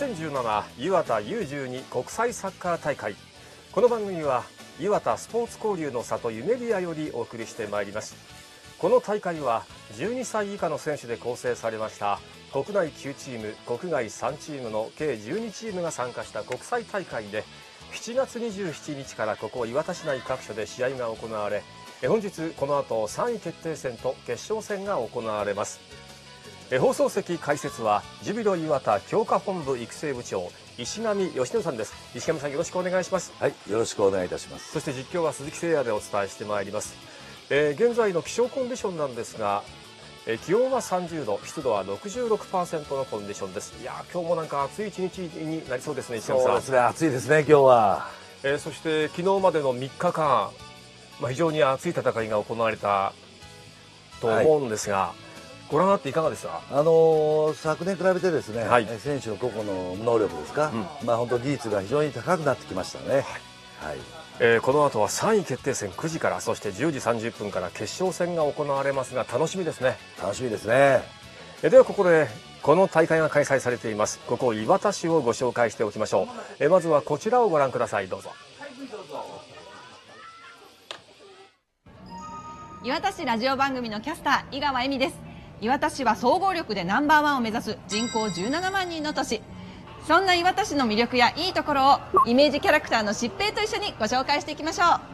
2017磐田 U12 国際サッカー大会。この番組は磐田スポーツ交流の里夢ビアよりお送りしてまいります。この大会は12歳以下の選手で構成されました国内9チーム国外3チームの計12チームが参加した国際大会で、7月27日からここ磐田市内各所で試合が行われ、本日この後3位決定戦と決勝戦が行われます。放送席解説はジュビロ磐田強化本部育成部長石上義則さんです。石上さん、よろしくお願いします。 はい、よろしくお願いいたします。 そして実況は鈴木誠也でお伝えしてまいります。現在の気象コンディションなんですが、気温は30度、湿度は 66% のコンディションです。いや、今日もなんか暑い一日になりそうですね。石上さん。 そうですね、暑いですね、今日は。 そして昨日までの3日間、非常に熱い戦いが行われたと思うんですが、ご覧になっていかがですか？ 昨年比べてですね、 はい、 選手の個々の能力ですか、本当技術が非常に高くなってきましたね。 この後は3位決定戦9時から、そして10時30分から決勝戦が行われますが、楽しみですね。 楽しみですね。 ではここでこの大会が開催されていますここ磐田市をご紹介しておきましょう。まずはこちらをご覧ください。どうぞ。 磐田市ラジオ番組のキャスター井川恵美です。磐田市は総合力でナンバーワンを目指す人口17万人の都市。そんな磐田市の魅力やいいところをイメージキャラクターの疾平と一緒にご紹介していきましょう。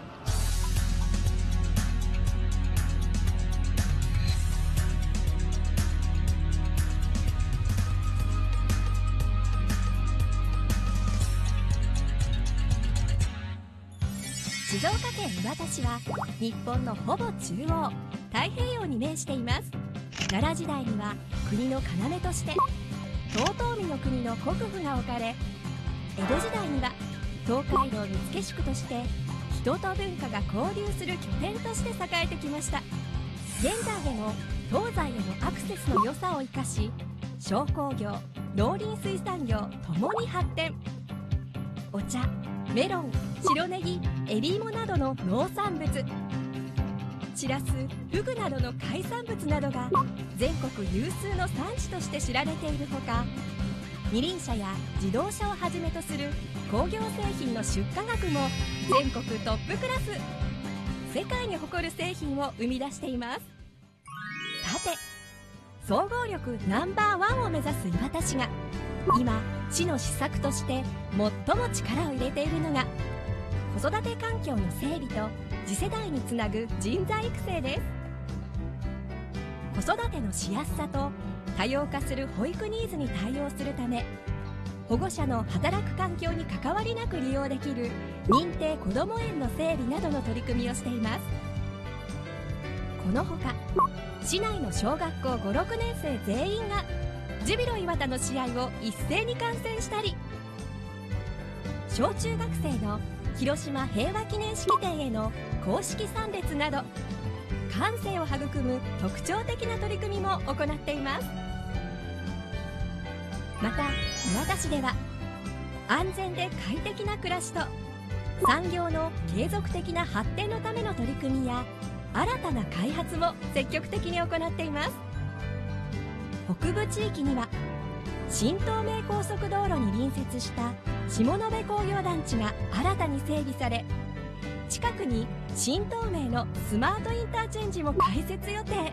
静岡県磐田市は日本のほぼ中央、太平洋に面しています。奈良時代には国の要として遠江の国の国府が置かれ、江戸時代には東海道見附宿として人と文化が交流する拠点として栄えてきました。現在でも東西へのアクセスの良さを生かし、商工業、農林水産業ともに発展。お茶、メロン、白ネギ、エリイモなどの農産物、シラス、フグなどの海産物などが全国有数の産地として知られているほか、二輪車や自動車をはじめとする工業製品の出荷額も全国トップクラス。世界に誇る製品を生み出しています。さて、総合力ナンバーワンを目指す磐田市が今市の施策として最も力を入れているのが子育て環境の整備と次世代につなぐ人材育成です。子育てのしやすさと多様化する保育ニーズに対応するため、保護者の働く環境に関わりなく利用できる認定こども園の整備などの取り組みをしています。このほか市内の小学校 5,6 年生全員がジュビロ磐田の試合を一斉に観戦したり、小中学生の広島平和記念式典への公式参列など、感性を育む特徴的な取り組みも行っています。また磐田市では安全で快適な暮らしと産業の継続的な発展のための取り組みや新たな開発も積極的に行っています。北部地域には新東名高速道路に隣接した下延工業団地が新たに整備され、近くに新東名のスマートインターチェンジも開設予定。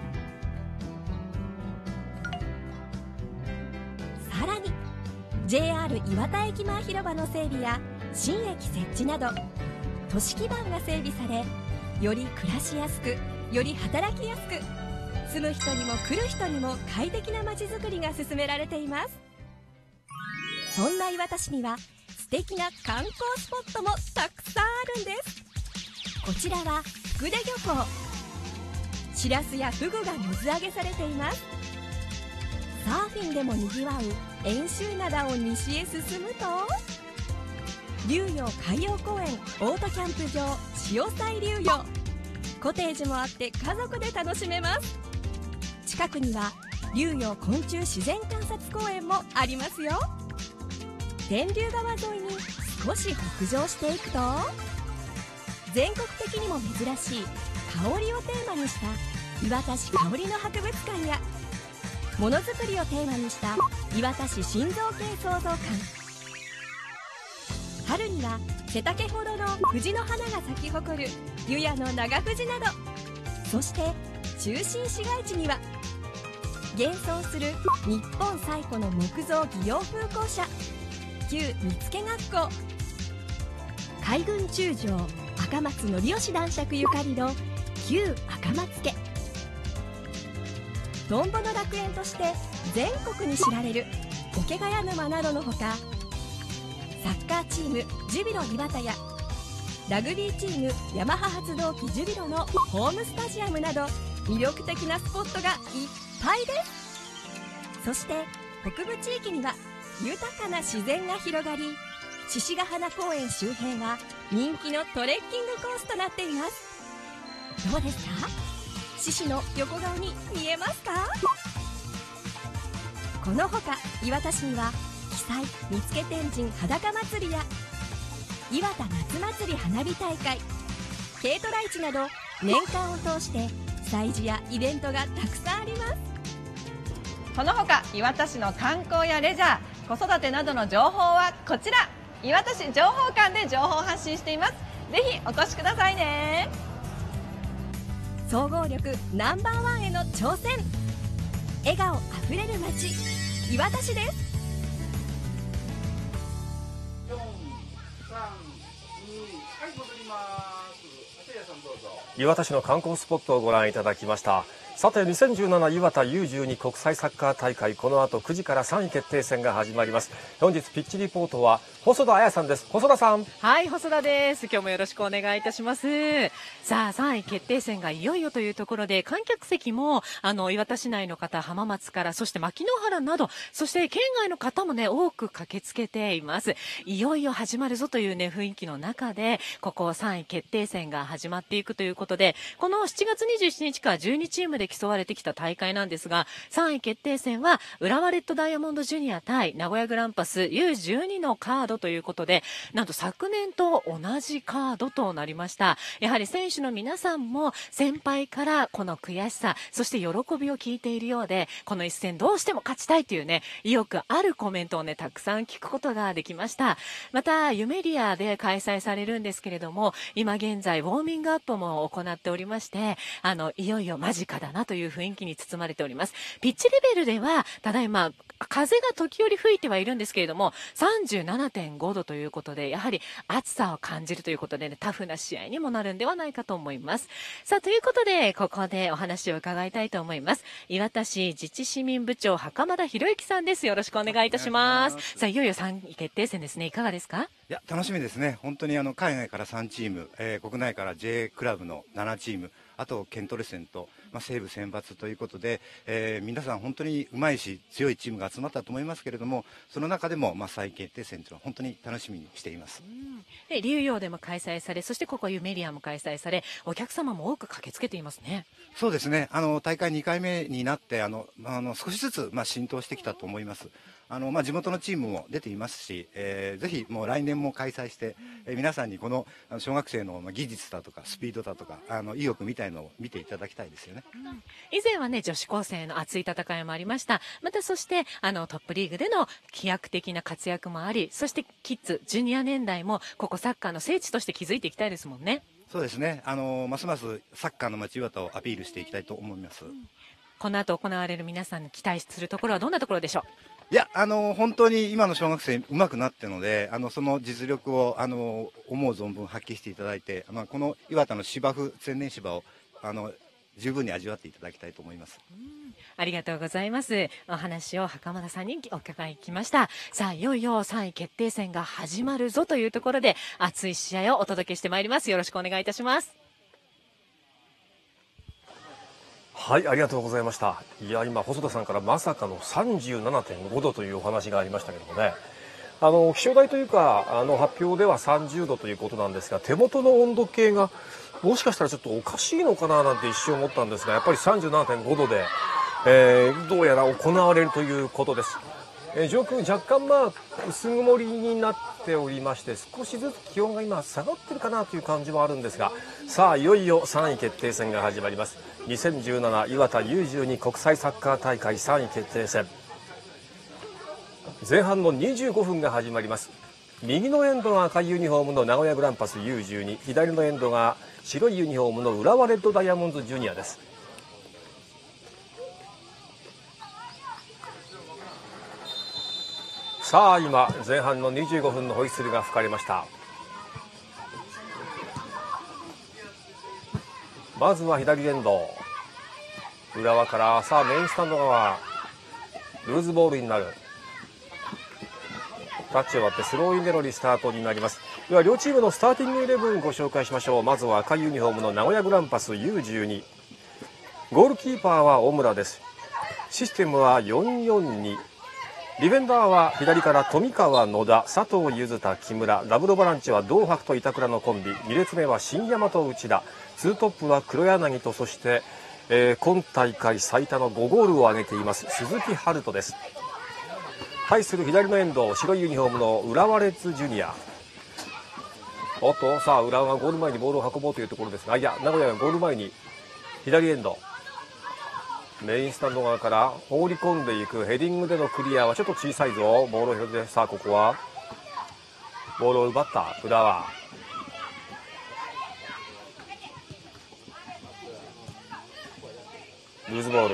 さらに JR 磐田駅前広場の整備や新駅設置など都市基盤が整備され、より暮らしやすく、より働きやすく、住む人にも来る人にも快適な街づくりが進められています。そんな磐田市には素敵な観光スポットもたくさんあるんです。こちらは福出漁港。シラスやフグが水揚げされています。サーフィンでもにぎわう遠州灘を西へ進むと、竜陽海洋公園オートキャンプ場潮騒竜陽、コテージもあって家族で楽しめます。近くには竜陽昆虫自然観察公園もありますよ。天竜川沿いに少し北上していくと、全国的にも珍しい香りをテーマにした磐田市香りの博物館やものづくりをテーマにした磐田市心臓系創造館。春には背丈ほどの藤の花が咲き誇る湯屋の長藤など、そして中心市街地には現存する日本最古の木造技養風校舎、旧見附学校、海軍中将赤松則義男爵ゆかりの旧赤松家、トンボの楽園として全国に知られる桶ヶ谷沼などのほか、サッカーチームジュビロ磐田やラグビーチームヤマハ発動機ジュビロのホームスタジアムなど魅力的なスポットがいっぱいです。そして北部地域には豊かな自然が広がり、獅子ヶ鼻公園周辺は人気のトレッキングコースとなっています。どうですか？獅子の横顔に見えますか？このほか磐田市には奇祭見附天神裸祭りや磐田夏祭り花火大会、軽トラ市など年間を通して祭事やイベントがたくさんあります。 このほか磐田市の観光やレジャー、子育てなどの情報はこちら磐田市情報館で情報を発信しています。ぜひお越しくださいね。 総合力ナンバーワンへの挑戦、笑顔あふれる街、磐田市です。 磐田市の観光スポットをご覧いただきました。さて2017磐田 U12 国際サッカー大会、この後9時から3位決定戦が始まります。本日ピッチリポートは細田彩さんです。細田さん。 はい、細田です。今日もよろしくお願いいたします。さあ3位決定戦がいよいよというところで、観客席も磐田市内の方、浜松から、そして牧之原など、そして県外の方もね多く駆けつけています。いよいよ始まるぞというね雰囲気の中で、ここ3位決定戦が始まっていくということで、この7月27日から12チームで競われてきた大会なんですが、3位決定戦は浦和レッドダイヤモンドジュニア対名古屋グランパス U12 のカードということで、なんと昨年と同じカードとなりました。やはり選手の皆さんも先輩からこの悔しさ、そして喜びを聞いているようで、この一戦どうしても勝ちたいというね意欲あるコメントをねたくさん聞くことができました。またユメリアで開催されるんですけれども、今現在ウォーミングアップも行っておりまして、いよいよ間近だなという雰囲気に包まれております。ピッチレベルではただいま風が時折吹いてはいるんですけれども 37.5 度ということで、やはり暑さを感じるということで、ね、タフな試合にもなるんではないかと思います。さあということで、ここでお話を伺いたいと思います。磐田市自治市民部長袴田博之さんです。よろしくお願いいたします。さあいよいよ3位決定戦ですね、いかがですか？ いや楽しみですね。本当に海外から3チーム、国内から J クラブの7チーム、あと県トレセンと、西部選抜ということで、皆さん本当にうまいし強いチームが集まったと思いますけれども、その中でも3位決定戦というのは本当に楽しみにしています。 で龍陽でも開催され、そしてここユメリアも開催され、お客様も多く駆けつけていますね。 そうですね、大会2回目になって少しずつ浸透してきたと思います。地元のチームも出ていますし、ぜひもう来年も開催して、皆さんにこの小学生の技術だとかスピードだとか意欲みたいのを見ていただきたいですよね。 以前はね女子高生の熱い戦いもありました。またそしてトップリーグでの飛躍的な活躍もあり、そしてキッズジュニア年代もここサッカーの聖地として築いていきたいですもんね。 そうですね、ますますサッカーの街磐田をアピールしていきたいと思います。 この後行われる皆さんの期待するところはどんなところでしょう？ いや本当に今の小学生うまくなってるので、その実力を思う存分発揮していただいて、この磐田の芝生、千年芝を十分に味わっていただきたいと思います。 ありがとうございます。お話を袴田さんにお伺いきました。さあいよいよ3位決定戦が始まるぞというところで、熱い試合をお届けしてまいります。よろしくお願いいたします。 はい、ありがとうございました。いや今細田さんからまさかの 37.5 度というお話がありましたけどもね、気象台というか発表では30度ということなんですが、手元の温度計がもしかしたらちょっとおかしいのかななんて一瞬思ったんですが、やっぱり 37.5 度で、どうやら行われるということです。 上空若干薄曇りになっておりまして、少しずつ気温が今下がってるかなという感じもあるんですが、さあいよいよ3位決定戦が始まります。2017磐田 U12 国際サッカー大会3位決定戦、前半の25分が始まります。右のエンドが赤いユニフォームの名古屋グランパス U12、 左のエンドが白いユニフォームの浦和レッドダイヤモンドジュニアです。さあ今前半の25分のホイッスルが吹かれました。まずは左エンド、浦和からさあメインスタンド側、ルーズボールになる。タッチを割ってスローインでのリスタートになります。では両チームのスターティングイレブンご紹介しましょう。まずは赤いユニフォームの名古屋グランパス U12、 ゴールキーパーは小村です。システムは 442、ディフェンダーは左から富川、野田、佐藤、柚田、木村、ダブルボランチは道白と板倉のコンビ、2列目は新山と内田、2トップは黒柳と、そして、今大会最多の5ゴールを挙げています鈴木遥斗です。対する左のエンド、白いユニフォームの浦和レッズジュニア。おっと、さあ浦和がゴール前にボールを運ぼうというところですが、いや名古屋がゴール前に左エンド、メインスタンド側から放り込んでいくヘディングでのクリアはちょっと小さいぞ。ボールを拾って、さあここはボールを奪った浦和、ルーズボール、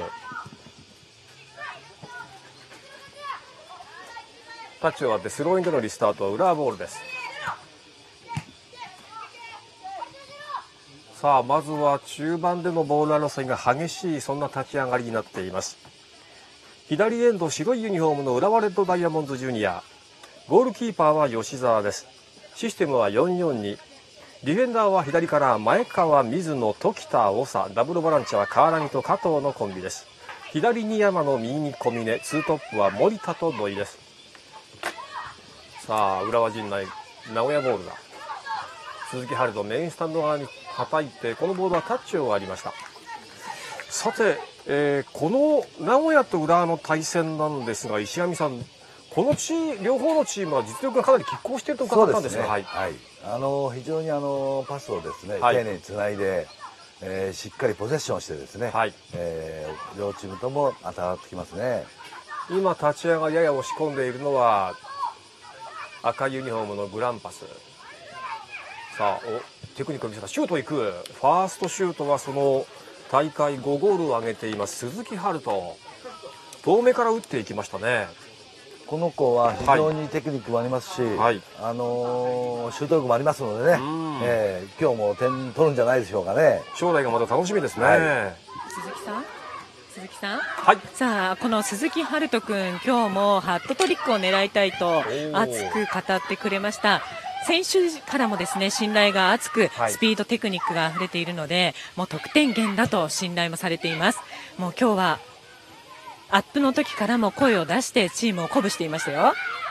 タッチを割ってスローインでのリスタートは浦和ボールです。さあまずは中盤でのボール争いが激しい、そんな立ち上がりになっています。左エンド、白いユニフォームの浦和レッドダイヤモンドジュニア、ゴールキーパーは吉澤です。システムは 442、 ディフェンダーは左から前川、水野、時田、長、ダブルボランチは川波と加藤のコンビです。左に山野、右に小峰、ツートップは森田と土井です。さあ浦和陣内、名古屋ボールだ。鈴木遥斗メインスタンド側に叩いて、このボールはタッチを割りました。さて、この名古屋と浦和の対戦なんですが、石上さん、この両方のチームは実力がかなり拮抗していると伺ったんですが、 そうですね、はい、非常にパスをですね、 はい、 丁寧につないで、しっかりポゼッションしてですね、はい、両チームとも当たってきますね。 今立ち上がりやや押し込んでいるのは赤いユニフォームのグランパス。さあテクニックを見せたシュートいく、ファーストシュートはその大会5ゴールを挙げています鈴木遥斗、遠目から打っていきましたね。 この子は非常にテクニックもありますし、はい、シュート力もありますのでね、今日も点取るんじゃないでしょうかね。 将来がまた楽しみですね、 はい、 鈴木さん、 はい、 さあこの鈴木遥斗君、今日もハットトリックを狙いたいと熱く語ってくれました。選手からもですね、信頼が厚く、スピード、テクニックが溢れているので、もう得点源だと信頼もされています。もう今日はアップの時からも声を出してチームを鼓舞していましたよ。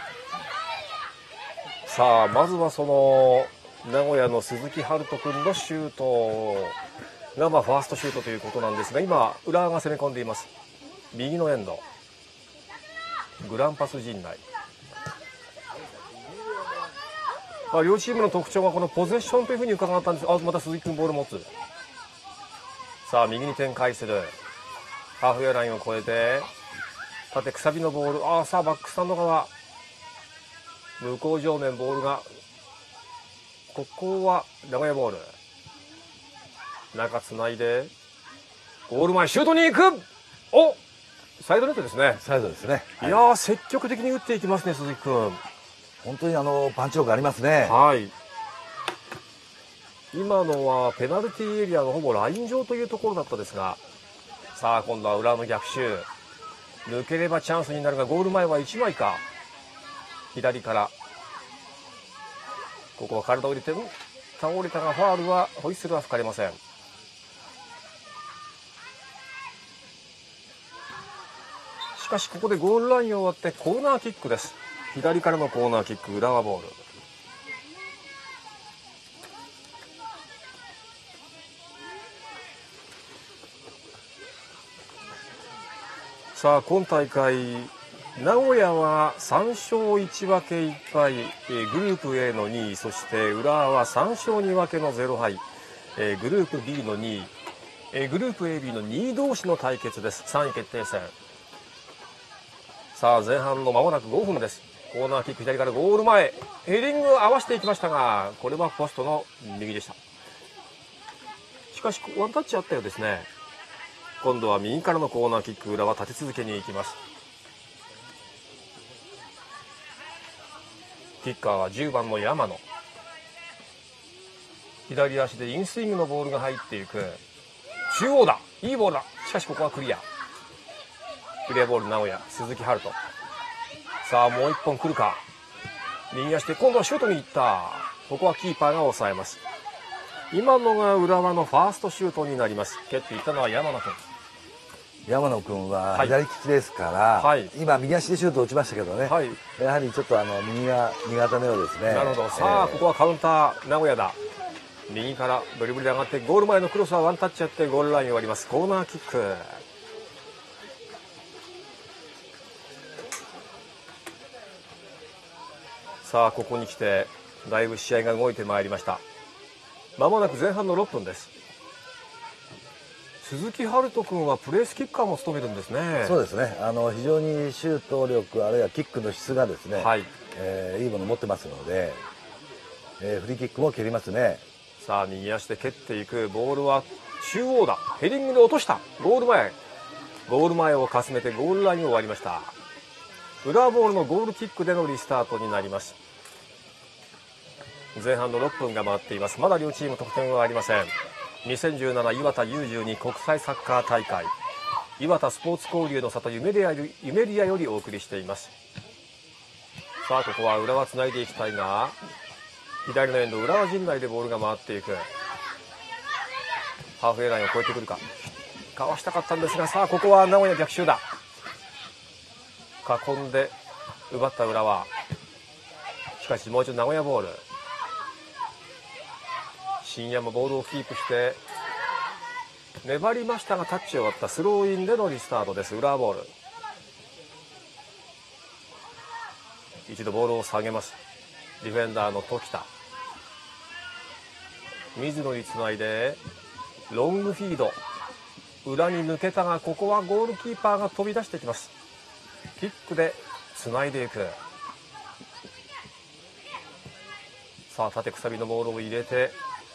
さあまずはその名古屋の鈴木遥斗君のシュートがファーストシュートということなんですが、今浦和が攻め込んでいます。右のエンド、グランパス陣内、両チームの特徴はこのポゼッションというふうに伺ったんですが、また鈴木君ボール持つ。さあ右に展開する、ハーフウェアラインを越えて縦くさびのボール、さあバックスタンド側、向こう上面ボールが、ここは名古屋ボール、中つないでゴール前シュートに行く、サイドネットですね。 サイドですね、 いやー積極的に打っていきますね鈴木君、 本当にパンチ力ありますね。 はい、今のはペナルティーエリアのほぼライン上というところだったですが、さあ今度は浦和の逆襲、抜ければチャンスになるがゴール前は1枚か。左からここは体を入れて倒れたがファールはホイッスルは吹かれません。しかしここでゴールラインを割ってコーナーキックです。左からのコーナーキック、浦和ボール。さあ今大会名古屋は3勝1分け1敗、グループ A の2位、そして浦和は3勝2分けの0敗、グループ B の2位、グループ AB の2位同士の対決です。3位決定戦。さあ前半の間もなく5分です。コーナーキック左からゴール前、ヘディング合わせていきましたが、これはポストの右でした。しかしワンタッチあったようですね。今度は右からのコーナーキック、浦和立て続けに行きます。キッカーは10番の山野。左足でインスイングのボールが入っていく。中央だ、いいボールだ。しかしここはクリア。クリアボール名古屋、鈴木遥人。さあもう一本来るか。右足で今度はシュートに行った。ここはキーパーが抑えます。今のが浦和のファーストシュートになります。蹴っていったのは山野君。 山野君は左利きですから、はい、今右足でシュート打ちましたけどね、はい、やはりちょっと右が苦手のようですね。 なるほど。さあ、ここはカウンター名古屋だ。右からブリブリで上がってゴール前のクロスはワンタッチやってゴールラインを割ります。コーナーキック。さあここに来てだいぶ試合が動いてまいりました。まもなく前半の6分です。鈴木遥人君はプレースキッカーも務めるんですね。 そうですね。非常にシュート力あるいはキックの質がですね、はい、いいものを持ってますので、フリーキックも蹴りますね。 さあ右足で蹴っていく。ボールは中央だ。ヘディングで落とした。ゴール前をかすめてゴールラインを割りました。浦和ボールのゴールキックでのリスタートになります。前半の6分が回っています。まだ両チーム得点はありません。2017岩田 U12 国際サッカー大会、岩田スポーツ交流の里ゆめりやよりお送りしています。さあここは浦和つないでいきたいが、左のエンド浦和陣内でボールが回っていく。ハーフウェイラインを越えてくるか。かわしたかったんですが、さあここは名古屋逆襲だ。囲んで奪った浦和。しかしもう一度名古屋ボール。深夜もボールをキープして粘りましたが、タッチを割ったスローインでのリスタートです。浦和ボール。一度ボールを下げます。ディフェンダーの時田。水野につないでロングフィード。裏に抜けたが、ここはゴールキーパーが飛び出してきます。キックでつないでいく。さあ縦くさびのボールを入れて、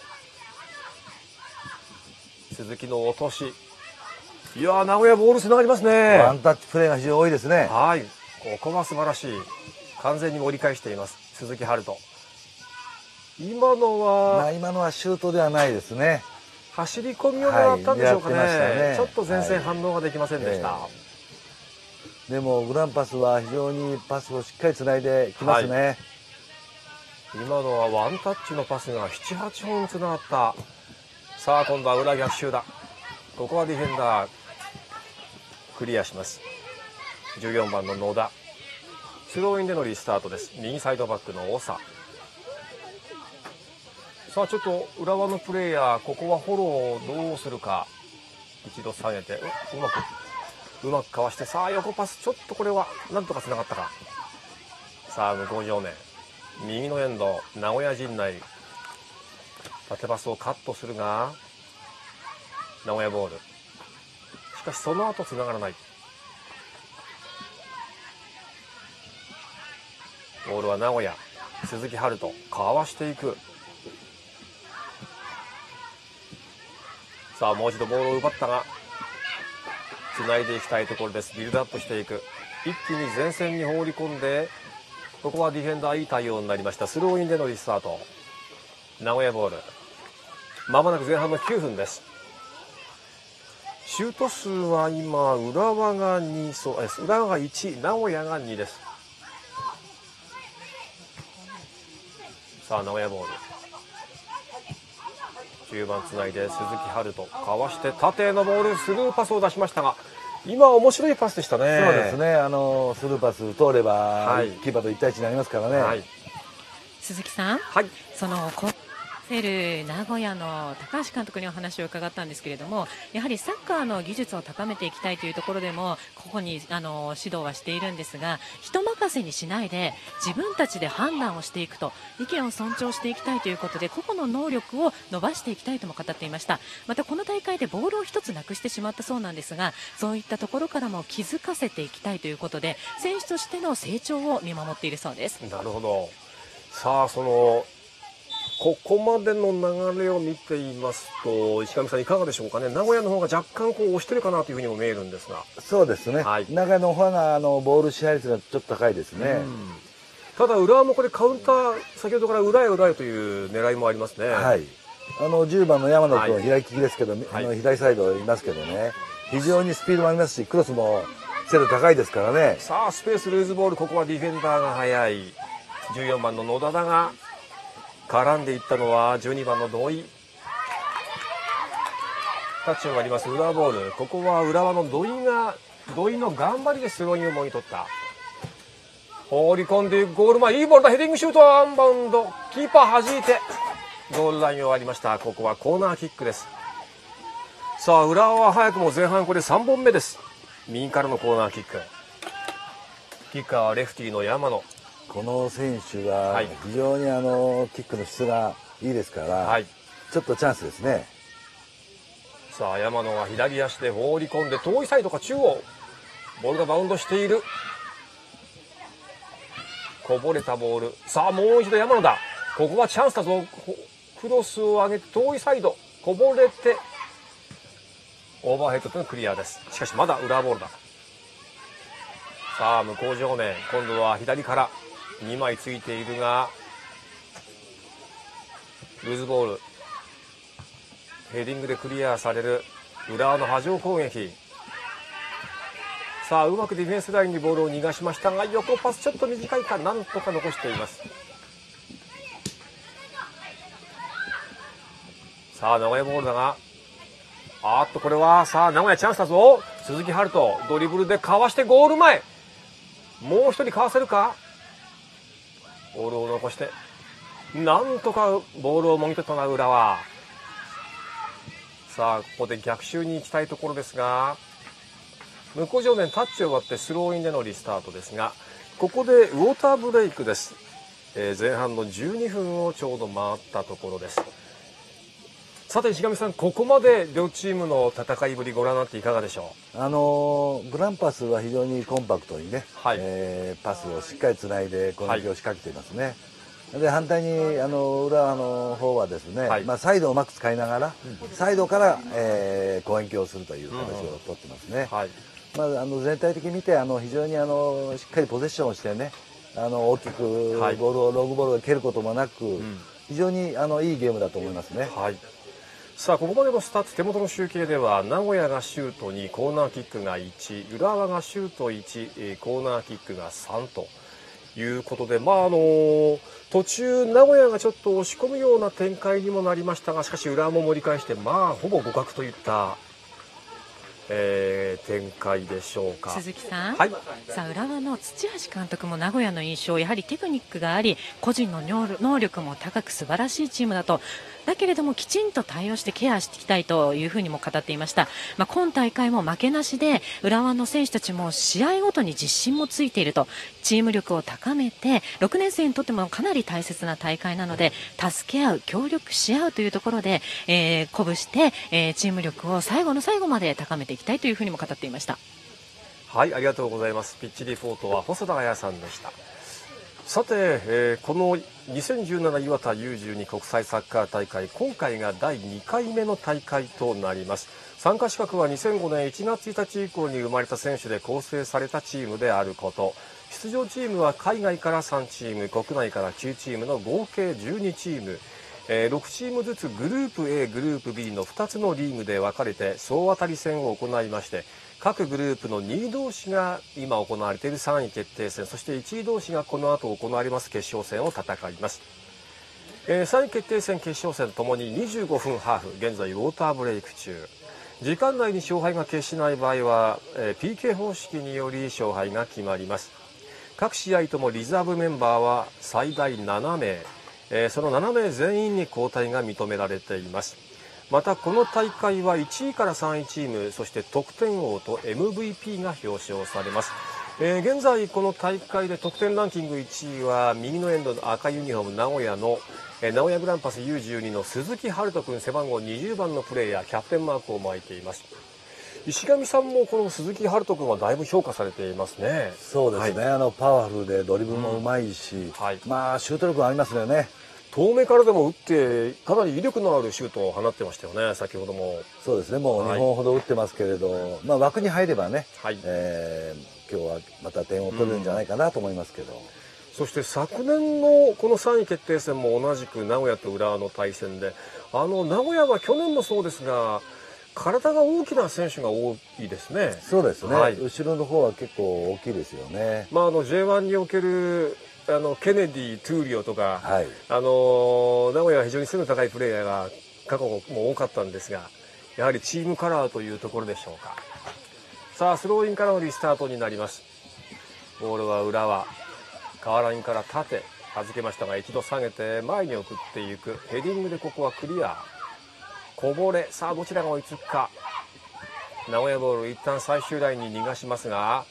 鈴木の落とし。いやー、名古屋ボールつながりますね。 ワンタッチプレーが非常に多いですね。 はい、ここは素晴らしい。完全に盛り返しています鈴木遥人。今のはシュートではないですね。 走り込みを狙ったんでしょうかね。ちょっと前線反応ができませんでした。 でもグランパスは非常にパスをしっかりつないできますね。 今のはワンタッチのパスが 7,8 本つながった。さあ今度は裏逆襲だ。ここはディフェンダークリアします。14番の野田。スローインでのリスタートです。右サイドバックの長。さあちょっと浦和のプレーヤー、ここはフォローをどうするか。一度下げてうまくかわして、さあ横パス、ちょっとこれはなんとかつながったか。さあ向こう正面右のエンド名古屋陣内、縦パスをカットするが名古屋ボール。しかしその後つながらない。ボールは名古屋、鈴木遥人かわしていく。さあもう一度ボールを奪ったがつないでいきたいところです。ビルドアップしていく。一気に前線に放り込んで、ここはディフェンダーいい対応になりました。スローインでのリスタート。名古屋ボール。まもなく前半の9分です。シュート数は今浦和が2、浦和が1、名古屋が2です。さあ名古屋ボール。中盤つないで鈴木遥人かわして縦へのボール、スルーパスを出しましたが、今面白いパスでしたね。 そうですね。スルーパス通れば、キーパーと1対1になりますからね。 鈴木さん、その EFL 名古屋の高橋監督にお話を伺ったんですけれども、やはりサッカーの技術を高めていきたいというところでもここに指導はしているんですが、人任せにしないで自分たちで判断をしていくと、意見を尊重していきたいということで個々の能力を伸ばしていきたいとも語っていました。またこの大会でボールを一つなくしてしまったそうなんですが、そういったところからも気づかせていきたいということで選手としての成長を見守っているそうです。 なるほど。さあここまでの流れを見ていますと、石上さんいかがでしょうかね。名古屋の方が若干押してるかなというふうにも見えるんですが。 そうですね、 はい、 名古屋の方がボール支配率がちょっと高いですね。 ただ浦和もこれカウンター、先ほどから裏へ裏へという狙いもありますね。 はい、10番の山野君は左利きですけど、はい、左サイドいますけどね、非常にスピードもありますしクロスも精度高いですからね。 さあスペースルーズボール、ここはディフェンダーが速い14番の野田だが絡んでいったのは12番の土井。タッチがあります浦和ボール、ここは浦和の土井の頑張りでスローインをもぎ取った。放り込んでゴール前、いいボールだ、ヘディングシュート、ワンバウンド、キーパー弾いてゴールラインを割りました。ここはコーナーキックです。さあ浦和は早くも前半これ3本目です。右からのコーナーキック、キッカーはレフティーの山野。 この選手が非常にキックの質がいいですから、はい、ちょっとチャンスですね。 さあ山野が左足で放り込んで遠いサイドか中央、ボールがバウンドしている。こぼれたボール、さあもう一度山野だ、ここはチャンスだぞ。クロスを上げて遠いサイドこぼれてオーバーヘッドとのクリアです。しかしまだ裏ボールだ。さあ向こう正面、今度は左から2枚ついているがルーズボール、ヘディングでクリアされる浦和の波状攻撃。さあうまくディフェンスラインにボールを逃がしましたが、横パスちょっと短いか、なんとか残しています。さあ名古屋ボールだが、これはさあ名古屋チャンスだぞ。鈴木春人ドリブルでかわしてゴール前、もう一人かわせるか。ボールを残してなんとかボールをもぎ取ったのは浦和。さあここで逆襲に行きたいところですが、向こう正面タッチを割ってスローインでのリスタートですが、ここでウォーターブレイクです。前半の12分をちょうど回ったところです。さて石上さん、ここまで両チームの戦いぶりご覧になっていかがでしょう。グランパスは非常にコンパクトにね、はい、パスをしっかりつないで攻撃を仕掛けていますね。はい、で反対に浦和の方はですね、はい、サイドをうまく使いながら、サイドから、攻撃をするという形をとってますね。はい、全体的に見て非常にしっかりポゼッションをしてね、大きくボールをロングボールを蹴ることもなく、非常にいいゲームだと思いますね。はい、 さあここまでのスタッツ、手元の集計では名古屋がシュート2、コーナーキックが1、浦和がシュート1、コーナーキックが3ということで、途中名古屋がちょっと押し込むような展開にもなりましたが、しかし浦和も盛り返してほぼ互角といった展開でしょうか。 鈴木さん、 はい、 さあ浦和の土橋監督も名古屋の印象、やはりテクニックがあり個人の能力も高く素晴らしいチームだと、だけれどもきちんと対応してケアしていきたいというふうにも語っていました。今大会も負けなしで浦和の選手たちも試合ごとに自信もついていると、チーム力を高めて6年生にとってもかなり大切な大会なので助け合う、協力し合うというところで、鼓舞して、チーム力を最後の最後まで高めていきたいというふうにも語っていました。 はい、ありがとうございます。ピッチリポートは細田彩さんでした。さて、この2017岩田 U12 国際サッカー大会、今回が第2回目の大会となります。参加資格は2005年1月1日以降に生まれた選手で構成されたチームであること、出場チームは海外から3チーム、国内から9チームの合計12チーム、6チームずつグループ A、グループ B の2つのリーグで分かれて総当たり戦を行いまして、各グループの2位同士が今行われている3位決定戦、そして1位同士がこの後行われます決勝戦を戦います。3位決定戦、決勝戦ともに25分ハーフ、現在ウォーターブレイク中。時間内に勝敗が決しない場合は、PK 方式により勝敗が決まります。各試合ともリザーブメンバーは最大7名、 その7名全員に交代が認められています。またこの大会は1位から3位チーム、そして得点王と MVP が表彰されます。現在この大会で得点ランキング1位は右のエンドの赤ユニフォーム名古屋の名古屋グランパス U12 の鈴木遥斗君、背番号20番のプレーヤー、キャプテンマークを巻いています。石上さんもこの鈴木遥斗君はだいぶ評価されていますね。 そうですね、パワフルでドリブルもうまいし、シュート力ありますよね。 遠目からでも打ってかなり威力のあるシュートを放ってましたよね、先ほども。 そうですね、もう2本ほど打ってますけれど、枠に入ればね、今日はまた点を取れるんじゃないかなと思いますけど、 そして昨年のこの3位決定戦も同じく名古屋と浦和の対戦で、名古屋は去年もそうですが体が大きな選手が多いですね。 そうですね、後ろの方は結構大きいですよね。 J1 におけるケネディ、トゥーリオとか、名古屋は非常に背の高いプレーヤーが過去も多かったんですが、やはりチームカラーというところでしょうか。さあスローインからのリスタートになります。ボールは浦和、カーラインから縦預けましたが、一度下げて前に送っていくヘディングでここはクリア、こぼれ。さあどちらが追いつくか。名古屋ボール一旦最終ラインに逃がしますが、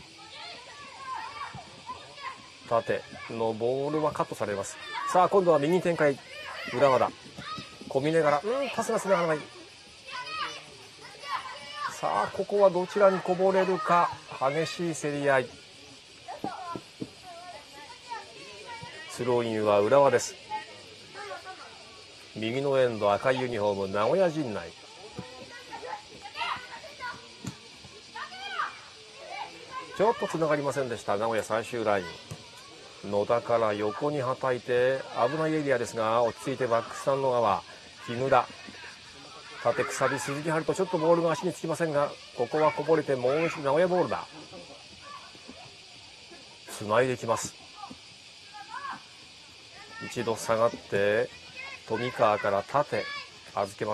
縦のボールはカットされます。さあ今度は右展開、浦和だ。小峰からパスがつながらない。さあここはどちらにこぼれるか。激しい競り合い。スローインは浦和です。右のエンド赤いユニフォーム名古屋陣内。ちょっとつながりませんでした名古屋最終ライン。野田から横にはたいて危ないエリアですが、落ち着いてバックスタンド側、木村縦くさび鈴木遥斗、ちょっとボールが足につきませんが、ここはこぼれてもう一度名古屋ボールだ。つないできます。一度下がって富川から縦預けます。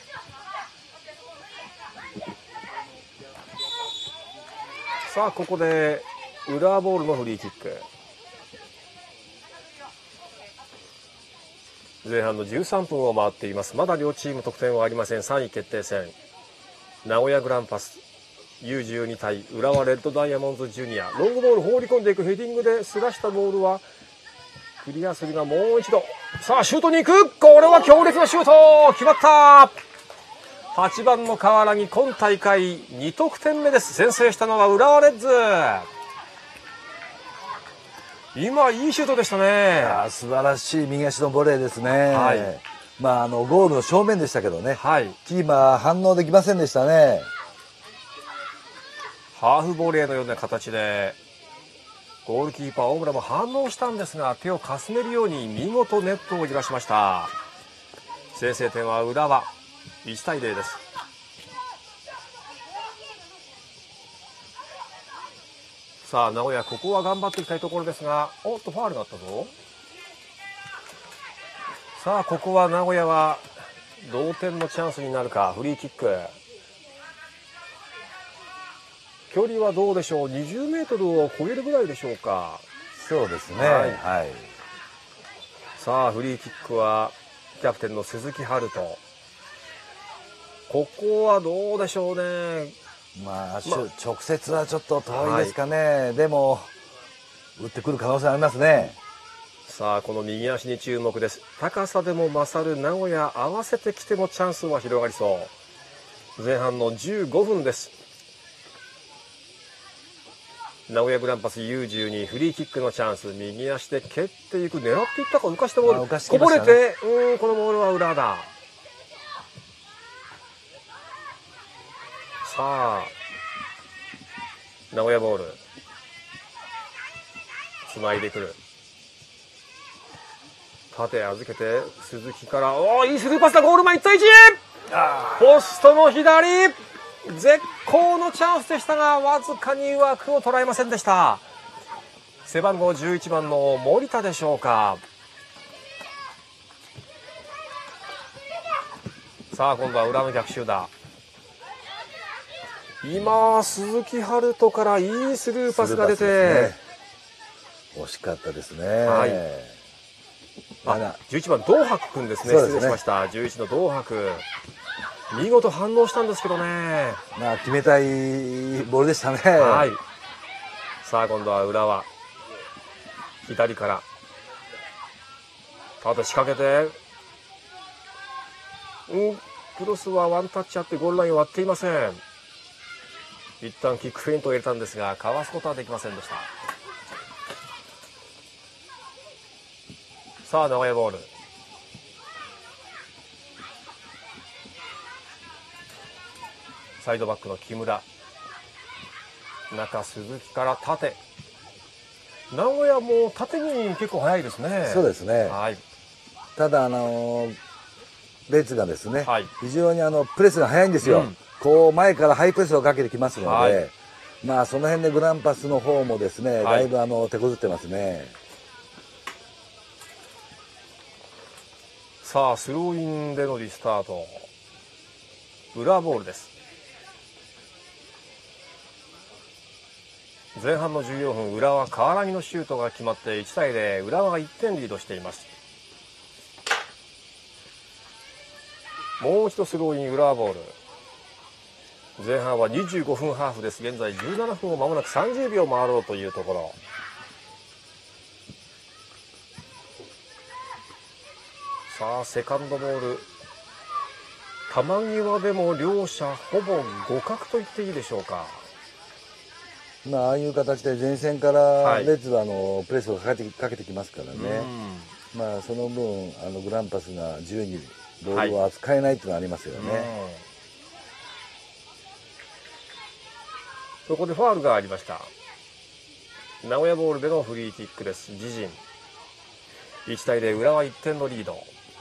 さあここで浦和ボールのフリーキック。前半の13分を回っています。まだ両チーム得点はありません。3位決定戦、名古屋グランパス U12 対浦和レッドダイヤモンドジュニア。ロングボール放り込んでいく、ヘディングですらしたボールはクリアするが、もう一度さあシュートに行く。これは強烈なシュート、決まった。8番の河原に今大会2得点目です。先制したのは浦和レッズ。今いいシュートでしたね。 素晴らしい右足のボレーですね。ゴールの正面でしたけどね、キーパー反応できませんでしたね。 ハーフボレーのような形でゴールキーパー大村も反応したんですが、手をかすめるように見事ネットを揺らしました。先制点は浦和、1対0です。さあ名古屋、ここは頑張っていきたいところですが、おっとファウルがあったぞ。さあここは名古屋は同点のチャンスになるか。フリーキック、距離はどうでしょう。20メートルを超えるぐらいでしょうか。 そうですね。 さあフリーキックはキャプテンの鈴木遥斗。ここはどうでしょうね。 直接はちょっと遠いですかね。でも打ってくる可能性ありますね。 さあこの右足に注目です。高さでも勝る名古屋、合わせてきてもチャンスは広がりそう。前半の15分です。名古屋グランパス U12 フリーキックのチャンス。右足で蹴っていく、狙っていったか、浮かしてボール、こぼれて、このボールは浦和だ。さあ名古屋ボール、つないでくる。縦預けて鈴木から、いいスルーパスだ。ゴール前1対1、ポストの左、絶好のチャンスでしたが、わずかに枠を捉えませんでした。背番号11番の森田でしょうか。さあ今度は裏の逆襲だ。今鈴木遥斗からいいスルーパスが出て、 惜しかったですね。 11番道博君ですね。失礼しました。11の道博、見事反応したんですけどね。 決めたいボールでしたね。はい。 さあ今度は浦和、左から縦仕掛けて、クロスはワンタッチあってゴールラインを割っていません。一旦キックフェイントを入れたんですが、かわすことはできませんでした。さあ名古屋ボール、サイドバックの木村、中鈴木から縦、名古屋も縦に結構速いですね。 そうですね。はい、ただレッズがですね、非常にプレスが速いんですよ。こう前からハイプレスをかけてきますので、その辺でグランパスの方もですね、だいぶ手こずってますね。 さあスローインでのリスタート、浦和ボールです。前半の14分、浦和川原木のシュートが決まって1対0、浦和が1点リードしています。もう一度スローイン、浦和ボール。前半は25分ハーフです。現在17分を間もなく30秒回ろうというところ。さあセカンドボール、球際でも両者ほぼ互角と言っていいでしょうか。 ああいう形で前線からレッズはプレスをかけてきますからね、その分グランパスが自由にボールを扱えないっていうのはありますよね。 そこでファウルがありました。名古屋ボールでのフリーキックです。自陣1対0、浦和1点のリード。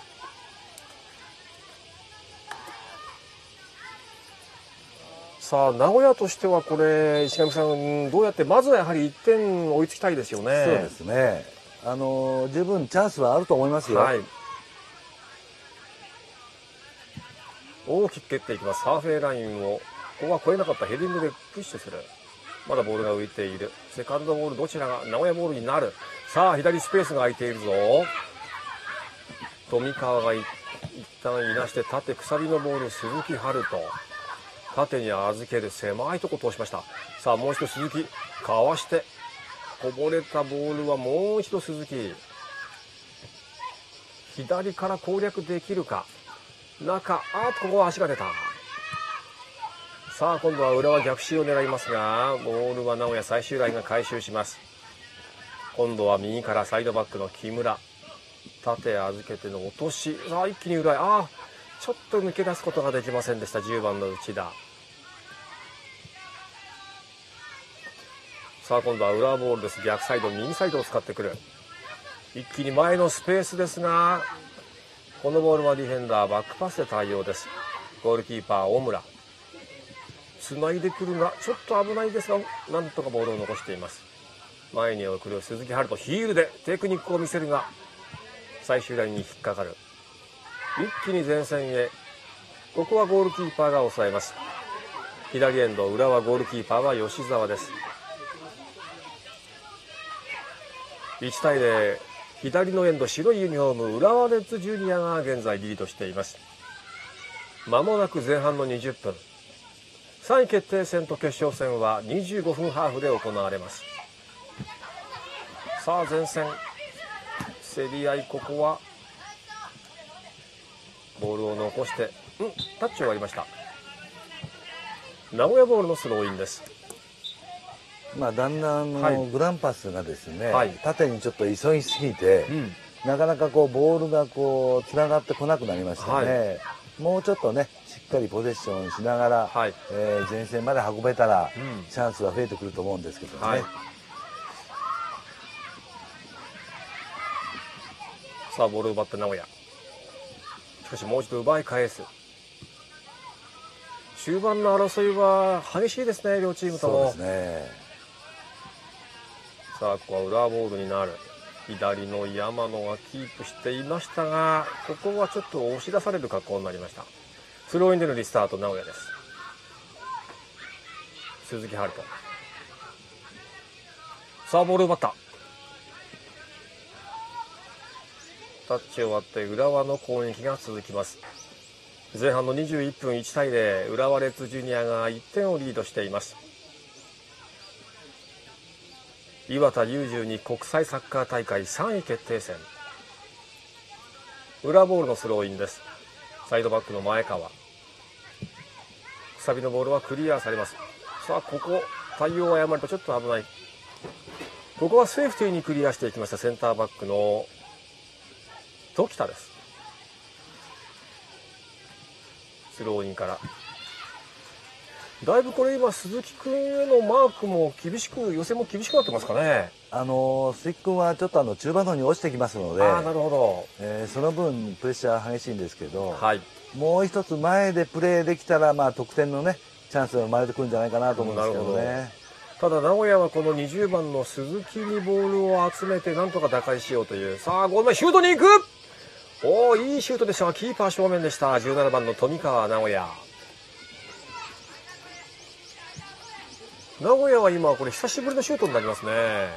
さあ名古屋としてはこれ石上さん、どうやってまずはやはり1点追いつきたいですよね。 そうですね、十分チャンスはあると思いますよ。 大きく蹴っていきます。ハーフウェイラインをここは越えなかった。ヘディングでプッシュする。まだボールが浮いている。セカンドボール、どちらが名古屋ボールになる。さあ左スペースが空いているぞ。富川が一旦いなして、縦鎖のボール、鈴木春人、縦に預ける、狭いとこ通しました。さあもう一度鈴木、かわしてこぼれたボールはもう一度鈴木、左から攻略できるか。中、ここは足が出た。さあ今度は浦和逆襲を狙いますが、ボールは名古屋最終ラインが回収します。今度は右からサイドバックの木村、縦預けての落とし、さあ一気に浦和、ちょっと抜け出すことができませんでした。10番の内田。さあ今度は浦和ボールです。逆サイド、右サイドを使ってくる。一気に前のスペースですが、このボールはディフェンダーバックパスで対応です。ゴールキーパー大村、つないでくるがちょっと危ないですが、なんとかボールを残しています。前に送る鈴木春人、ヒールでテクニックを見せるが最終ラインに引っかかる。一気に前線へ。ここはゴールキーパーが抑えます。左エンド、浦和ゴールキーパーは吉澤です。1対0、左のエンド、白いユニフォーム浦和レッズジュニアが現在リードしています。まもなく前半の20分、3位決定戦と決勝戦は25分ハーフで行われます。さあ前線競り合い、ここはボールを残して、タッチ終わりました。名古屋ボールのスローインです。 だんだんグランパスがですね、縦にちょっと急ぎすぎて、なかなかボールがつながってこなくなりましたね。もうちょっとね、しっかりポゼッションしながら、前線まで運べたら、チャンスは増えてくると思うんですけどね。さあボールを奪った名古屋、しかしもう一度奪い返す。終盤の争いは激しいですね、両チームとも。そうですね。さあここは浦和ボールになる。左の山野がキープしていましたが、ここはちょっと押し出される格好になりました。スローインでのリスタート、名古屋です。鈴木春人、さあボール奪った。 タッチ終わって浦和の攻撃が続きます。前半の21分1対0、浦和レッズジュニアが1点をリードしています。磐田 U12 国際サッカー大会3位決定戦、裏ボールのスローインです。サイドバックの前川、くさびのボールはクリアされます。さあここ対応を誤るとちょっと危ない。ここはセーフティーにクリアしていきました。センターバックの時田です。スローインからだいぶこれ今鈴木君へのマークも厳しく、寄せも厳しくなってますかね。 鈴木君はちょっと中盤の方に落ちてきますので、 なるほど、その分プレッシャー激しいんですけど、 はい、 もう一つ前でプレーできたら、得点のねチャンスが生まれてくるんじゃないかなと思うんですけどね。 ただ名古屋はこの20番の鈴木にボールを集めてなんとか打開しようという。さあゴール前シュートに行く。おー、いいシュートでしたがキーパー正面でした。17番の富川名古屋。名古屋は今これ久しぶりのシュートになりますね。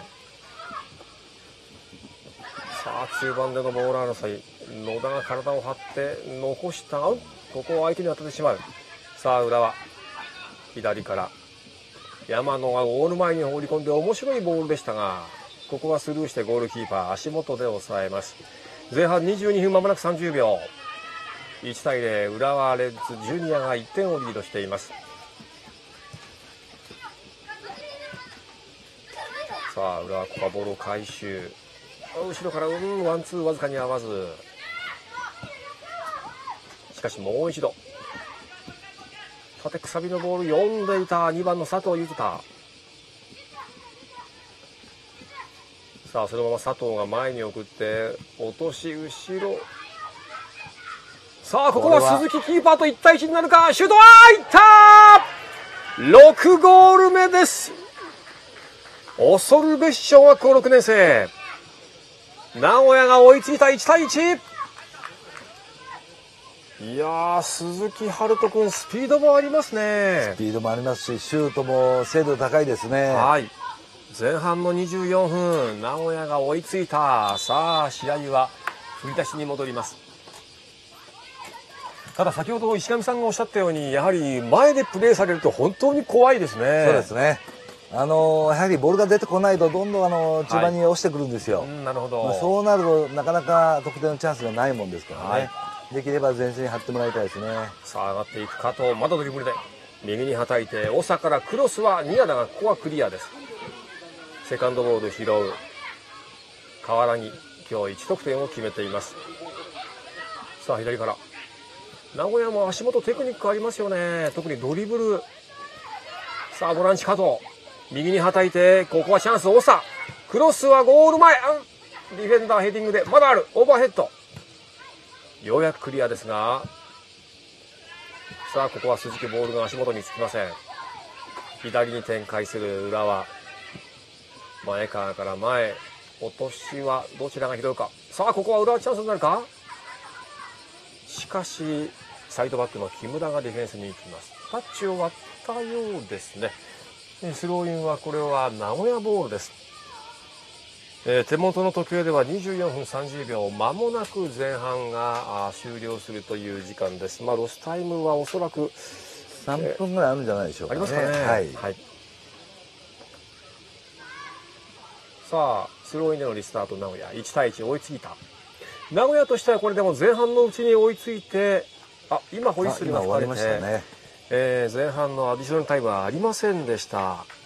さあ中盤でのボール争い、野田が体を張って残したが、ここを相手に当ててしまう。さあ浦和左から山野がゴール前に放り込んで面白いボールでしたが、ここはスルーしてゴールキーパー足元で抑えます。前半22分、まもなく30秒、1対0、浦和レッズジュニアが1点をリードしています。さあ浦和、ここはボールを回収、後ろからワンツーわずかに合わず、しかしもう一度縦くさびのボール読んでいた2番の佐藤裕太。さあそのまま佐藤が前に送って落とし後ろ。さあここは鈴木キーパーと1対1になるか。シュートはいったー。6ゴール目です。恐るべし小学校6年生名古屋が追いついた。1対1。いやー、鈴木遥斗君スピードもありますね。 スピードもありますしシュートも精度高いですね。 はい、前半の24分名古屋が追いついた。さあ試合は振り出しに戻ります。ただ先ほど石上さんがおっしゃったように、やはり前でプレーされると本当に怖いですね。 そうですね。やはりボールが出てこないとどんどん中盤に落ちてくるんですよ。 なるほど。 そうなるとなかなか得点のチャンスがないもんですからね。できれば前線に張ってもらいたいですね。さあ上がっていく加藤、まだドリブルで右にはたいて長からクロスは宮田がここはクリアです。セカンドボール拾う河原に今日1得点を決めています。さあ左から名古屋も足元テクニックありますよね。特にドリブル。さあボランチ加藤右にはたいて、ここはチャンス。長クロスはゴール前、ディフェンダーヘディングでまだある。オーバーヘッド、ようやくクリアですが、さあここは鈴木ボールが足元につきません。左に展開する浦和、前川から前、落としはどちらが拾うか。さあここは浦和チャンスになるか。しかしサイドバックの木村がディフェンスに行きます。タッチを割ったようですね。スローインはこれは名古屋ボールです。手元の時計では24分30秒、間もなく前半が終了するという時間です。ロスタイムはおそらく 3分ぐらいあるんじゃないでしょうかね。 ありますかね。はい、さあスローインでのリスタート、名古屋1対1追いついた。名古屋としてはこれでも前半のうちに追いついて、今ホイッスルが吹かれて、 ましたね。 前半のアディショナルタイムはありませんでした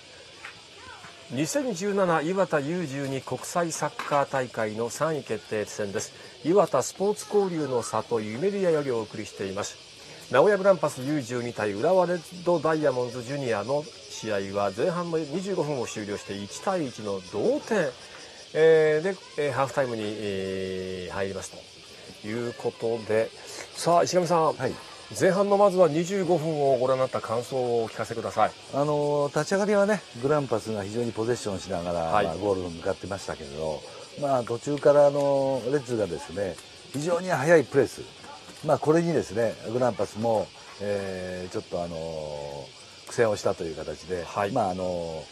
。2017磐田 U12 国際サッカー大会の3位決定戦です。磐田スポーツ交流の里ゆめりやよりお送りしています。名古屋グランパス U12 対浦和レッドダイヤモンドジュニアの試合は前半の25分を終了して1対1の同点、でハーフタイムに、入りますということで、さあ石上さん、前半のまずは25分をご覧になった感想をお聞かせください。 立ち上がりはねグランパスが非常にポゼッションしながら、ゴールに向かってましたけど、途中からレッズがですね非常に速いプレス、これにですねグランパスも、ちょっと苦戦をしたという形で、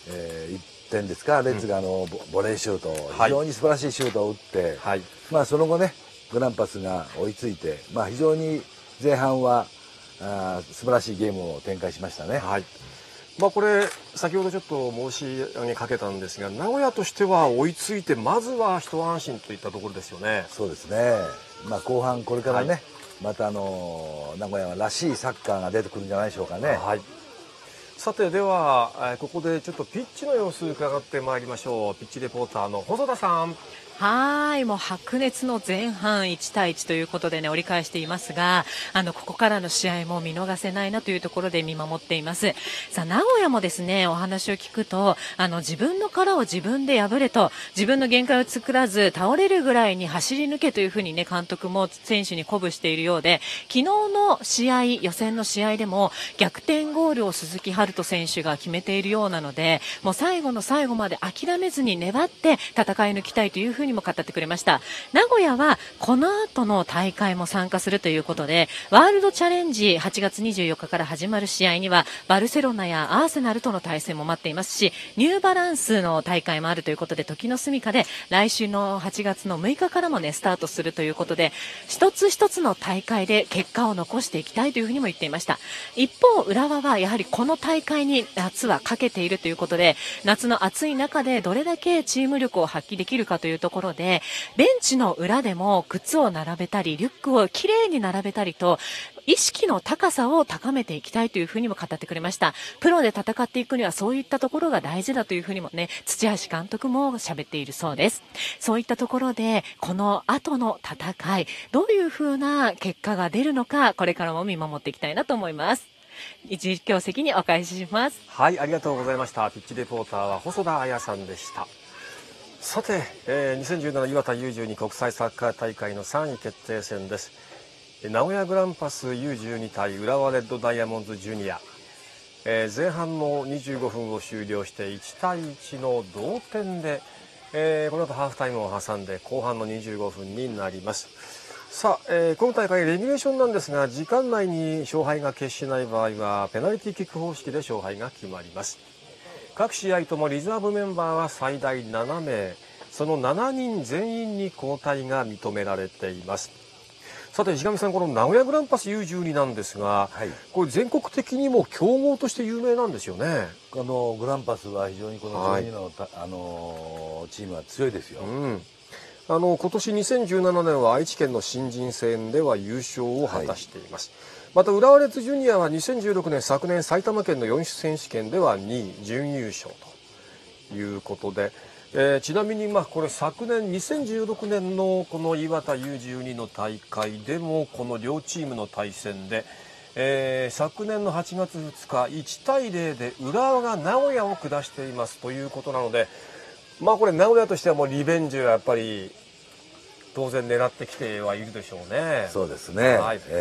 1点ですか、レッズがボレーシュート、非常に素晴らしいシュートを打って、その後ね、グランパスが追いついて、非常に前半は素晴らしいゲームを展開しましたね。 これ先ほどちょっと申し上げかけたんですが、名古屋としては追いついてまずは一安心といったところですよね。 そうですね。後半これからね、また名古屋らしいサッカーが出てくるんじゃないでしょうかね。 さてではここでちょっとピッチの様子伺ってまいりましょう。ピッチレポーターの細田さん。 もう白熱の前半1対1ということでね、折り返していますが、ここからの試合も見逃せないなというところで見守っています。さあ、名古屋もですね、お話を聞くと、自分の殻を自分で破れと、自分の限界を作らず、倒れるぐらいに走り抜けというふうにね、監督も選手に鼓舞しているようで、昨日の試合、予選の試合でも、逆転ゴールを鈴木遥斗選手が決めているようなので、もう最後の最後まで諦めずに粘って戦い抜きたいというふうにも語ってくれました。名古屋はこの後の大会も参加するということで、ワールドチャレンジ8月24日から始まる試合にはバルセロナやアーセナルとの対戦も待っていますし、ニューバランスの大会もあるということで、時の住処で来週の8月の6日からもねスタートするということで、一つ一つの大会で結果を残していきたいというふうにも言っていました。一方、浦和はやはりこの大会に夏はかけているということで、夏の暑い中でどれだけチーム力を発揮できるかというところで、ベンチの裏でも靴を並べたりリュックをきれいに並べたりと、意識の高さを高めていきたいというふうにも語ってくれました。プロで戦っていくにはそういったところが大事だというふうにもね、土橋監督も喋っているそうです。そういったところでこの後の戦い、どういうふうな結果が出るのか、これからも見守っていきたいなと思います。実況席にお返しします。 ありがとうございました。ピッチレポーターは細田彩さんでした。さて、2017岩田 U12 国際サッカー大会の3位決定戦です。名古屋グランパス U12 対浦和レッドダイヤモンドジュニア、前半の25分を終了して1対1の同点で、この後ハーフタイムを挟んで後半の25分になります。さあ、今大会レギュレーションなんですが、時間内に勝敗が決しない場合はペナルティーキック方式で勝敗が決まります。各試合ともリザーブメンバーは最大7名、その7人全員に交代が認められています。さて石上さん、この名古屋グランパス U12 なんですが、これ全国的にも強豪として有名なんですよね。 グランパスは非常にこの12の、チームは強いですよ。 今年2017年は愛知県の新人戦では優勝を果たしています。また浦和レッズジュニアは2016年、昨年埼玉県の4種選手権では2位準優勝ということで、ちなみにこれ昨年2016年のこの岩田 U12 の大会でもこの両チームの対戦で、昨年の8月2日1対0で浦和が名古屋を下していますということなので、これ名古屋としてはもうリベンジはやっぱり当然狙ってきてはいるでしょうね。 そうですね。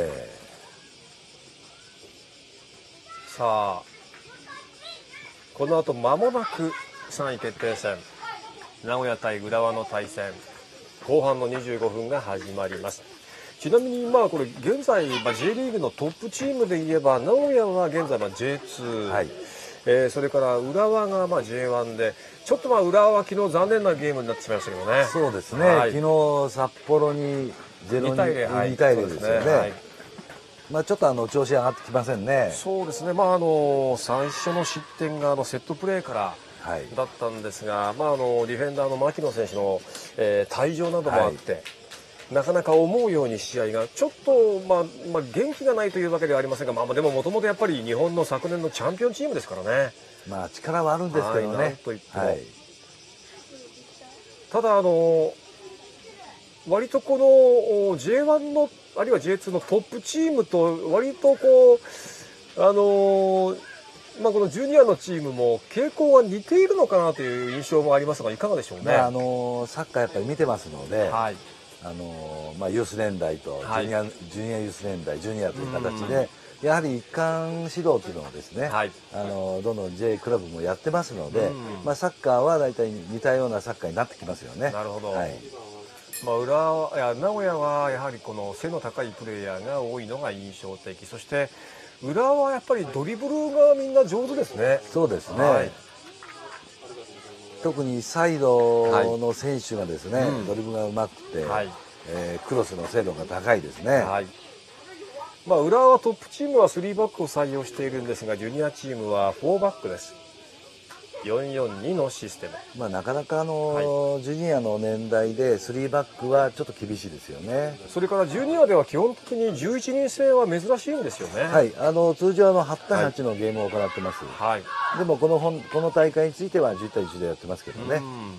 さあこの後間もなく3位決定戦、名古屋対浦和の対戦、後半の25分が始まります。ちなみにこれ現在、J リーグのトップチームで言えば名古屋は現在J2、それから浦和がJ1 で、ちょっと浦和は昨日残念なゲームになってしまいましたけどね。 そうですね、昨日札幌に2対0ですよね。ちょっと調子上がってきませんね。 そうですね、最初の失点がセットプレーからだったんですが、ディフェンダーの牧野選手の、退場などもあって、なかなか思うように試合がちょっと、元気がないというわけではありませんが、でももともとやっぱり日本の昨年のチャンピオンチームですからね。 力はあるんですけどね。 なんといっても、ただ割とこの J1 のあるいは J2 のトップチームと割とこのジュニアのチームも傾向が似ているのかなという印象もありますが、いかがでしょうね。 サッカーやっぱり見てますので、ユース年代とジュニアユース年代、ジュニアという形で、やはり一貫指導というのをですね、どんどん J クラブもやってますので、サッカーは大体似たようなサッカーになってきますよね。 なるほど。名古屋はやはりこの背の高いプレーヤーが多いのが印象的。そして浦和はやっぱりドリブルがみんな上手ですね。 そうですね。 特にサイドの選手がですね、ドリブルがうまくて、クロスの精度が高いですね。 まあ、浦和はトップチームは3バックを採用しているんですが、ジュニアチームは4バックです。442のシステム。 まあ、なかなかジュニアの年代で3バックはちょっと厳しいですよね。 それからジュニアでは基本的に11人制は珍しいんですよね。 はい、通常8対8のゲームを行ってます。でもこの大会については10対1でやってますけどね。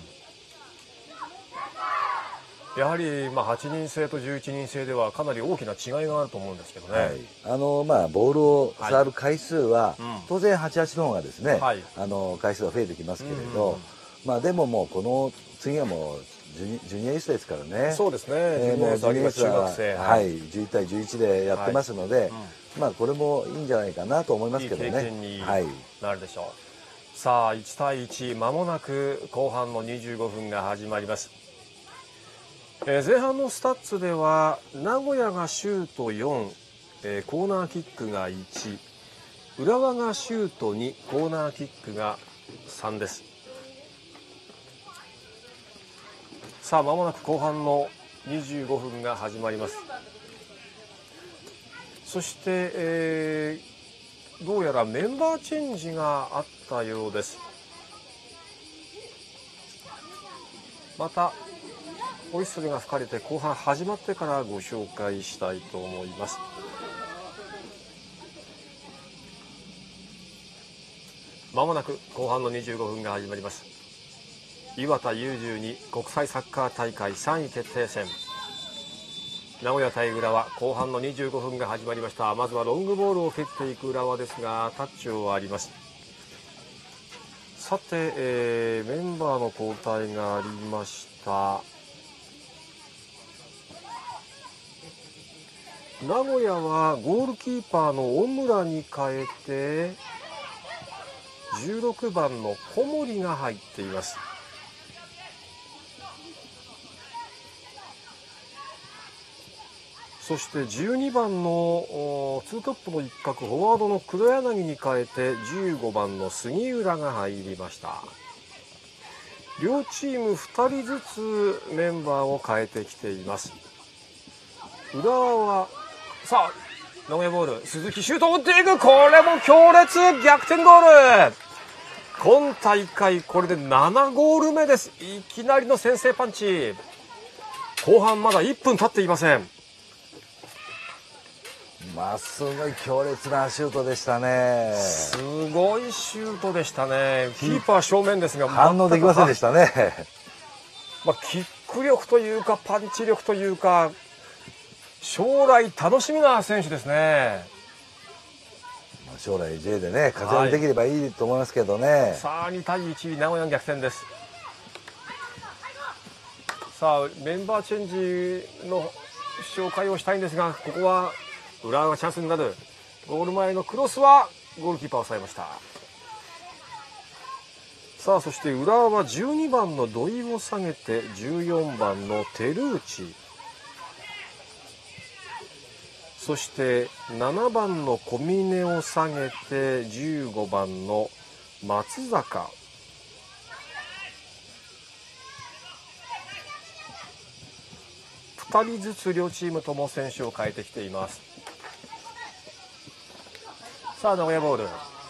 やはりまあ8人制と11人制ではかなり大きな違いがあると思うんですけどね。 まあ、ボールを触る回数は、当然8-8の方がですね、回数は増えてきますけれど、まあ、でももうこの次はもうジュニアユースですからね。 そうですね。もうジュニアユースは 11対11でやってますので、まあこれもいいんじゃないかなと思いますけどね。 いい経験になるでしょう。さあ1対1、まもなく後半の25分が始まります。前半のスタッツでは名古屋がシュート4、コーナーキックが1、浦和がシュート2、コーナーキックが3です。さあまもなく後半の25分が始まります。そして、どうやらメンバーチェンジがあったようです。またホイッスルが吹かれて後半始まってからご紹介したいと思います。まもなく後半の25分が始まります。磐田 U12 国際サッカー大会3位決定戦、名古屋対浦和、後半の25分が始まりました。まずはロングボールを蹴っていく浦和ですがタッチを割ります。さて、メンバーの交代がありました。名古屋はゴールキーパーの小村に変えて16番の小森が入っています。そして12番のツートップの一角フォワードの黒柳に変えて15番の杉浦が入りました。両チーム2人ずつメンバーを変えてきています。浦和はさあ名古屋ボール、鈴木シュートを打っていく、これも強烈逆転ゴール。今大会これで7ゴール目です。いきなりの先制パンチ。後半まだ1分経っていません。 まあすごい強烈なシュートでしたね。 すごいシュートでしたね。キーパー正面ですが反応できませんでしたね。 まあ、キック力というかパンチ力というか将来楽しみな選手ですね。 将来 J でね活躍できればいいと思いますけどね。 さあ2対1、名古屋の逆転です。さあメンバーチェンジの紹介をしたいんですが、ここは浦和がチャンスになる。ゴール前のクロスはゴールキーパーを抑えました。さあそして浦和は12番の土井を下げて14番の照内、そして7番の小峰を下げて15番の松坂、2人ずつ両チームとも選手を変えてきています。さあ名古屋ボール、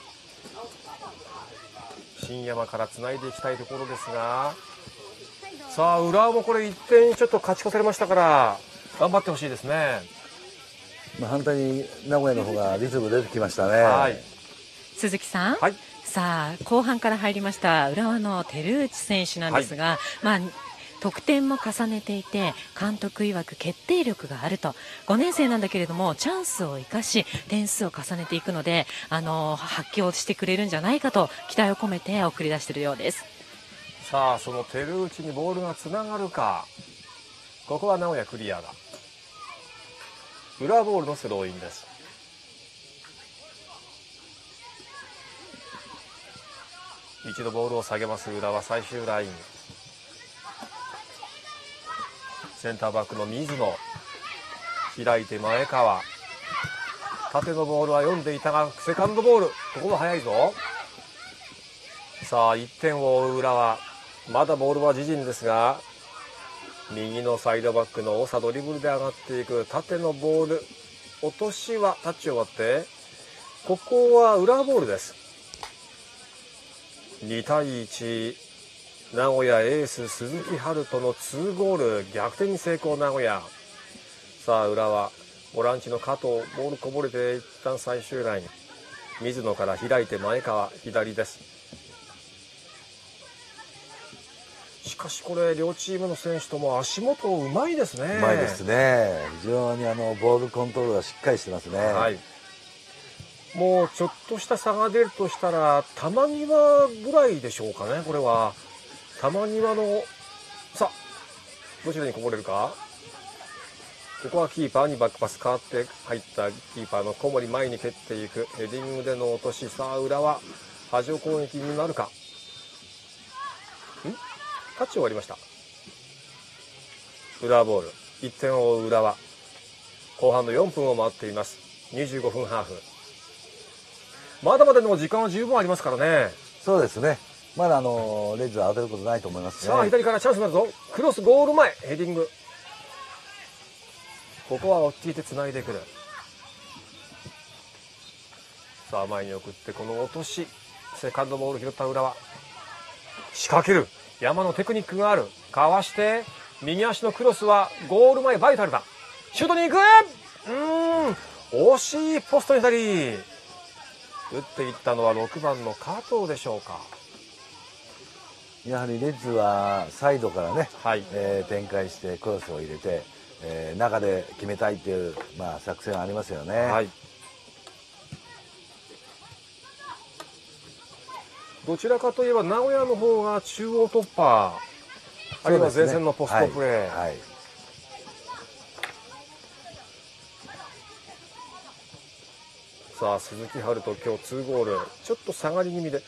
新山からつないでいきたいところですが、さあ浦和もこれ1点ちょっと勝ち越されましたから頑張ってほしいですね。 反対に名古屋の方がリズム出てきましたね。 鈴木さん、さあ後半から入りました浦和の照内選手なんですが、得点も重ねていて監督曰く決定力があると。5年生なんだけれどもチャンスを生かし点数を重ねていくので発揮をしてくれるんじゃないかと期待を込めて送り出しているようです。 さあその照内にボールがつながるか。ここは名古屋クリアだ。裏ボールのスローインです。一度ボールを下げます浦和最終ライン。センターバックの水野、開いて前川、縦のボールは読んでいたがセカンドボール、ここも速いぞ。さあ1点を追う浦和、 まだボールは自陣ですが、右のサイドバックの長ドリブルで上がっていく縦のボール、落としはタッチ終わって、ここは裏ボールです。2対1、名古屋エース鈴木遥斗の2ゴール、逆転に成功名古屋。さあ浦和、ボランチの加藤、ボールこぼれて一旦最終ライン、水野から開いて前川左です。しかしこれ両チームの選手とも足元うまいですね。 うまいですね。非常にボールコントロールがしっかりしてますね。 はい、もうちょっとした差が出るとしたら玉庭ぐらいでしょうかね。これは玉庭の、さあどちらにこぼれるか。ここはキーパーにバックパス、変わって入ったキーパーの小森、前に蹴っていくヘディングでの落とし。さあ浦和波状攻撃になるか。タッチ終わりました。浦和ボール、1点を追う浦和、後半の4分を回っています。25分ハーフ、まだまだの時間は十分ありますからね。 そうですね、まだレッズは当てることないと思いますね。 さあ左からチャンスになるぞ。クロス、ゴール前ヘディング、ここは落ち着いてつないでくる。さあ前に送って、この落とし、セカンドボール拾った浦和、仕掛ける。山のテクニックがある。かわして右足のクロスはゴール前、バイタルだ。シュートに行く。惜しい、ポストに左。打っていったのは6番の加藤でしょうか。 やはりレッズはサイドからね、 はい、 展開してクロスを入れて、中で決めたいっていう、作戦ありますよね。 はい、どちらかといえば名古屋の方が中央突破、あるいは前線のポストプレー、 はいはい、 さあ鈴木遥斗今日2ゴール、ちょっと下がり気味で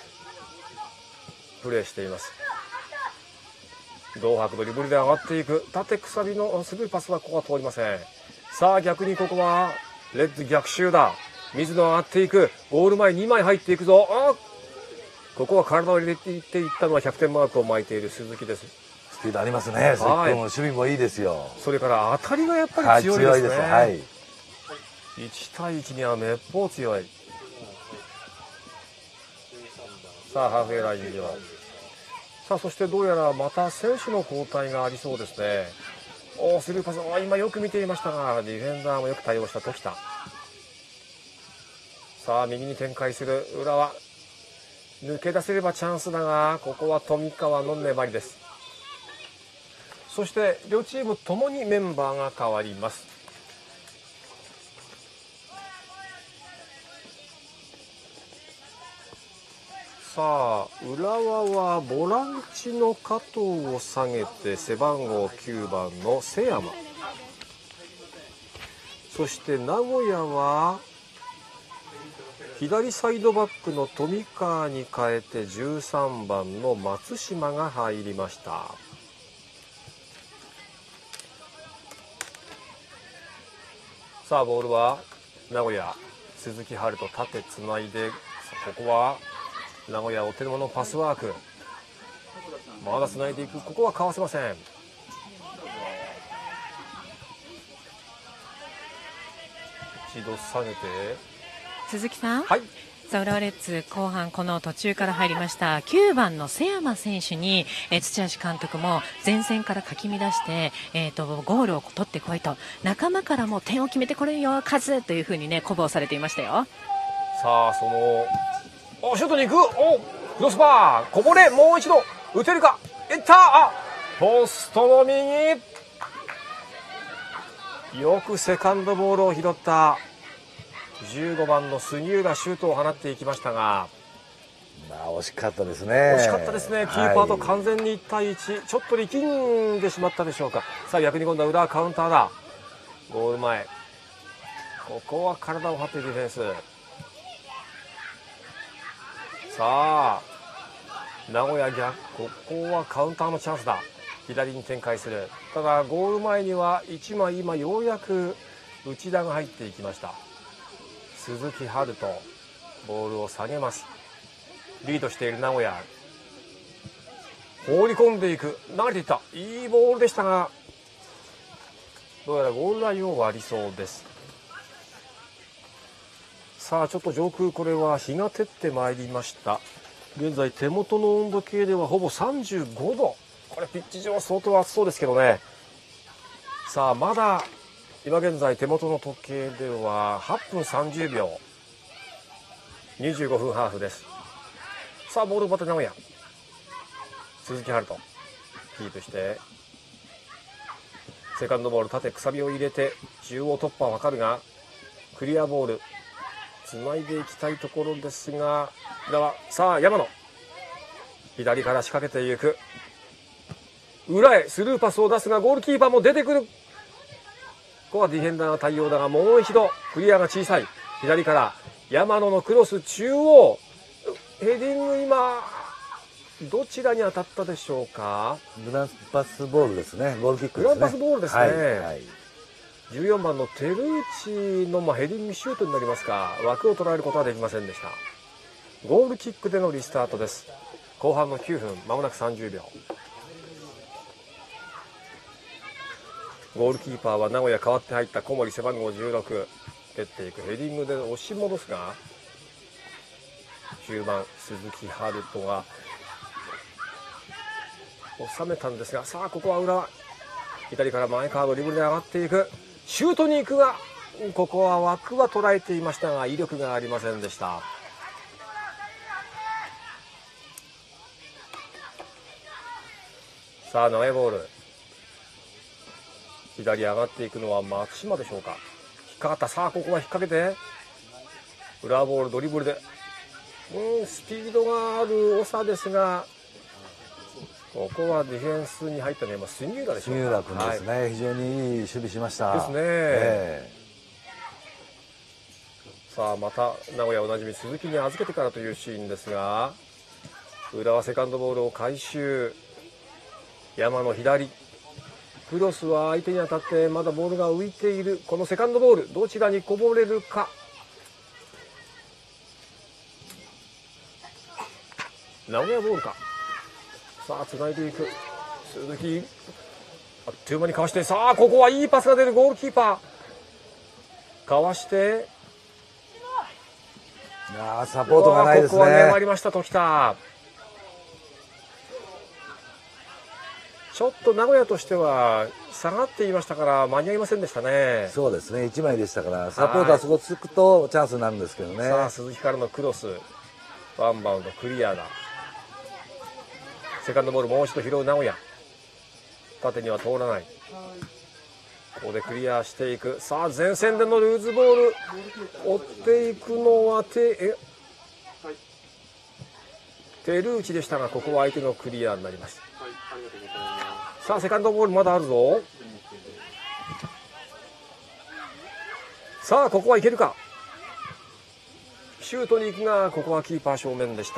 プレーしています。同白ドリブルで上がっていく、縦くさびのスルーパスはここは通りません。さあ逆にここはレッズ逆襲だ。水野上がっていく、ゴール前2枚入っていくぞ。ここは体を入れていっていったのは100点マークを巻いている鈴木です。 スピードありますね。鈴木君も守備もいいですよ。 それから当たりがやっぱり強いですね。 はい、 1対1にはめっぽう強い。さあハーフウェイラインでは、さあそしてどうやらまた選手の交代がありそうですね。スルーパス、今よく見ていましたがディフェンダーもよく対応した時田。さあ右に展開する浦和、抜け出せればチャンスだが、ここは富川の粘りです。そして両チームともにメンバーが変わります。さあ浦和はボランチの加藤を下げて背番号9番の瀬山、そして名古屋は左サイドバックの富川に変えて13番の松島が入りました。さあボールは名古屋、鈴木遥斗縦つないで、ここは名古屋お手の物パスワーク、まだつないでいく。ここはかわせません。一度下げて、 鈴木さん、 はい、 浦和レッズ後半この途中から入りました9番の瀬山選手に、土橋監督も前線からかき乱して、ゴールを取ってこいと、仲間からも点を決めてこれるよカズというふうにね鼓舞をされていましたよ。 さあそのシュートに行く、クロスバーこぼれ、もう一度打てるか、いった、ポストの右、よくセカンドボールを拾った15番の杉浦、シュートを放っていきましたが、 惜しかったですね。 惜しかったですね。キーパーと完全に1対1、ちょっと力んでしまったでしょうか。さあ逆に今度は裏カウンターだ。ゴール前、ここは体を張ってディフェンス。さあ名古屋逆、ここはカウンターのチャンスだ。左に展開する。ただゴール前には1枚、今ようやく内田が入っていきました。鈴木遥斗、ボールを下げます。リードしている名古屋、 放り込んでいく、流れていった、いいボールでしたが、どうやらゴールラインを割りそうです。さあちょっと上空、これは日が照ってまいりました。現在手元の温度計ではほぼ35度、これピッチ上は相当暑そうですけどね。さあまだ今現在手元の時計では8分30秒、25分ハーフです。さあボールをまた名古屋、鈴木遥人キープして、セカンドボール縦くさびを入れて中央突破は分かるが、クリアボールつないでいきたいところですが、さあ山野左から仕掛けていく、裏へスルーパスを出すがゴールキーパーも出てくる。ここはディフェンダーの対応だが、もう一度クリアが小さい。左から山野のクロス中央、ヘディング、今どちらに当たったでしょうか。 グランパスボールですね。ゴールキックですね。 グランパスボールですね。 はいはい、 14番のテルーチのヘディングシュートになりますが、枠を捉えることはできませんでした。ゴールキックでのリスタートです。後半の9分、まもなく30秒。ゴールキーパーは名古屋代わって入った小森背番号16、蹴っていく、ヘディングで押し戻すが、10番鈴木遥人が収めたんですが、さあここは浦和、左から前川ドリブルで上がっていく、シュートに行くが、ここは枠は捉えていましたが威力がありませんでした。さあ長いボール、左上がっていくのは松島でしょうか。引っかかった。さあここは引っ掛けて浦和ボールドリブルで、スピードがある長ですが、ここはディフェンスに入ったのは杉浦でしょうか。 杉浦君ですね、はい、非常にいい守備しましたですね、さあまた名古屋おなじみ鈴木に預けてからというシーンですが、浦和セカンドボールを回収、山の左クロスは相手に当たってまだボールが浮いている。このセカンドボールどちらにこぼれるか。名古屋ボールか。さあつないでいく鈴木、あっという間にかわして、さあここはいいパスが出る。ゴールキーパーかわして、 サポートがないですね。 ここは粘りました時田。ちょっと名古屋としては下がっていましたから間に合いませんでしたね。 そうですね、1枚でしたからサポートはそこつくとチャンスになるんですけどね。 さあ鈴木からのクロス、ワンバウンドクリアだ。セカンドボールもう一度拾う名古屋、縦には通らない。ここでクリアしていく。さあ前線でのルーズボール、追っていくのはテルーチでしたが、ここは相手のクリアになります。さあセカンドボールまだあるぞ。さあここはいけるか。シュートに行くが、ここはキーパー正面でした。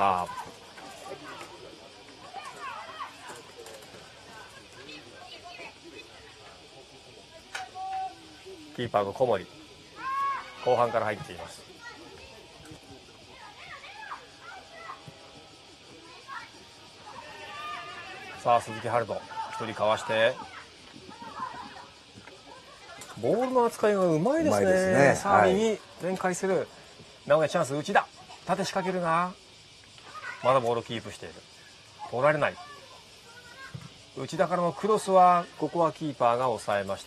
キーパーの小森、後半から入っています。さあ鈴木遥人一人かわして、ボールの扱いがうまいですね。さあ右展開する名古屋チャンス、内田縦仕掛けるがまだボールをキープしている、取られない。内田からのクロスはここはキーパーが抑えました。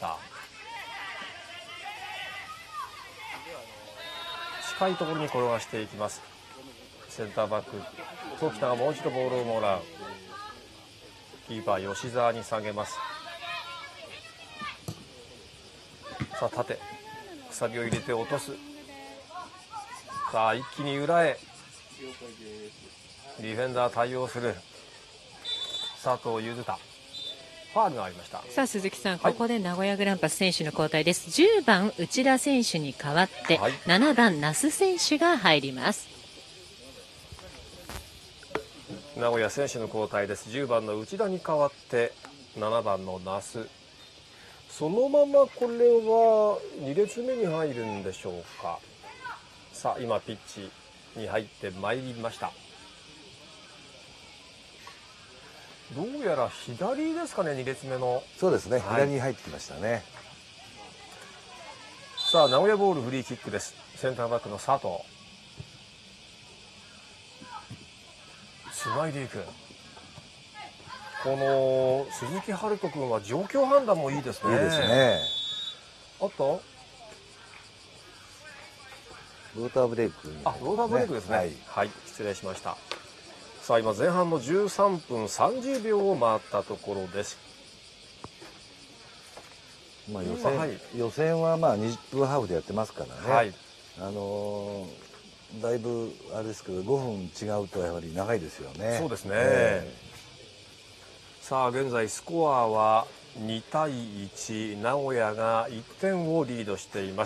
近いところに転がしていきます。センターバック時田がもう一度ボールをもらう。キーパー吉澤に下げます。さあ縦くさびを入れて落とす。さあ一気に裏へディフェンダー対応する佐藤柚太、ファールがありました。 さあ鈴木さん、ここで名古屋グランパス選手の交代です。10番内田選手に代わって、7番那須選手が入ります。 名古屋選手の交代です。10番の内田に代わって7番の那須、そのままこれは2列目に入るんでしょうか。さあ今ピッチに入ってまいりました。 どうやら左ですかね、2列目の。 そうですね、 はい、 左に入ってきましたね。 さあ名古屋ボールフリーキックです。センターバックの佐藤、つないでいく。この鈴木遥斗君は状況判断もいいですね。 いいですね。 あとローターブレイク、ね、 ローターブレイクですね。はい、はい、失礼しました。さあ今前半の13分30秒を回ったところです。 まあ予選はまあ20分ハーフでやってますからね。はい、だいぶあれですけど5分違うとやはり長いですよね。 そうですね。さあ現在スコアは2対1、名古屋が1点をリードしています。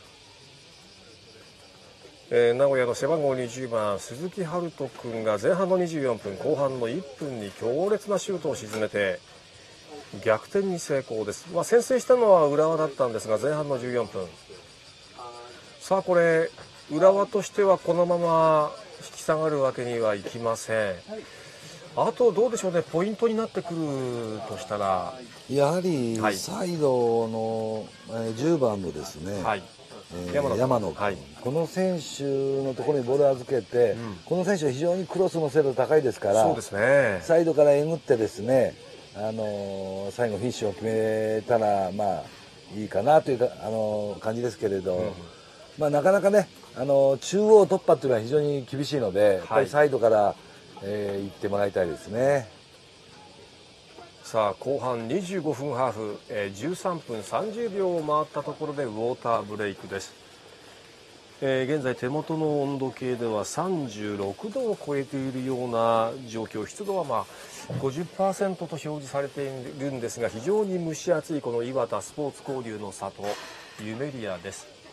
名古屋の背番号20番鈴木遥斗君が前半の24分後半の1分に強烈なシュートを沈めて逆転に成功です。先制したのは浦和だったんですが前半の14分、さあこれ浦和としてはこのまま引き下がるわけにはいきません。あとどうでしょうね、ポイントになってくるとしたらやはりサイドの10番のですね、はい、山野君、はい、この選手のところにボールを預けて、この選手は非常にクロスの精度高いですから、そうですね、サイドからえぐってですね、最後フィッシュを決めたらまあいいかなという感じですけれど、まあ、なかなかね中央突破っていうのは非常に厳しいので、やっぱりサイドから行ってもらいたいですね。 さあ後半25分ハーフ、13分30秒を回ったところでウォーターブレイクです。現在手元の温度計では36度を超えているような状況、湿度はまあ 50% と表示されているんですが、非常に蒸し暑いこの磐田スポーツ交流の里ユメリアです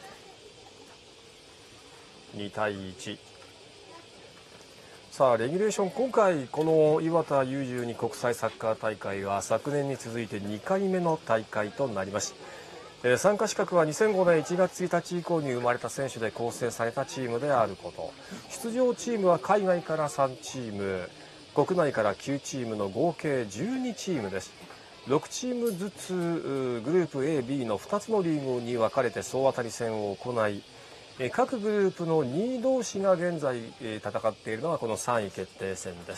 。2対1。さあレギュレーション、今回この磐田 U12 国際サッカー大会は昨年に続いて2回目の大会となります。参加資格は2005年1月1日以降に生まれた選手で構成されたチームであること、出場チームは海外から3チーム、国内から9チームの合計12チームです。6チームずつグループ A、B の2つのリーグに分かれて総当たり戦を行い、各グループの2位同士が現在戦っているのがこの3位決定戦です。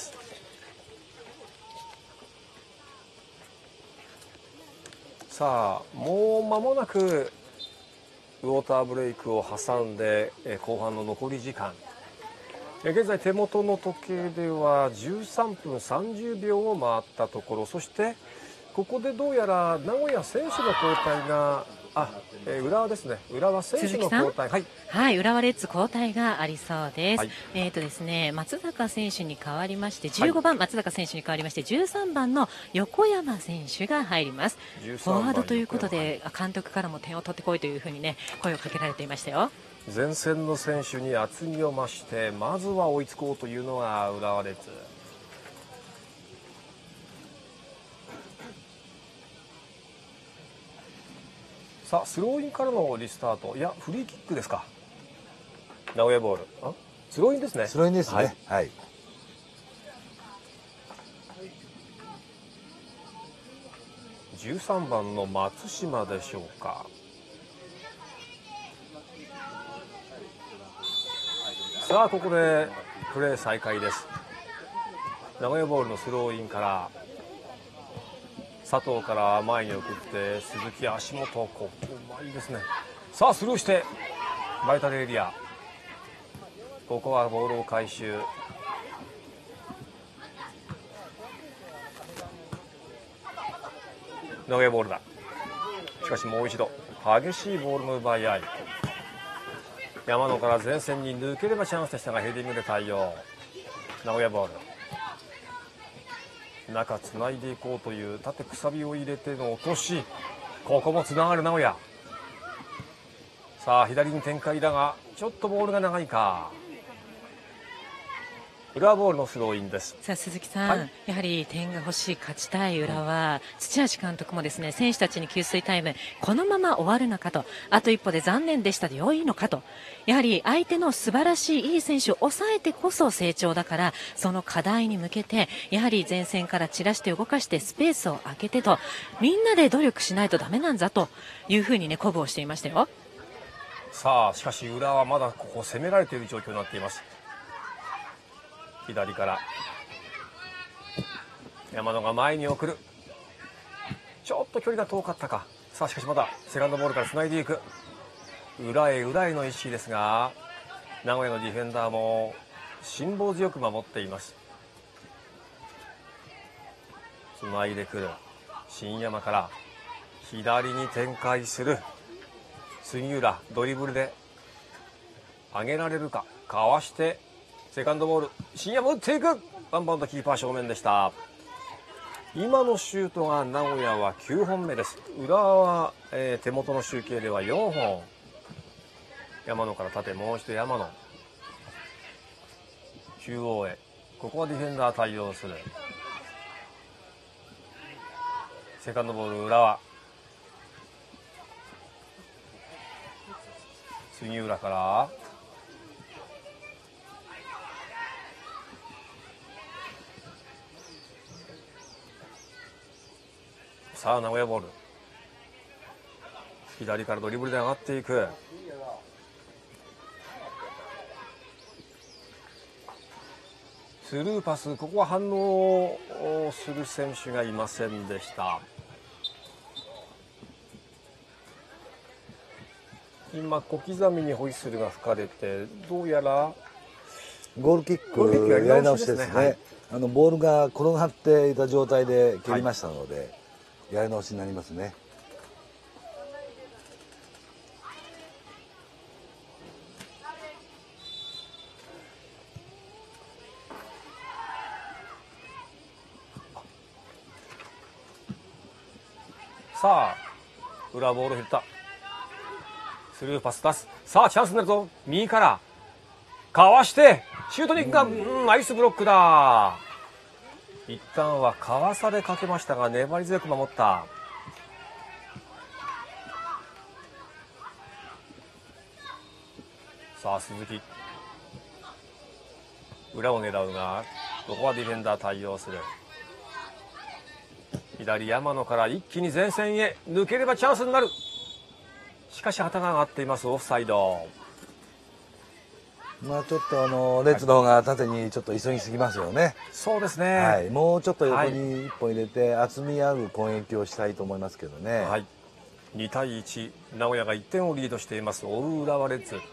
さあもう間もなくウォーターブレイクを挟んで後半の残り時間、現在手元の時計では13分30秒を回ったところ、そしてここでどうやら名古屋選手の交代が浦和ですね。浦和選手の交代、はい、 はい、浦和レッズ交代がありそうです。はい、ですね、松坂選手に代わりまして15番、松坂選手に代わりまして13番の横山選手が入ります。フォワードということで監督からも点を取ってこいというふうにね声をかけられていましたよ。 前線の選手に厚みを増してまずは追いつこうというのが浦和レッズ。さあスローインからのリスタート、いやフリーキックですか。名古屋ボール、スローインですね。 スローインですね。はい、はい、 13番の松島でしょうか。さあここでプレー再開です。名古屋ボールのスローインから佐藤から前に送って鈴木足元、ここうまいですね。さあスルーしてバイタルエリア、ここはボールを回収。名古屋ボールだ。しかしもう一度激しいボールの奪い合い、山野から前線に抜ければチャンスでしたがヘディングで対応。名古屋ボール、中つないでいこうという縦くさびを入れての落とし、ここもつながる名古屋。さあ左に展開だがちょっとボールが長いか。 浦和ボールのスローインです。 さあ鈴木さん、 はい、 やはり点が欲しい、勝ちたい浦和、土橋監督もですね、選手たちに給水タイムこのまま終わるのかと、あと一歩で残念でしたで良いのかと、やはり相手の素晴らしいいい選手を抑えてこそ成長だから、その課題に向けてやはり前線から散らして動かしてスペースを空けてと、みんなで努力しないとダメなんだというふうにね鼓舞をしていましたよ。 さあしかし浦和はまだここ攻められている状況になっています。左から山野が前に送る。ちょっと距離が遠かったか。さあしかしまだセカンドボールからつないでいく。裏へ裏への意識ですが、名古屋のディフェンダーも辛抱強く守っています。つないでくる新山から左に展開する杉浦、ドリブルで上げられるか。かわしてセカンドボール、新山打っていく。ワンバウンド、キーパー正面でした。今のシュートが名古屋は9本目です。浦和は、手元の集計では4本。山野から縦、もう一度山野中央へ。ここはディフェンダー対応する。セカンドボール浦和、杉浦からさあ名古屋ボール、左からドリブルで上がっていく。スルーパス、ここは反応する選手がいませんでした。今小刻みにホイッスルが吹かれて、どうやらゴールキックやり直しですね。はい、ボールが転がっていた状態で蹴りましたので、はい、やり直しになりますね。 さあ裏ボール減った。スルーパス出す。さあチャンスになるぞ。右からかわしてシュートに行くか。ナイスブロックだ。一旦はかわされかけましたが粘り強く守った。さあ鈴木、裏を狙うがここはディフェンダー対応する。左山野から一気に前線へ抜ければチャンスになる。しかし旗が上がっています。オフサイド。 まあちょっとレッズの方が縦にちょっと急ぎすぎますよね。 そうですね、 はい、もうちょっと横に一本入れて厚みある攻撃をしたいと思いますけどね。 はい、2対1、名古屋が1点をリードしています。追う浦和レッズ。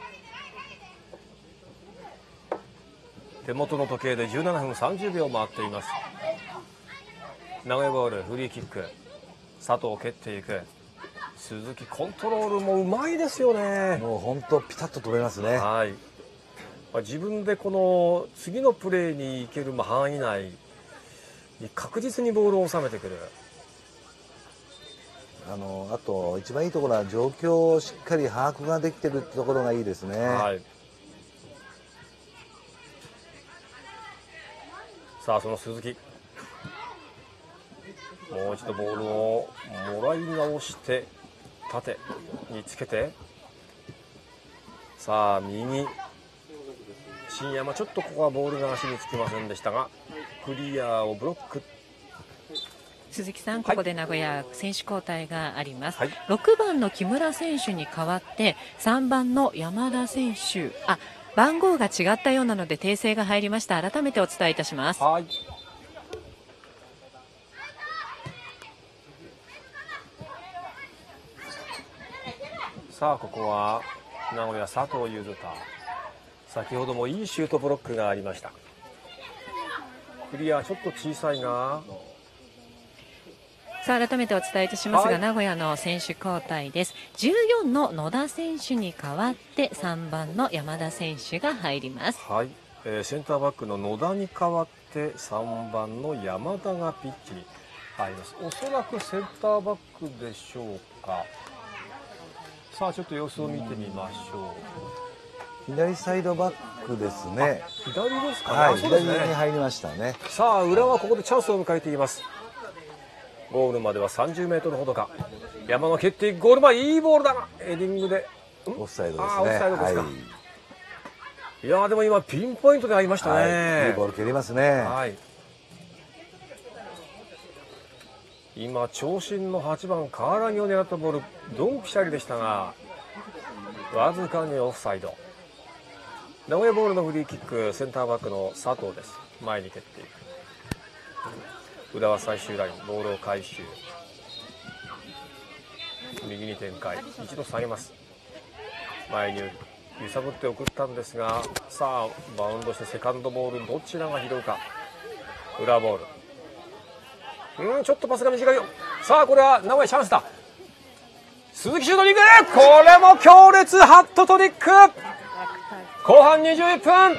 手元の時計で17分30秒回っています。名古屋ボール、フリーキック、佐藤蹴っていく。鈴木コントロールもうまいですよね。 もう本当ピタッと止めますね。 はい、自分でこの次のプレーに行ける範囲内に確実にボールを収めてくる。 あと一番いいところは状況をしっかり把握ができてるってところがいいですね。 はい、さあその鈴木、もう一度ボールをもらい直して縦につけて、さあ右新山、ちょっとここはボールが足につきませんでしたがクリアをブロック。 鈴木さん、ここで名古屋選手交代があります、 はい、 6番の木村選手に代わって3番の山田選手、番号が違ったようなので訂正が入りました。改めてお伝えいたします。 はい、さあここは名古屋佐藤柚太、先ほどもいいシュートブロックがありました。クリアちょっと小さいが、 さあ改めてお伝えいたしますが、 はい、 名古屋の選手交代です。14の野田選手に代わって3番の山田選手が入ります。 はい、センターバックの野田に代わって3番の山田がピッチに入ります。おそらくセンターバックでしょうか。さあちょっと様子を見てみましょう。 左サイドバックですね。 左ですかね。 はい、左そうですね。 に入りましたね。 さあ浦和ここでチャンスを迎えています。ゴールまでは30メートルほどか。山野蹴ってゴール前、いいボールだな。ヘディングでオフサイドですね。 オフサイドですか。 はい、 いやでも今ピンポイントで合いましたね。 はい、いいボール蹴りますね。 はい、今長身の8番川原木を狙ったボールドンピシャリでしたがわずかにオフサイド。名古屋ボールのフリーキック、センターバックの佐藤です。前に蹴っていく。浦和最終ライン、ボールを回収、右に展開、一度下げます。前に揺さぶって送ったんですが、さあバウンドしてセカンドボール、どちらが拾うか。浦和ボール、ちょっとパスが短いよ。さあこれは名古屋チャンスだ。鈴木シュートに行く。これも強烈ハットトリック。後半21分、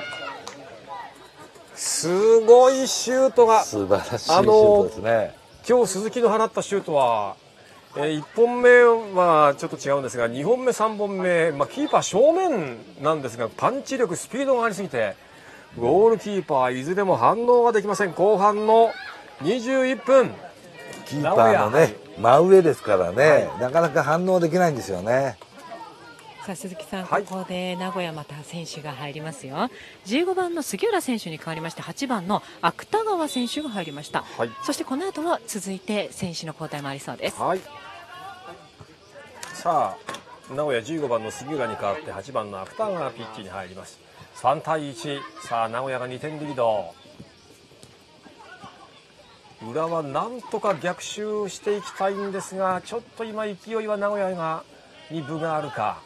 すごいシュートが、 素晴らしいシュートですね。 今日鈴木の放ったシュートは、1本目はちょっと違うんですが2本目3本目、キーパー正面なんですがパンチ力スピードがありすぎてゴールキーパーいずれも反応ができません。後半の21分、 キーパーのね、真上ですからね、なかなか反応できないんですよね。 さあ鈴木さん、ここで名古屋また選手が入りますよ。15番の杉浦選手に代わりまして8番の芥川選手が入りました、はい、そしてこの後は続いて選手の交代もありそうです、 はい、さあ名古屋15番の杉浦に代わって8番の芥川がピッチに入ります。3対1、さあ名古屋が2点リード。浦和なんとか逆襲していきたいんですが、ちょっと今勢いは名古屋に分があるか。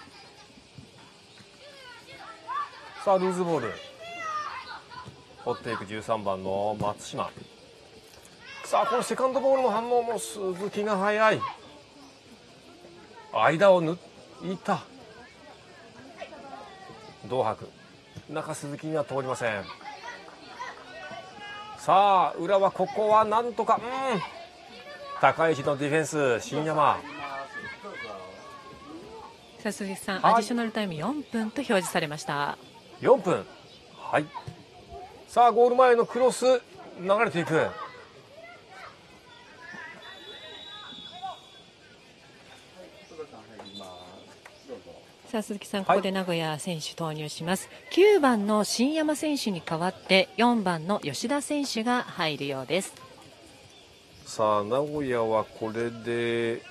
さあルーズボール追っていく13番の松島。さあこのセカンドボールの反応も鈴木が速い。間を抜いた同白、中鈴木には通りません。さあ浦和ここはなんとか、高い位置のディフェンス新山。 さあ鈴木さん、アディショナルタイム4分と表示されました。 4分、はい。さあゴール前のクロス流れていく。 さあ鈴木さん、ここで名古屋選手投入します、9番の新山選手に代わって4番の吉田選手が入るようです。 さあ名古屋はこれで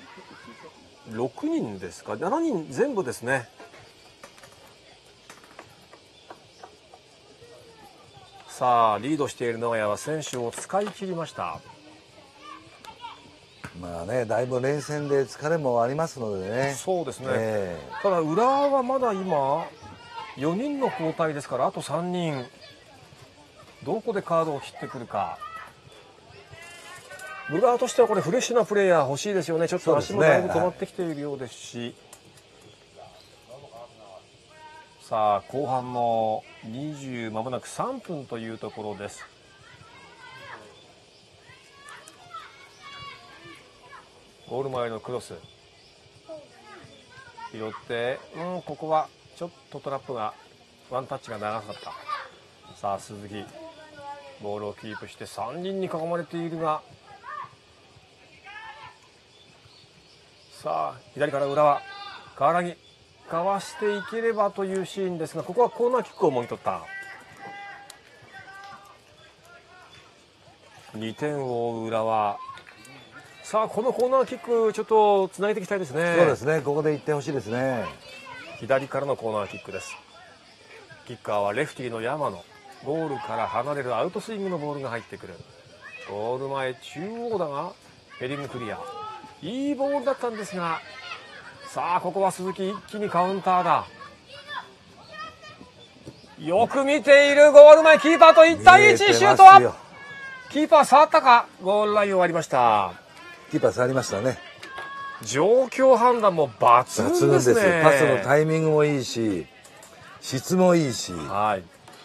6人ですか、7人全部ですね。さあリードしている名古屋は選手を使い切りました。 だいぶ連戦で疲れもありますのでね。 そうですね、ただ浦和はまだ今4人の交代ですから、あと3人どこでカードを切ってくるか。浦和としてはこれフレッシュなプレーヤー欲しいですよね。ちょっと足もだいぶ止まってきているようですし、さあ後半の20まもなく3分というところです。ゴール前のクロス拾って、ここはちょっとトラップがワンタッチが長かった。さあ鈴木ボールをキープして3人に囲まれているが、さあ左から浦和川原木かわしていければというシーンですが、ここはコーナーキックをもぎ取った。2点を追う浦和。さあこのコーナーキックちょっとつないでいきたいですね。 そうですね、ここで行ってほしいですね。 左からのコーナーキックです。キッカーはレフティーの山野。ゴールから離れるアウトスイングのボールが入ってくる。ゴール前中央だがヘディングクリア、いいボールだったんですが、さあここは鈴木一気にカウンターだ。よく見ているゴール前キーパーと1対1シュートはキーパー触ったか。ゴールラインを割りました。 キーパー触りましたね。 状況判断も抜群ですね。 パスのタイミングもいいし質もいいし、 はい。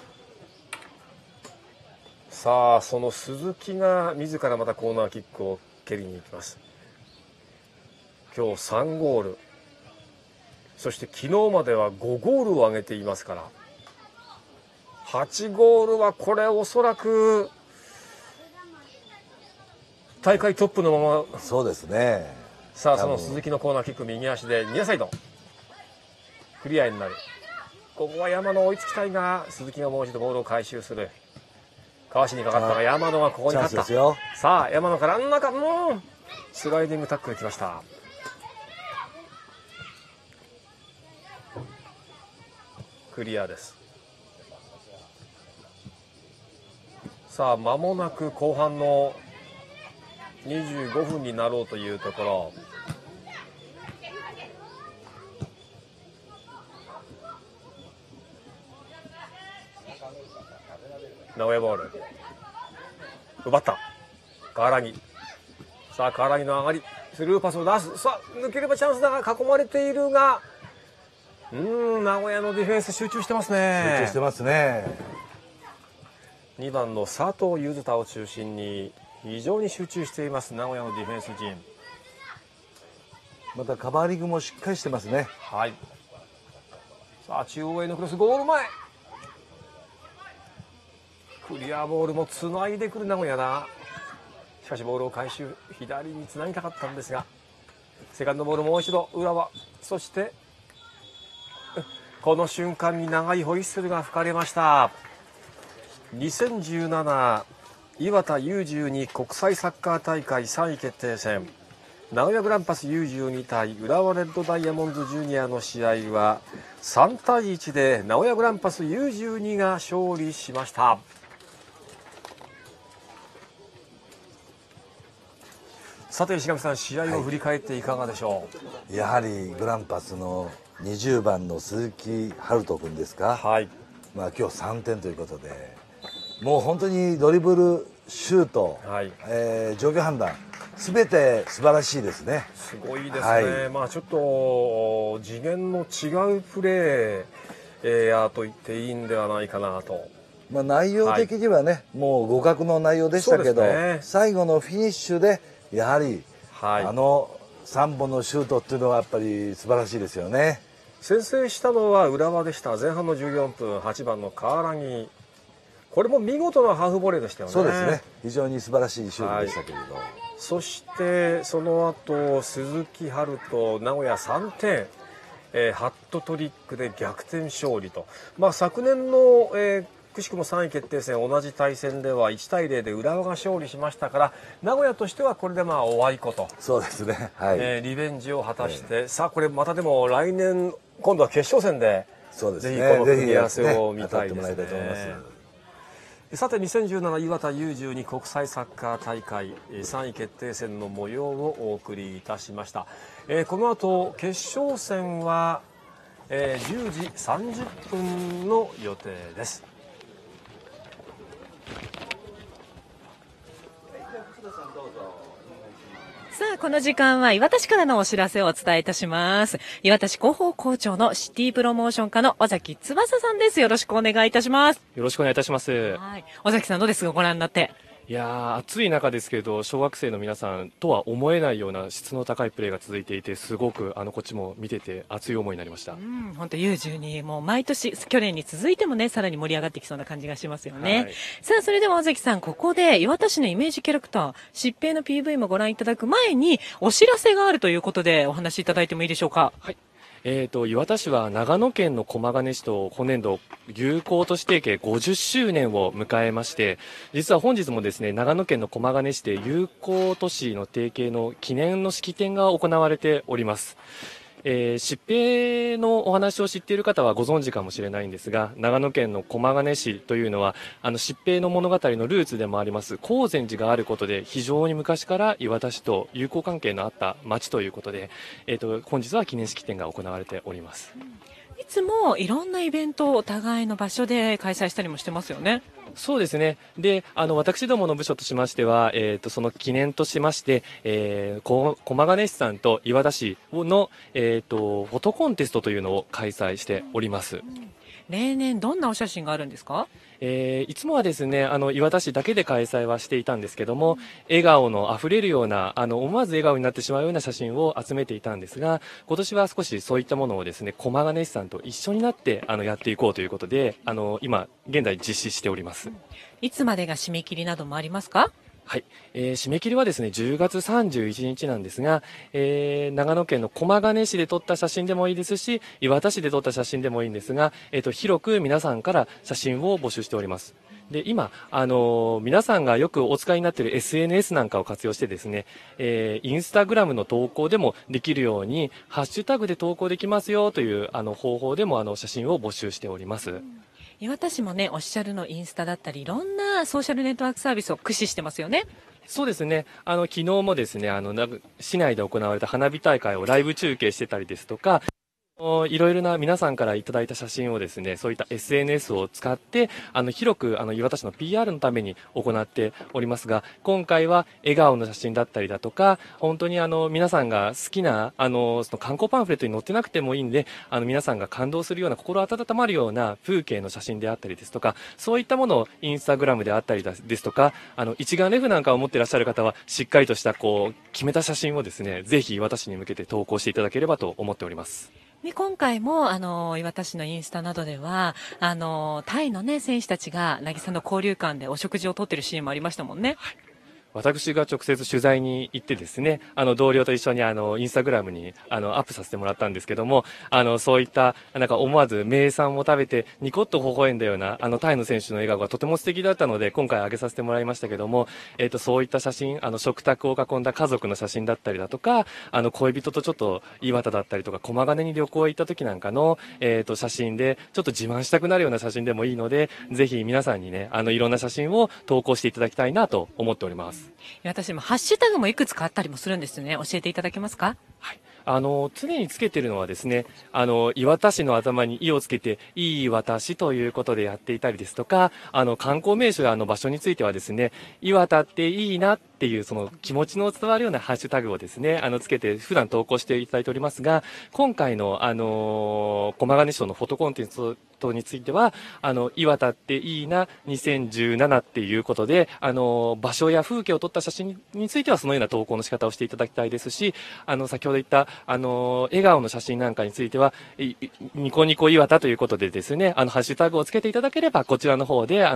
さあその鈴木が自らまたコーナーキックを蹴りに行きます。今日3ゴール、 そして昨日までは5ゴールを挙げていますから、8ゴールはこれおそらく大会トップのまま。 そうですね。 さあその鈴木のコーナーキック、右足でニアサイドクリアになる。ここは山野追いつきたいが、鈴木がもう一度ボールを回収する。かわしにかかったが山野がここに勝った。さあ山野から中、スライディングタックルきました。クリアです。さあ間もなく後半の25分になろうというところ。名古屋ボール奪った川原木。さあ川原木の上がり、スルーパスを出す。さあ抜ければチャンスだが囲まれているが、名古屋のディフェンス集中してますね。 集中してますね。 2番の佐藤柚太を中心に非常に集中しています名古屋のディフェンス陣。 またカバーリングもしっかりしてますね。 はい。さあ中央へのクロス、ゴール前、クリアボールもつないでくる名古屋だ。しかしボールを回収、左につなぎたかったんですが、セカンドボールもう一度浦和。そしてこの瞬間に長いホイッスルが吹かれました。2017磐田 U12 国際サッカー大会3位決定戦、名古屋グランパス U12 対浦和レッドダイヤモンドジュニアの試合は3対1で名古屋グランパス U12 が勝利しました。さて石上さん、試合を振り返っていかがでしょう。 やはりグランパスの20番の鈴木春人君ですか。 はい。 今日3点ということで、もう本当にドリブル、シュート、 はい、 状況判断すべて素晴らしいですね。 すごいですね。はい、ちょっと次元の違うプレー、と言っていいんではないかなと。 内容的にはね、もう互角の内容でしたけど、最後のフィニッシュでやはり、あの3本のシュートっていうのはやっぱり素晴らしいですよね。 先制したのは浦和でした。前半の14分、8番の川原木、これも見事なハーフボレーでしたよね。 そうですね、非常に素晴らしいシュートでしたけれど、 そしてその後鈴木春人、名古屋3点、ハットトリックで逆転勝利と、昨年の、くしくも3位決定戦同じ対戦では1対0で浦和が勝利しましたから、名古屋としてはこれでおあいこと。 そうですね、 リベンジを果たして、さあこれまたでも来年今度は決勝戦で、 そうですね、 ぜひこの組み合わせを見たいですね。さて2017磐田 U12 国際サッカー大会3位決定戦の模様をお送りいたしました。この後決勝戦は、10時30分の予定です。 さあこの時間は岩田市からのお知らせをお伝えいたします。岩田市広報校長のシティプロモーション課の尾崎翼さんです。よろしくお願いいたします。 よろしくお願いいたします。 はい、尾崎さんどうですか、ご覧になって。 いやー、暑い中ですけど小学生の皆さんとは思えないような質の高いプレーが続いていて、すごくこっちも見てて熱い思いになりました。 本当 U12 もう毎年去年に続いてもね、さらに盛り上がってきそうな感じがしますよね。はい、さあそれでは尾崎さん、ここで岩田市のイメージキャラクター疾病の PV もご覧いただく前にお知らせがあるということでお話しいただいてもいいでしょうか。 はい、岩田市は長野県の駒ヶ根市と今年度友好都市提携50周年を迎えまして、実は本日もですね、長野県の駒ヶ根市で友好都市の提携の記念の式典が行われております。疾病のお話を知っている方はご存知かもしれないんですが、長野県の駒ヶ根市というのは疾病の物語のルーツでもあります高善寺があることで、非常に昔から岩田市と友好関係のあった町ということで、本日は記念式典が行われております。 いつもいろんなイベントをお互いの場所で開催したりもしてますよね。 そうですね。で、私どもの部署としましては、その記念としまして、駒ヶ根市さんと岩田市の、フォトコンテストというのを開催しております。 例年どんなお写真があるんですか？ いつもはですね、磐田市だけで開催はしていたんですけども、笑顔のあふれるような、思わず笑顔になってしまうような写真を集めていたんですが、今年は少しそういったものをですね、駒ヶ根市さんと一緒になって、やっていこうということで、今、現在実施しております。 いつまでが締め切りなどもありますか？ はい、締め切りはですね、10月31日なんですが、長野県の駒ヶ根市で撮った写真でもいいですし、磐田市で撮った写真でもいいんですが、広く皆さんから写真を募集しております。で、今、皆さんがよくお使いになっている SNS なんかを活用してですね、インスタグラムの投稿でもできるように、ハッシュタグで投稿できますよという、方法でも、写真を募集しております。 磐田市もね、オフィシャルのインスタだったり、いろんなソーシャルネットワークサービスを駆使してますよね。 そうですね。昨日もですね、市内で行われた花火大会をライブ中継してたりですとか、いろいろな皆さんからいただいた写真をですね、そういった SNS を使って、広く、磐田市の PR のために行っておりますが、今回は笑顔の写真だったりだとか、本当に皆さんが好きな、その観光パンフレットに載ってなくてもいいんで、皆さんが感動するような、心温まるような風景の写真であったりですとか、そういったものをインスタグラムであったりですとか、一眼レフなんかを持っていらっしゃる方は、しっかりとした、決めた写真をですね、ぜひ磐田市に向けて投稿していただければと思っております。 で、今回も、磐田市のインスタなどでは、タイのね、選手たちが、渚の交流館でお食事をとってるシーンもありましたもんね。はい、 私が直接取材に行ってですね、同僚と一緒にインスタグラムにアップさせてもらったんですけども、そういったなんか思わず名産を食べてニコッと微笑んだようなタイの選手の笑顔がとても素敵だったので、今回上げさせてもらいましたけども、そういった写真、食卓を囲んだ家族の写真だったりだとか、恋人とちょっと磐田だったりとか駒ヶ根に旅行行った時なんかの写真でちょっと自慢したくなるような写真でもいいので、ぜひ皆さんにね、いろんな写真を投稿していただきたいなと思っております。 私もハッシュタグもいくつかあったりもするんですよね。教えていただけますか？ はい。常につけてるのはですね、磐田市の頭に「い」をつけて、いい私ということでやっていたりですとか、観光名所や場所についてはですね、磐田っていいなっていうその気持ちの伝わるようなハッシュタグをですね、つけて普段投稿していただいておりますが、今回の駒ヶ根市のフォトコンテンツについては、磐田っていいな2017っていうことで、場所や風景を撮った写真についてはそのような投稿の仕方をしていただきたいですし、先ほど言った笑顔の写真なんかについてはニコニコ磐田ということでですね、ハッシュタグをつけていただければこちらの方で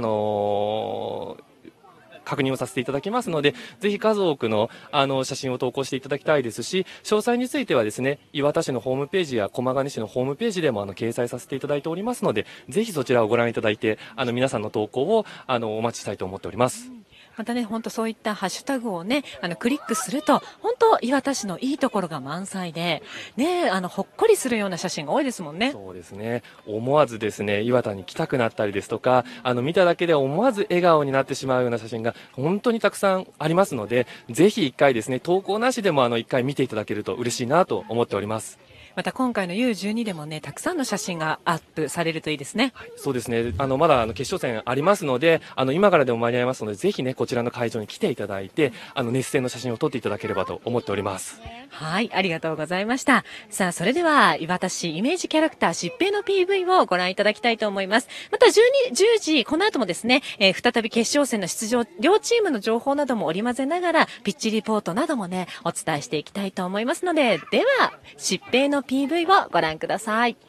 確認をさせていただきますので、ぜひ数多くの写真を投稿していただきたいですし、詳細についてはですね、磐田市のホームページや駒ヶ根市のホームページでも掲載させていただいておりますので、ぜひそちらをご覧いただいて皆さんの投稿をお待ちしたいと思っております。 またね、本当そういったハッシュタグをね、クリックすると、本当磐田市のいいところが満載で、ね、ほっこりするような写真が多いですもんね。 そうですね。思わずですね、磐田に来たくなったりですとか、見ただけで思わず笑顔になってしまうような写真が本当にたくさんありますので、ぜひ一回ですね、投稿なしでも一回見ていただけると嬉しいなと思っております。 また今回の U12 でもね、たくさんの写真がアップされるといいですね。 はい、そうですね。まだ決勝戦ありますので、今からでも間に合いますので、ぜひね、こちらの会場に来ていただいて、熱戦の写真を撮っていただければと思っております。 はい、ありがとうございました。さあ、それでは、磐田市イメージキャラクター疾病の PV をご覧いただきたいと思います。また10時、この後もですね、再び決勝戦の出場、両チームの情報なども織り交ぜながら、ピッチリポートなどもね、お伝えしていきたいと思いますので、では、疾病の PV をご覧ください。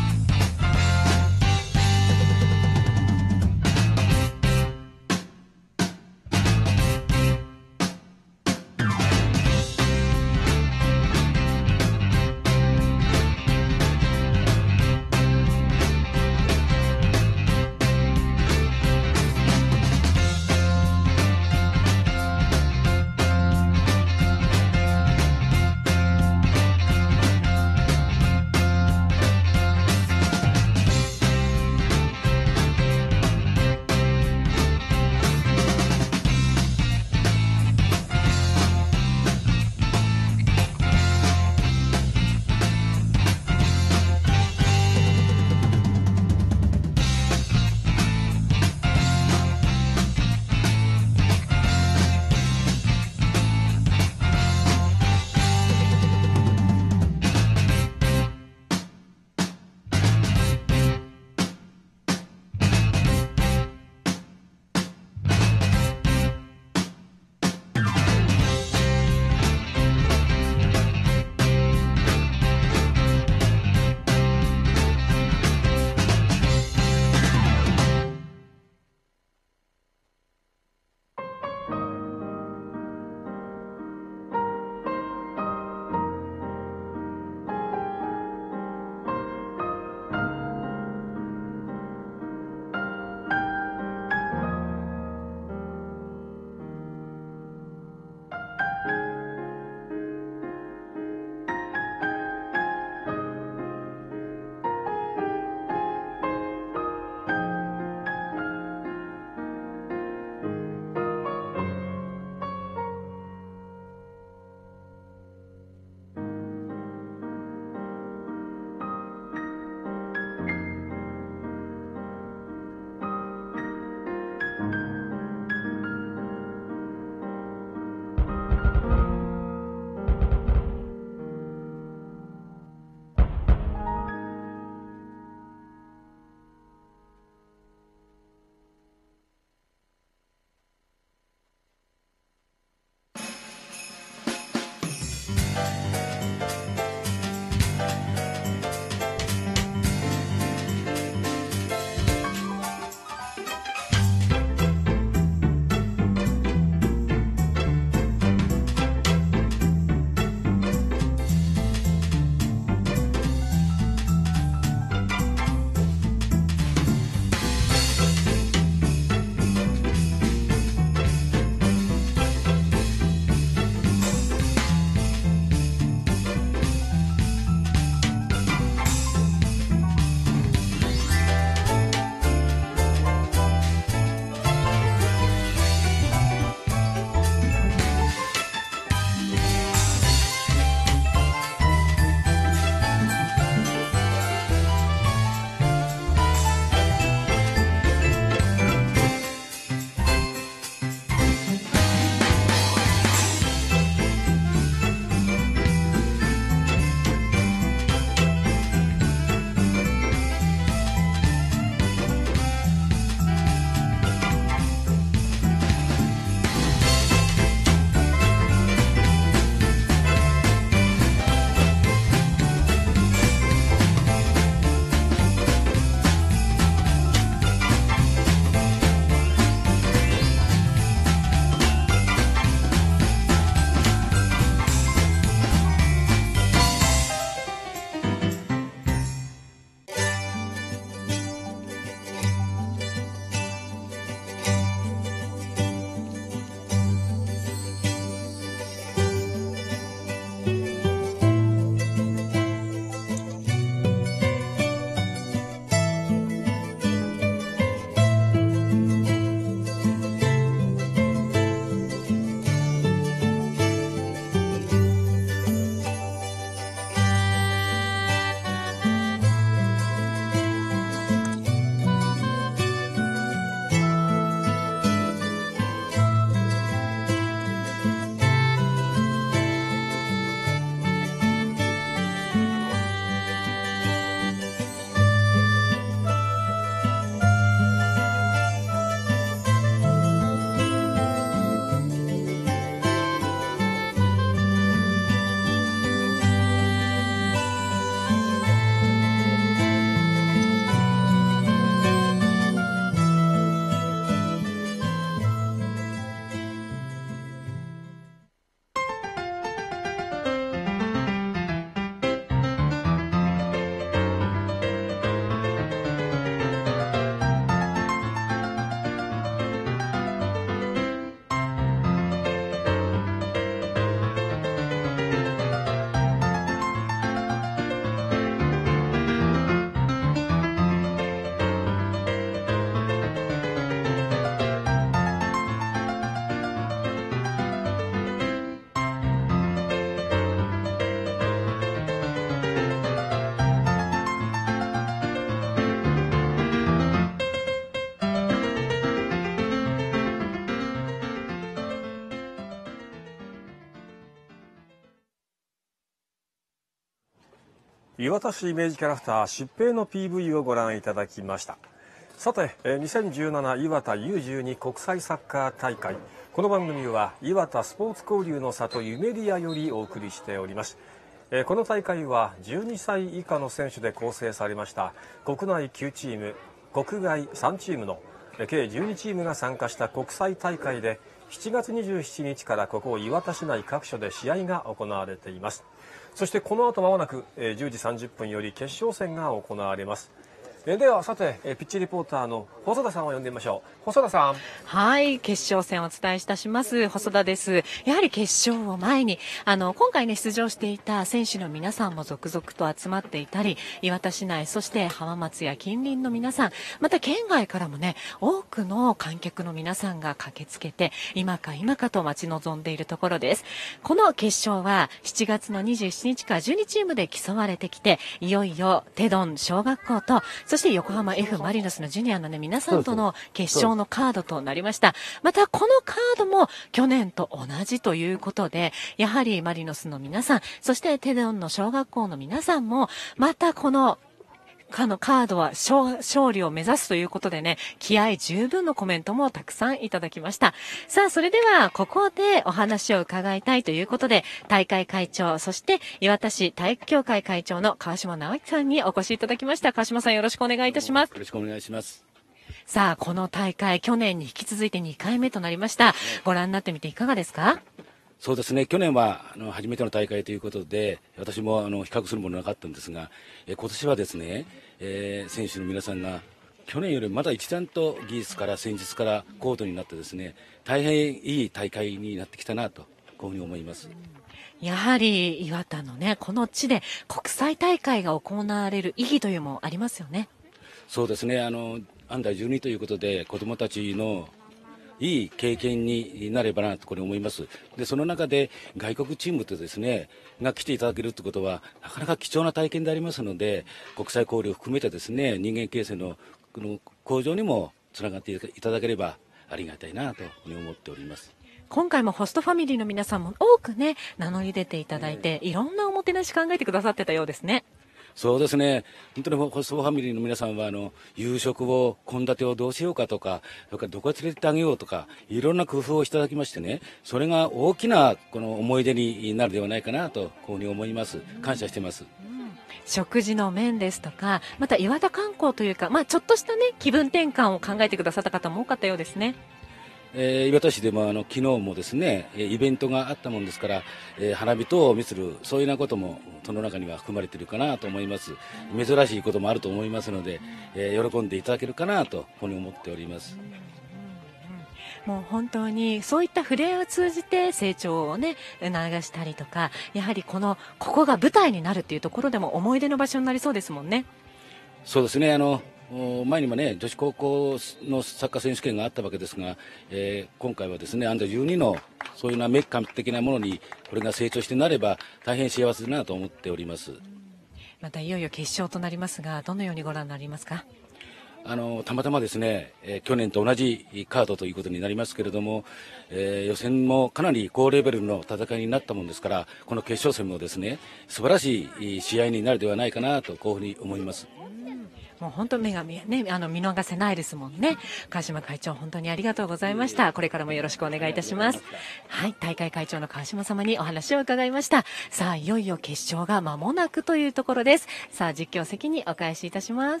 岩田市イメージキャラクター疾平の PV をご覧いただきました。さて、2017岩田 U12 国際サッカー大会、この番組は岩田スポーツ交流の里ゆめりやよりお送りしております。この大会は12歳以下の選手で構成されました国内9チーム国外3チームの計12チームが参加した国際大会で、7月27日からここ岩田市内各所で試合が行われています。そしてこの後間もなく10時30分より決勝戦が行われます。ではさてピッチリポーターの細田さんを呼んでみましょう。細田さん。 はい、決勝戦をお伝えいたします。細田です。やはり決勝を前に今回ね出場していた選手の皆さんも続々と集まっていたり、岩田市内そして浜松や近隣の皆さん、また県外からもね多くの観客の皆さんが駆けつけて今か今かと待ち望んでいるところです。この決勝は7月の27日から12チームで競われてきて、いよいよテドン小学校とそして横浜 F マリノスのジュニアの、ね、皆さんとの決勝のカードとなりました。またこのカードも去年と同じということで、やはりマリノスの皆さんそしてテドンの小学校の皆さんもまたこのカードは勝利を目指すということでね、気合十分のコメントもたくさんいただきました。さあ、それではここでお話を伺いたいということで、大会会長そして岩田市体育協会会長の川島直樹さんにお越しいただきました。川島さん、よろしくお願いいたします。 よろしくお願いします。 さあ、この大会去年に引き続いて2回目となりました。ご覧になってみていかがですか？ そうですね、去年は初めての大会ということで、私も比較するものなかったんですが、今年はですね、選手の皆さんが去年よりまだ一段と技術から戦術から高度になってですね、大変いい大会になってきたなとこういうふうに思います。 やはり岩田のねこの地で国際大会が行われる意義というのもありますよね。 そうですね、アンダー12ということで子どもたちのいい経験になればなとこれ思います。でその中で外国チームとですねが来ていただけるということはなかなか貴重な体験でありますので、国際交流を含めてですね人間形成の向上にもつながっていただければありがたいなと思っております。 今回もホストファミリーの皆さんも多くね名乗り出ていただいて、いろんなおもてなし考えてくださってたようですね。 そうですね、本当にホストファミリーの皆さんは夕食を献立をどうしようかとか、それからどこへ連れてってあげようとか、いろんな工夫をいただきましてね、それが大きなこの思い出になるではないかなとこういうふうに思います。感謝してます。 食事の面ですとか、また岩田観光というか、ちょっとしたね気分転換を考えてくださった方も多かったようですね。 岩田市でも昨日もですねイベントがあったもんですから、花火等を見せるそういうようなこともその中には含まれているかなと思います。珍しいこともあると思いますので、喜んでいただけるかなとここに思っております。 もう本当にそういった触れ合いを通じて成長をね促したりとか、やはりここが舞台になるっていうところでも思い出の場所になりそうですもんね。 そうですね、前にもね女子高校のサッカー選手権があったわけですが、今回はですねアンダー12のそういうようなメッカ的なものにこれが成長してなれば大変幸せだなと思っております。 またいよいよ決勝となりますが、どのようにご覧になりますか？ たまたまですね、去年と同じカードということになりますけれども、予選もかなり高レベルの戦いになったものですから、この決勝戦もですね素晴らしい試合になるではないかなとこういうふうに思います。 もう本当目が見逃せないですもんね。川島会長、本当にありがとうございました。これからもよろしくお願いいたします。はい、大会会長の川島様にお話を伺いました。さあ、いよいよ決勝が間もなくというところです。さあ、実況席にお返しいたします。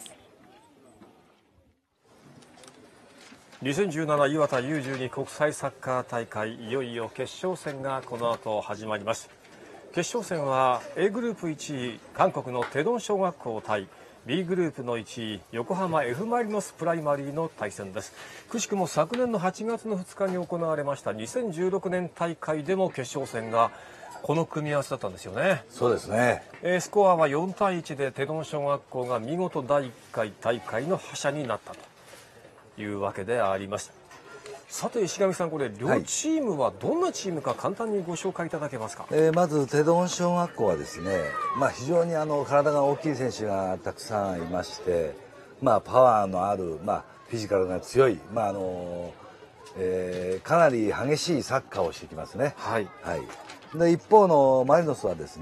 2017岩田 U12 国際サッカー大会、いよいよ決勝戦がこの後始まります。決勝戦は A グループ1位韓国のテドン小学校対B グループの1位横浜 F マリノスプライマリーの対戦です。くしくも昨年の8月の2日に行われました2016年大会でも決勝戦がこの組み合わせだったんですよね。 そうですね。 スコアは4対1でテドン小学校が見事第1回大会の覇者になったというわけであります。さて石上さん、これ両チームはどんなチームか簡単にご紹介いただけますか？ まずテドン小学校はですね、非常に体が大きい選手がたくさんいまして、パワーのある、フィジカルが強い、かなり激しいサッカーをしてきますね。はい、はい、で一方のマリノスはですね、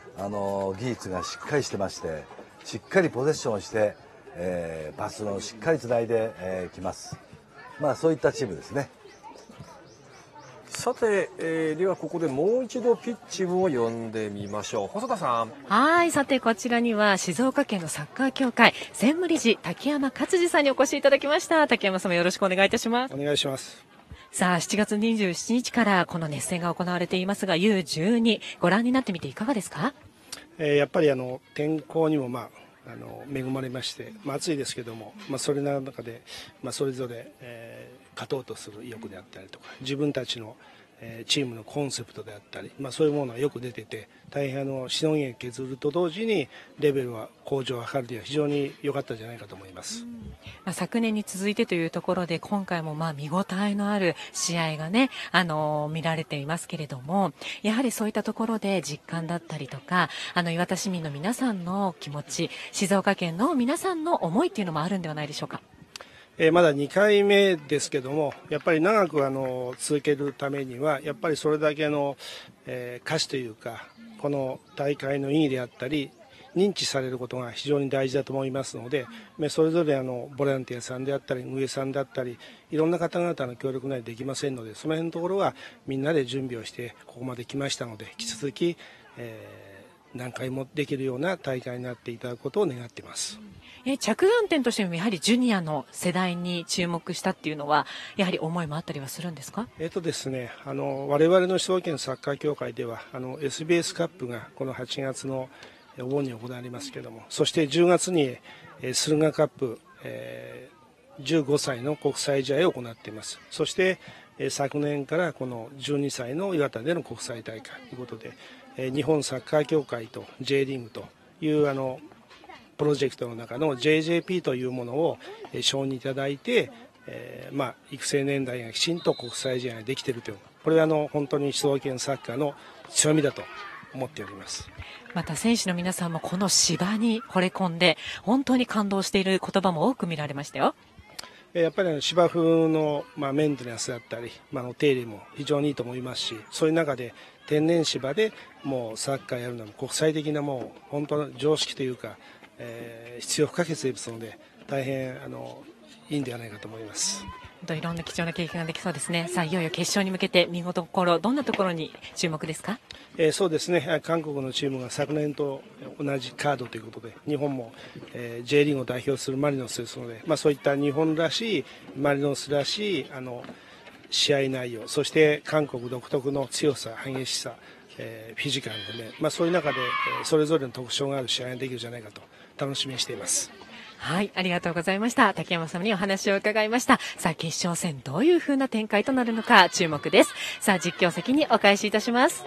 技術がしっかりしてまして、しっかりポゼッションをして、パスをしっかりつないできます。そういったチームですね。 さて、ではここでもう一度ピッチを呼んでみましょう。細田さん。 はい、さてこちらには静岡県のサッカー協会専務理事竹山勝次さんにお越しいただきました。竹山様、よろしくお願いいたします。 お願いします。 さあ、7月27日からこの熱戦が行われていますが、 U12 ご覧になってみていかがですか？ やっぱり天候にも恵まれまして、暑いですけども、それの中で、それぞれ、勝とうとする意欲であったりとか、自分たちの、チームのコンセプトであったり、そういうものがよく出てて、大変しのぎを削ると同時にレベルは向上を図るには非常に良かったんじゃないかと思います。 昨年に続いてというところで、今回も見応えのある試合がね、見られていますけれども、やはりそういったところで実感だったりとか、磐田市民の皆さんの気持ち、静岡県の皆さんの思いっていうのもあるんではないでしょうか？ まだ2回目ですけども、やっぱり長く続けるためには、やっぱりそれだけの、価値というか、この大会の意義であったり認知されることが非常に大事だと思いますので、それぞれボランティアさんであったり運営さんであったり、いろんな方々の協力ないとできませんので、その辺のところはみんなで準備をしてここまで来ましたので、引き続き、何回もできるような大会になっていただくことを願っています。 着眼点としてもやはりジュニアの世代に注目したっていうのは、やはり思いもあったりはするんですか？ ですね、我々の静岡県サッカー協会ではSBS カップがこの8月のお盆に行われますけれども、そして10月に駿河カップ、15歳の国際試合を行っています。そして昨年からこの12歳の磐田での国際大会ということで、日本サッカー協会と J リーグというプロジェクトの中の JJP というものを承認いただいて、育成年代がきちんと国際試合ができているという、これは本当に静岡県サッカーの強みだと思っております。 また選手の皆さんもこの芝に惚れ込んで本当に感動している言葉も多く見られましたよ。 やっぱり芝生のメンテナンスだったり、手入れも非常にいいと思いますし、そういう中で天然芝でもうサッカーやるのも国際的なもう本当の常識というか、必要不可欠ですので、大変いいんではないかと思います。 いろんな貴重な経験ができそうですね。さあ、いよいよ決勝に向けて見事どんなところに注目ですか？ そうですね、韓国のチームが昨年と同じカードということで、日本も、J リーグを代表するマリノスですので、そういった日本らしいマリノスらしい試合内容、そして韓国独特の強さ、激しさ、フィジカルの面、そういう中で、それぞれの特徴がある試合ができるんじゃないかと楽しみにしています。 はい、ありがとうございました。竹山さんにお話を伺いました。さあ、決勝戦どういう風な展開となるのか注目です。さあ、実況席にお返しいたします。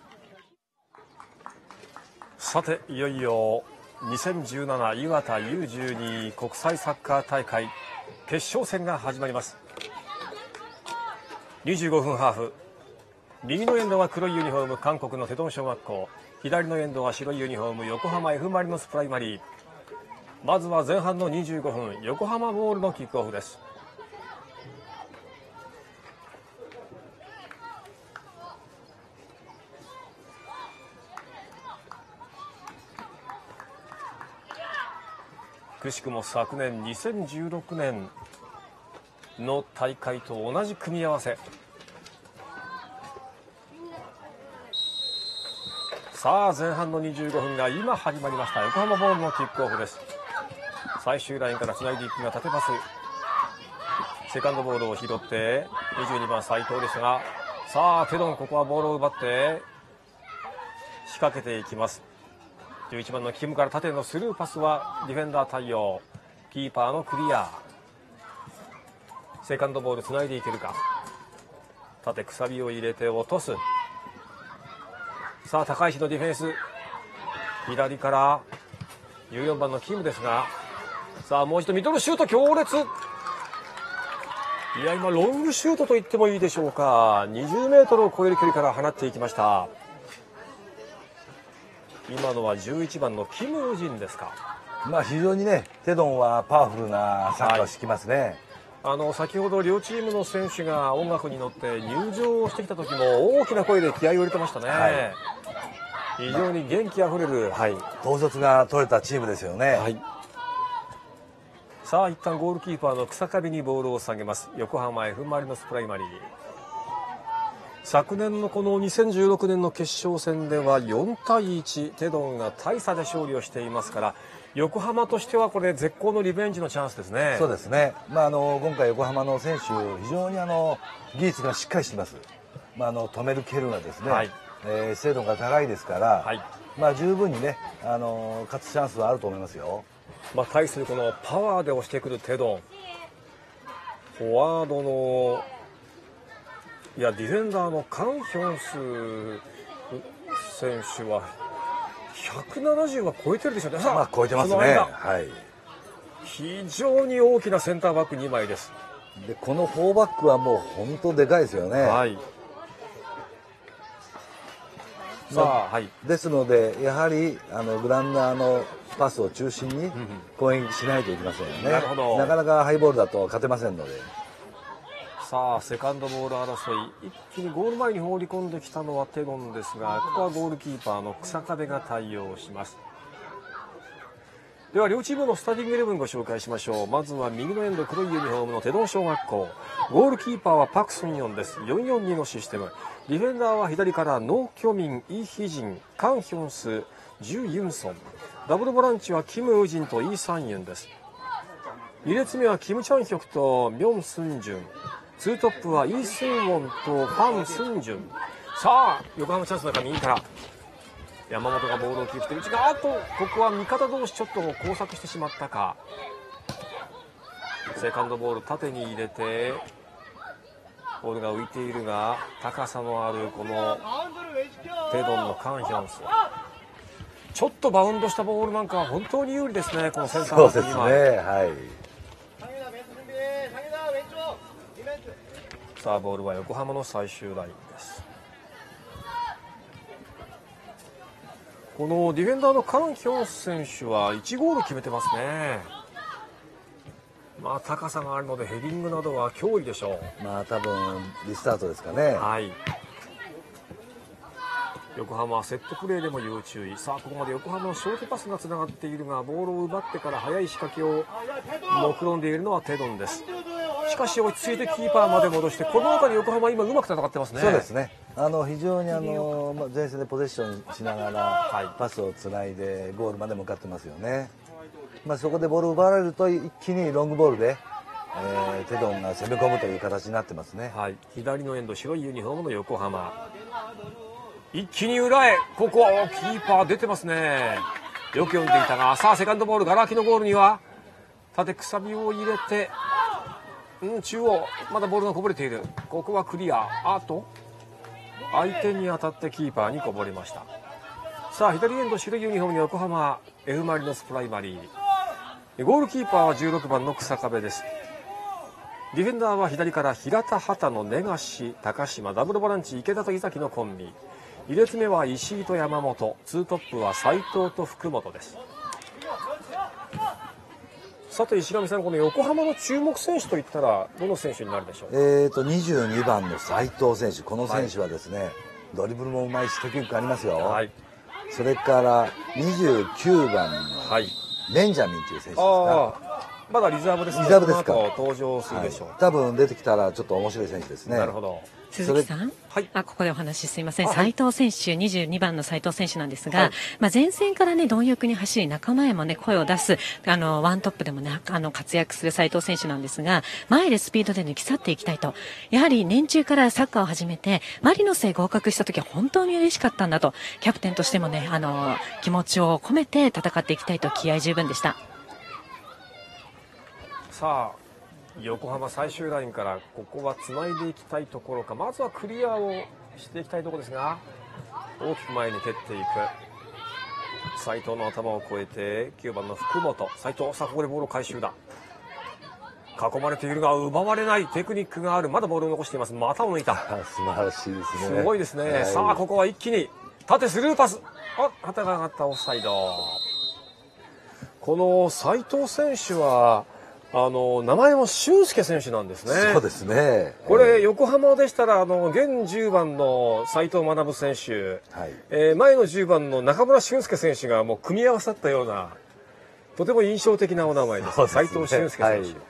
さて、いよいよ2017磐田 U12 国際サッカー大会決勝戦が始まります。25分ハーフ、右のエンドは黒いユニフォーム韓国のテドン小学校、左のエンドは白いユニフォーム横浜 F マリノスプライマリー。まずは前半の25分、横浜ボールのキックオフです。くしくも昨年2016年の大会と同じ組み合わせ。さあ、前半の25分が今始まりました。横浜ボールのキックオフです。最終ラインからつないでいくが縦パス、セカンドボールを拾って22番斉藤でしたが、さあテドン、ここはボールを奪って仕掛けていきます。11番のキムから縦のスルーパスはディフェンダー対応、キーパーのクリア、セカンドボールつないでいけるか、縦くさびを入れて落とす。さあ高石のディフェンス、左から14番のキムですが、さあもう一度ミドルシュート強烈。いや、今ロングシュートと言ってもいいでしょうか。20メートルを超える距離から放っていきました。今のは11番のキム・ウジンですか。 非常にね、テドンはパワフルなサッカーをしてきますね。 先ほど両チームの選手が音楽に乗って入場してきた時も大きな声で気合を入れてましたね。 非常に元気あふれる、はい、 統率が取れたチームですよね。 はい、さあ一旦ゴールキーパーの草壁にボールを下げます。横浜 F ・マリノスプライマリー。昨年のこの2016年の決勝戦では4対1、テドンが大差で勝利をしていますから、横浜としてはこれ絶好のリベンジのチャンスですね。 そうですね、今回横浜の選手非常に技術がしっかりしています。止める蹴るがですね、はい、精度が高いですから、はい、十分にね勝つチャンスはあると思いますよ。 対するこのパワーで押してくるテドン、フォワードのディフェンダーのカン・ヒョンス選手は170は超えてるでしょうね。 超えてますね。はい、 非常に大きなセンターバック2枚です。 でこの4バックはもう本当でかいですよね。 はい、 ですのでやはりグラウンダーのパスを中心に攻撃しないといけませんよね。なかなかハイボールだと勝てませんので。 さあセカンドボール争い、一気にゴール前に放り込んできたのはテドンですが、ここはゴールキーパーの草壁が対応します。では両チームのスターティングイレブンご紹介しましょう。まずは右のエンド黒いユニフォームのテドン小学校、ゴールキーパーはパク・ソンヨンです。442のシステム。ディフェンダーは左からノ・キョミン、イ・ヒジン、カン・ヒョンス、ジュ・ユンソン。ダブルボランチはキム・ウジンとイ・サンユンです。2列目はキム・チャンヒョクとミョン・スンジュン。2トップはイ・スンウォンとファン・スンジュン。さあ横浜チャンスの中右から山本がボールをキープして内側、ここは味方同士ちょっと交錯してしまったか。セカンドボール縦に入れてボールが浮いているが、高さのあるこのテドンのカン・ヒョンス、ちょっとバウンドしたボールなんかは本当に有利ですね、このセンターバックには。 そうですね、はい。 さあボールは横浜の最終ラインです。このディフェンダーのカン・ヒョンス選手は1ゴール決めてますね。高さがあるのでヘディングなどは脅威でしょう。 多分リスタートですかね。 はい、横浜はセットプレーでも要注意。さあここまで横浜のショートパスがつながっているが、ボールを奪ってから速い仕掛けを目論んでいるのはテドンです。しかし落ち着いてキーパーまで戻して、この辺り横浜今うまく戦ってますね。 そうですね、非常に前線でポゼッションしながらパスをつないでゴールまで向かってますよね。そこでボールを奪われると一気にロングボールで、テドンが攻め込むという形になってますね。 はい、左のエンド白いユニフォームの横浜、一気に裏へ、ここはキーパー出てますね。よく読んでいたが、さあセカンドボール、ガラ空きのゴールには縦くさびを入れて、中央まだボールがこぼれている。ここはクリア。相手に当たってキーパーにこぼれました。さあ左エンド白いユニフォームの横浜 F ・マリノスプライマリー。ゴールキーパーは16番の草壁です。ディフェンダーは左から平田畑の根樫高島、ダブルボランチ池田と井崎のコンビ。2列目は石井と山本、2トップは斉藤と福本です。さて石上さん、この横浜の注目選手といったらどの選手になるでしょう。 22番の斉藤選手、この選手はですね、ドリブルもうまいしテクニックありますよ。それから29番のベンジャミンという選手ですか。 まだリザーブですね。 リザーブですか。 登場するでしょう。 多分出てきたらちょっと面白い選手ですね。 なるほど。 鈴木さん、ここでお話すいません。斉藤選手、22番の斉藤選手なんですが、前線からね貪欲に走り、仲間へもね声を出すワントップでもね活躍する斉藤選手なんですが、前でスピードで抜き去っていきたいと。やはり年中からサッカーを始めてマリノスへ合格した時は本当に嬉しかったんだと、キャプテンとしてもね気持ちを込めて戦っていきたいと気合十分でした。 さあ横浜最終ラインからここはつないでいきたいところか、まずはクリアをしていきたいところですが、大きく前に蹴っていく斉藤の頭を越えて9番の福本、斉藤、さあここでボール回収だ。囲まれているが奪われない、テクニックがある。まだボールを残しています。股を抜いた。 素晴らしいですね。 すごいですね。さあここは一気に縦スルーパス、旗が上がった、オフサイド。この斉藤選手は名前も俊介選手なんですね。 そうですね。 これ、横浜でしたら、現10番の斉藤学選手、前の10番の中村俊輔選手がもう組み合わさったような、とても印象的なお名前です。斉藤俊介選手。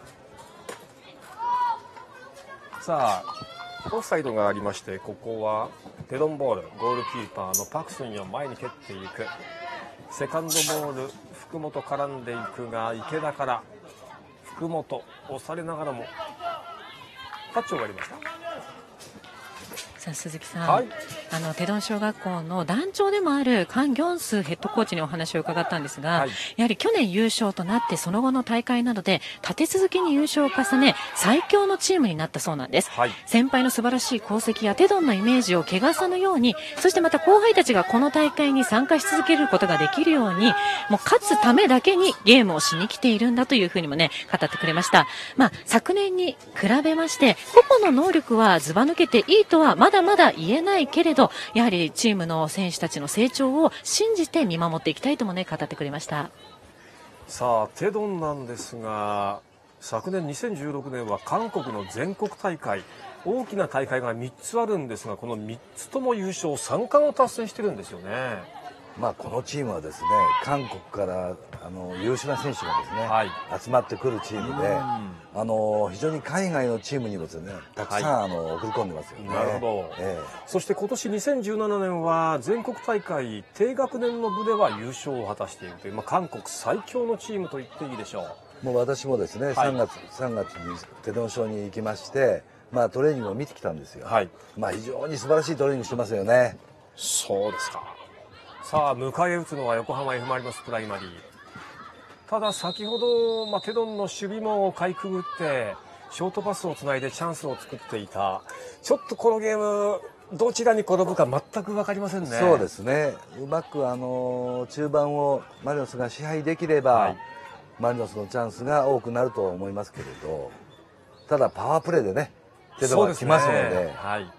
さあ、オフサイドがありまして、ここはテドンボール、ゴールキーパーのパクスンを前に蹴っていく。セカンドボール、福本絡んでいくが、池田から、福本押されながらもタッチを割りました。 さあ鈴木さん、テドン小学校の団長でもあるカン・ギョンスヘッドコーチにお話を伺ったんですが、やはり去年優勝となってその後の大会などで立て続けに優勝を重ね最強のチームになったそうなんです、先輩の素晴らしい功績やテドンのイメージを汚さぬように、そしてまた後輩たちがこの大会に参加し続けることができるように、もう勝つためだけにゲームをしに来ているんだというふうにもね語ってくれました。昨年に比べまして個々の能力はずば抜けていいとはまだまだ言えないけれど、やはりチームの選手たちの成長を信じて見守っていきたいともね語ってくれました。 さあテドンなんですが、昨年2016年は韓国の全国大会、大きな大会が3つあるんですが、この3つとも優勝3冠を達成してるんですよね。 このチームはですね、韓国から優秀な選手がですね、集まってくるチームで、非常に海外のチームにもですね、たくさん送り込んでますよね。 なるほど。そして今年2017年は全国大会低学年の部では優勝を果たしているという、韓国最強のチームと言っていいでしょう。 もう私もですね、3月にテドン小に行きまして、トレーニングを見てきたんですよ。非常に素晴らしいトレーニングしてますよね。 そうですか。さあ迎え撃つのは横浜 F ・マリノスプライマリー。ただ先ほど、テドンの守備もかいくぐってショートパスをつないでチャンスを作っていた。ちょっとこのゲームどちらに転ぶか全く分かりませんね。 そうですね、うまく中盤をマリノスが支配できれば、マリノスのチャンスが多くなると思いますけれど、ただパワープレーでねテドンが来ますので、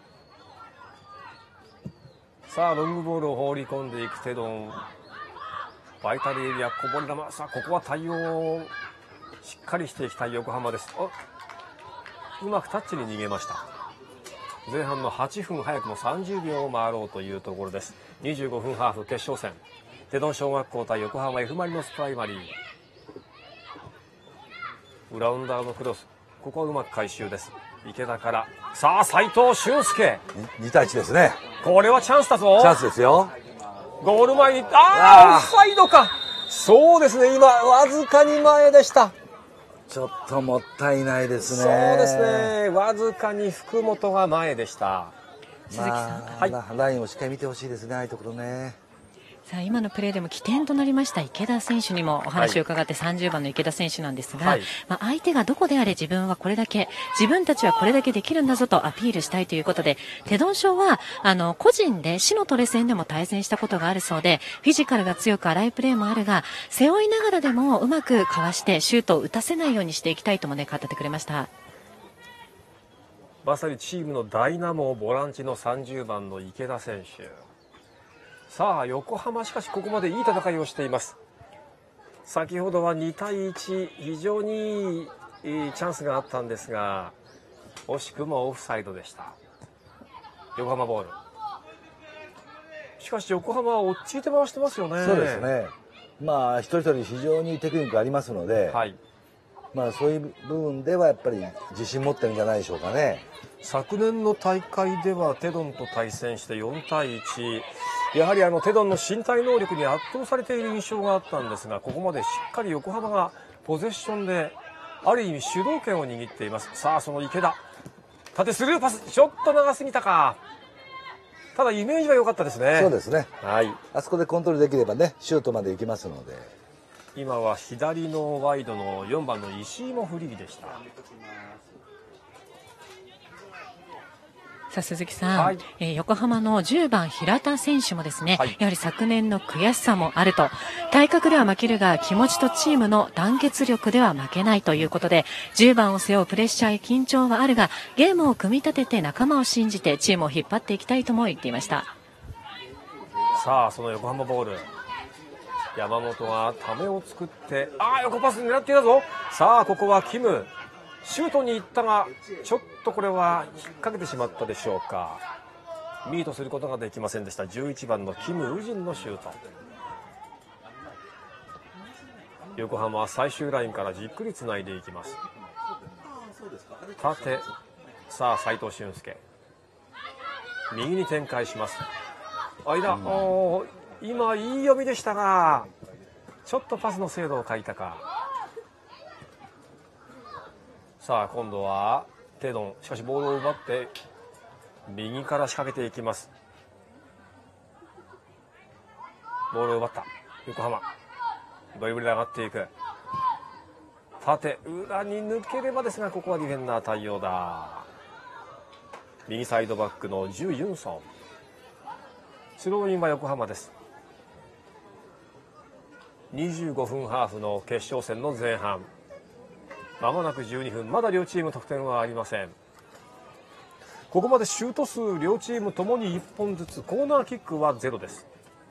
さあロングボールを放り込んでいくテドン、バイタルエリアこぼれ球。さあここは対応をしっかりしていきたい横浜です。うまくタッチに逃げました。前半の8分早くも30秒を回ろうというところです。25分ハーフ決勝戦、テドン小学校対横浜 F ・マリノスプライマリー。グラウンダーのクロス、ここはうまく回収です。池田から、さあ斉藤俊介、 2対1ですね。 これはチャンスだぞ。 チャンスですよ。 ゴール前に、オフサイドか。そうですね、今わずかに前でした。 ちょっともったいないですね。 そうですね、わずかに福本が前でした。 鈴木さん、ラインをしっかり見てほしいですね、ああいうところね。 さあ今のプレーでも起点となりました池田選手にもお話を伺って、30番の池田選手なんですが、相手がどこであれ自分はこれだけ、自分たちはこれだけできるんだぞとアピールしたいということで、テドン小は個人で市のトレ戦でも対戦したことがあるそうで、フィジカルが強く荒いプレーもあるが、背負いながらでもうまくかわしてシュートを打たせないようにしていきたいともね語ってくれました。 まさにチームのダイナモ、ボランチの30番の池田選手。さあ横浜、しかしここまでいい戦いをしています。先ほどは2対1、非常にいいチャンスがあったんですが、惜しくもオフサイドでした。横浜ボール。しかし横浜は落ち着いて回してますよね。 そうですね、一人一人非常にテクニックありますので、そういう部分ではやっぱり自信持ってるんじゃないでしょうかね。 昨年の大会ではテドンと対戦して4対1、やはりテドンの身体能力に圧倒されている印象があったんですが、ここまでしっかり横浜がポゼッションである意味主導権を握っています。さあその池田、縦スルーパス、ちょっと長すぎたか。ただイメージは良かったですね。 そうですね、あそこでコントロールできればね、シュートまで行きますので。 今は左のワイドの4番の石井もフリーでした。 さあ鈴木さん、横浜の10番平田選手もですね、やはり昨年の悔しさもあると、体格では負けるが気持ちとチームの団結力では負けないということで、10番を背負うプレッシャーや緊張はあるが、ゲームを組み立てて仲間を信じてチームを引っ張っていきたいとも言っていました。 さあその横浜ボール、 山本がためを作って、横パス狙っていたぞ。さあここはキムシュートに行ったが、ちょっとこれは引っ掛けてしまったでしょうか。ミートすることができませんでした。11番のキム・ウジンのシュート。横浜は最終ラインからじっくりつないでいきます。縦、さあ斉藤俊介右に展開します。間、今いい読みでしたが、ちょっとパスの精度を欠いたか。さあ今度はテドン、しかしボールを奪って右から仕掛けていきます。ボールを奪った横浜、ドリブルで上がっていく。縦裏に抜ければですが、ここはディフェンダー対応だ。右サイドバックのジュ・ユンソン。スローインは横浜です。25分ハーフの決勝戦の前半、まもなく12分、まだ両チーム得点はありません。ここまでシュート数両チームともに1本ずつ、コーナーキックは0です。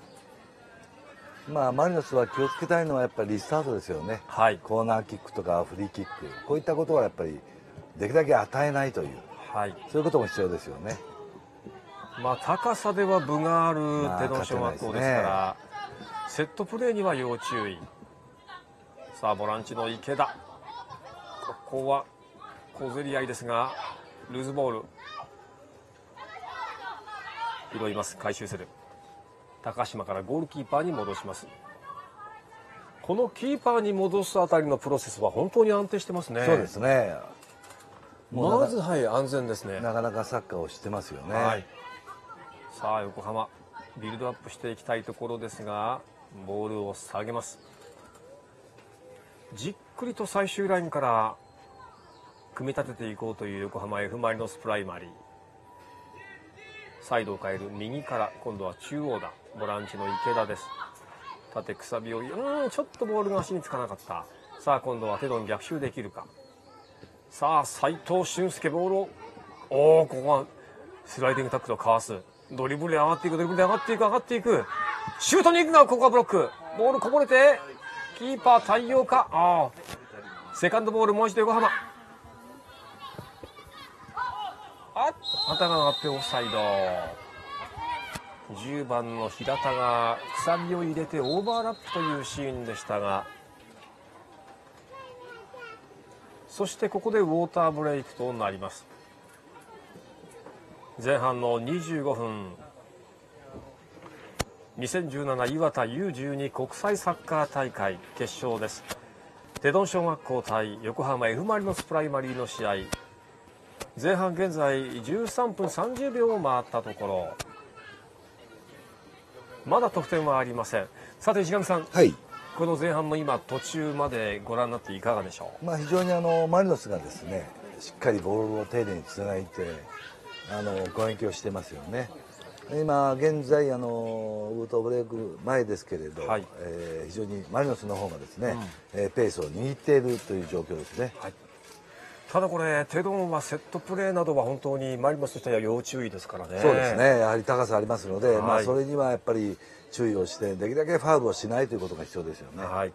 マリノスは気をつけたいのはやっぱりリスタートですよね、はい、コーナーキックとかフリーキック、こういったことはやっぱりできるだけ与えないという、はい、そういうことも必要ですよね。 高さでは分があるテドン小学校ですから、セットプレーには要注意。さあボランチの池田、ここは小競り合いですが、ルーズボール拾います。回収する高島からゴールキーパーに戻します。このキーパーに戻すあたりのプロセスは本当に安定してますね。 そうですね、 まず安全ですね。 なかなかサッカーをしてますよね、 はい、さあ横浜ビルドアップしていきたいところですが、ボールを下げます。じっくりと最終ラインから組み立てていこうという横浜 F ・マリノスプライマリー。サイドを変える右から、今度は中央だ。ボランチの池田です。縦くさびをちょっとボールが足につかなかった。さあ今度はテドン逆襲できるか。さあ斉藤俊介ボールをここはスライディングタックルをかわす。ドリブルで上がっていく、ドリブルで上がっていく、上がっていく、シュートに行くが、ここはブロック。ボールこぼれてキーパー対応か。セカンドボール、もう一度横浜。旗が上がってオフサイド。10番の平田がくさびを入れてオーバーラップというシーンでしたが、そしてここでウォーターブレイクとなります。前半の25分、2017磐田 U12 国際サッカー大会決勝です。テドン小学校対横浜 F ・マリノスプライマリーの試合、前半現在13分30秒を回ったところ、まだ得点はありません。さて石上さん、はい、この前半の今途中までご覧になっていかがでしょう。 非常にマリノスがですね、しっかりボールを丁寧につないで攻撃をしてますよね。今現在ウートブレイク前ですけれど、はい、非常にマリノスの方がですね、ペースを握っているという状況ですね。はい、 ただこれテドンはセットプレーなどは本当にマリノスとしては要注意ですからね。 そうですね、やはり高さありますので、はい、それにはやっぱり注意をしてできるだけファウルをしないということが必要ですよね。はい、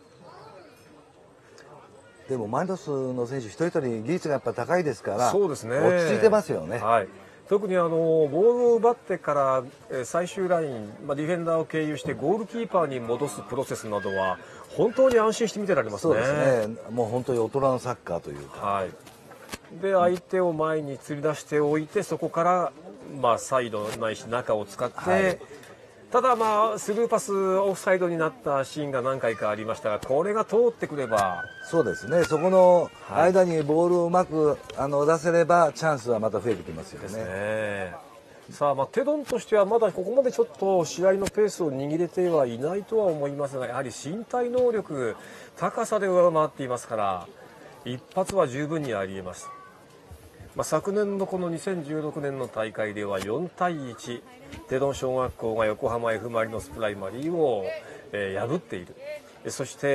でもマリノスの選手一人一人技術がやっぱ高いですから、そうですね、落ち着いてますよね。 はい、特にボールを奪ってから最終ライン、ディフェンダーを経由してゴールキーパーに戻すプロセスなどは本当に安心して見てられますね。 そうですね、もう本当に大人のサッカーというか、はい、 で相手を前に釣り出しておいて、そこからサイドないし中を使って、はい、ただスルーパスオフサイドになったシーンが何回かありましたが、これが通ってくれば、 そうですね、そこの間にボールをうまく出せればチャンスはまた増えてきますよね。ですね。 さあ、テドンとしてはまだここまでちょっと試合のペースを握れてはいないとは思いますが、やはり身体能力、高さで上回っていますから一発は十分にありえます。昨年のこの2016年の大会では4対1、テドン小学校が横浜 F ・マリノスプライマリーを破っている。そして、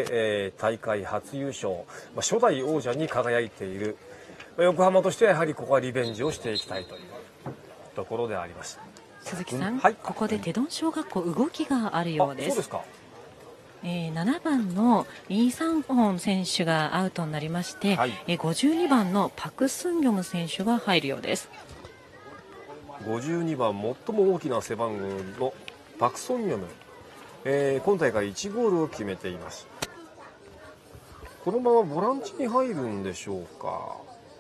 大会初優勝、初代王者に輝いている横浜としては、やはりここはリベンジをしていきたいというところであります。 鈴木さん、はい、ここでテドン小学校動きがあるようです。 そうですか。 7番のイ・サンホン選手がアウトになりまして、はい、52番のパク・スンギョム選手が入るようです。 52番、最も大きな背番号のパク・ソンギョム、今大会1ゴールを決めています。このままボランチに入るんでしょうか。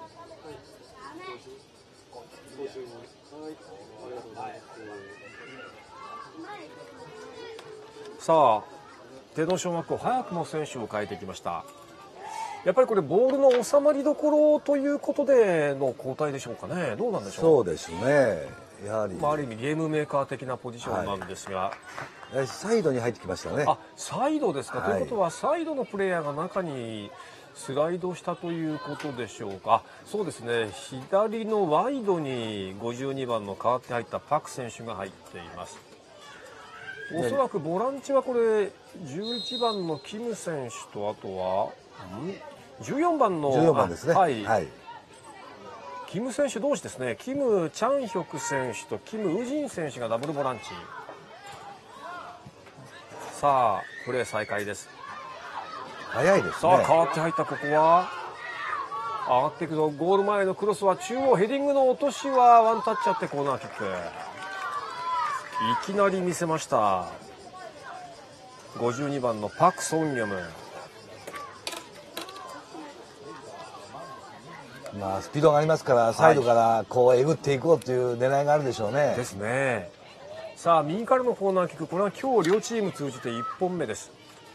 さあ、手の小学校早くも選手を変えてきました。やっぱりこれボールの収まりどころということでの交代でしょうかね。どうなんでしょう。 そうですね、やはり、 ある意味ゲームメーカー的なポジションなんですが、 はい、サイドに入ってきましたね。 あ、サイドですか、 はい、 ということはサイドのプレイヤーが中にスライドしたということでしょうか。そうですね、左のワイドに52番の代わって入ったパク選手が入っています。おそらくボランチはこれ11番のキム選手と、あとは14番の 14番ですね、 はいはい、 キム選手同士ですね。キム・チャンヒョク選手とキム・ウジン選手がダブルボランチ。さあプレー再開です。 早いですね。 さあ変わって入ったここは上がっていくぞ。ゴール前のクロスは中央ヘディングの落としはワンタッチあってコーナーキック。いきなり見せました。52番のパク・ソンギョム。 まあ、スピードがありますからサイドからこうえぐっていこうという狙いがあるでしょうね。 ですね。さあ右からのコーナーキック、これは今日両チーム通じて1本目です。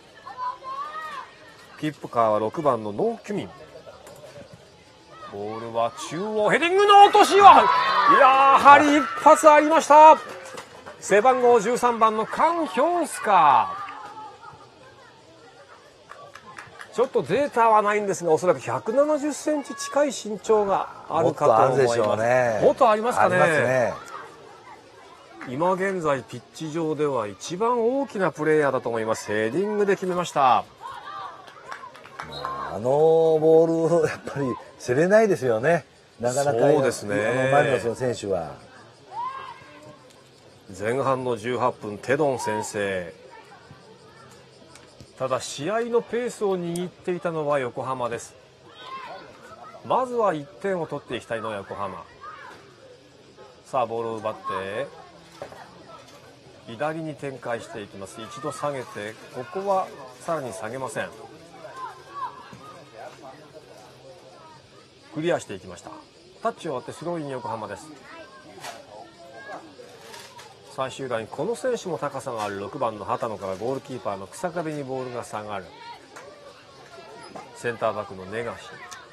キップカーは6番のノー・キュミン。ボールは中央ヘディングの落としは、やはり一発ありました。背番号13番のカン・ヒョンスカ。ちょっとデータはないんですが、おそらく170センチ近い身長があるかと思います。もっとあるでしょうね。もっとありますかね。ありますね。今現在ピッチ上では一番大きなプレーヤーだと思います。ヘディングで決めました。 あのボールをやっぱり競れないですよね。なかなかそうですね。 マリノスの選手は。 前半の18分、テドン先生。ただ試合のペースを握っていたのは横浜です。まずは1点を取っていきたいのは横浜。さあボールを奪って左に展開していきます。一度下げて、ここはさらに下げません。クリアしていきました。タッチを割ってスローイン横浜です。最終ライン、この選手も高さがある6番の畑野からゴールキーパーの草壁にボールが下がる。センターバックの根菓。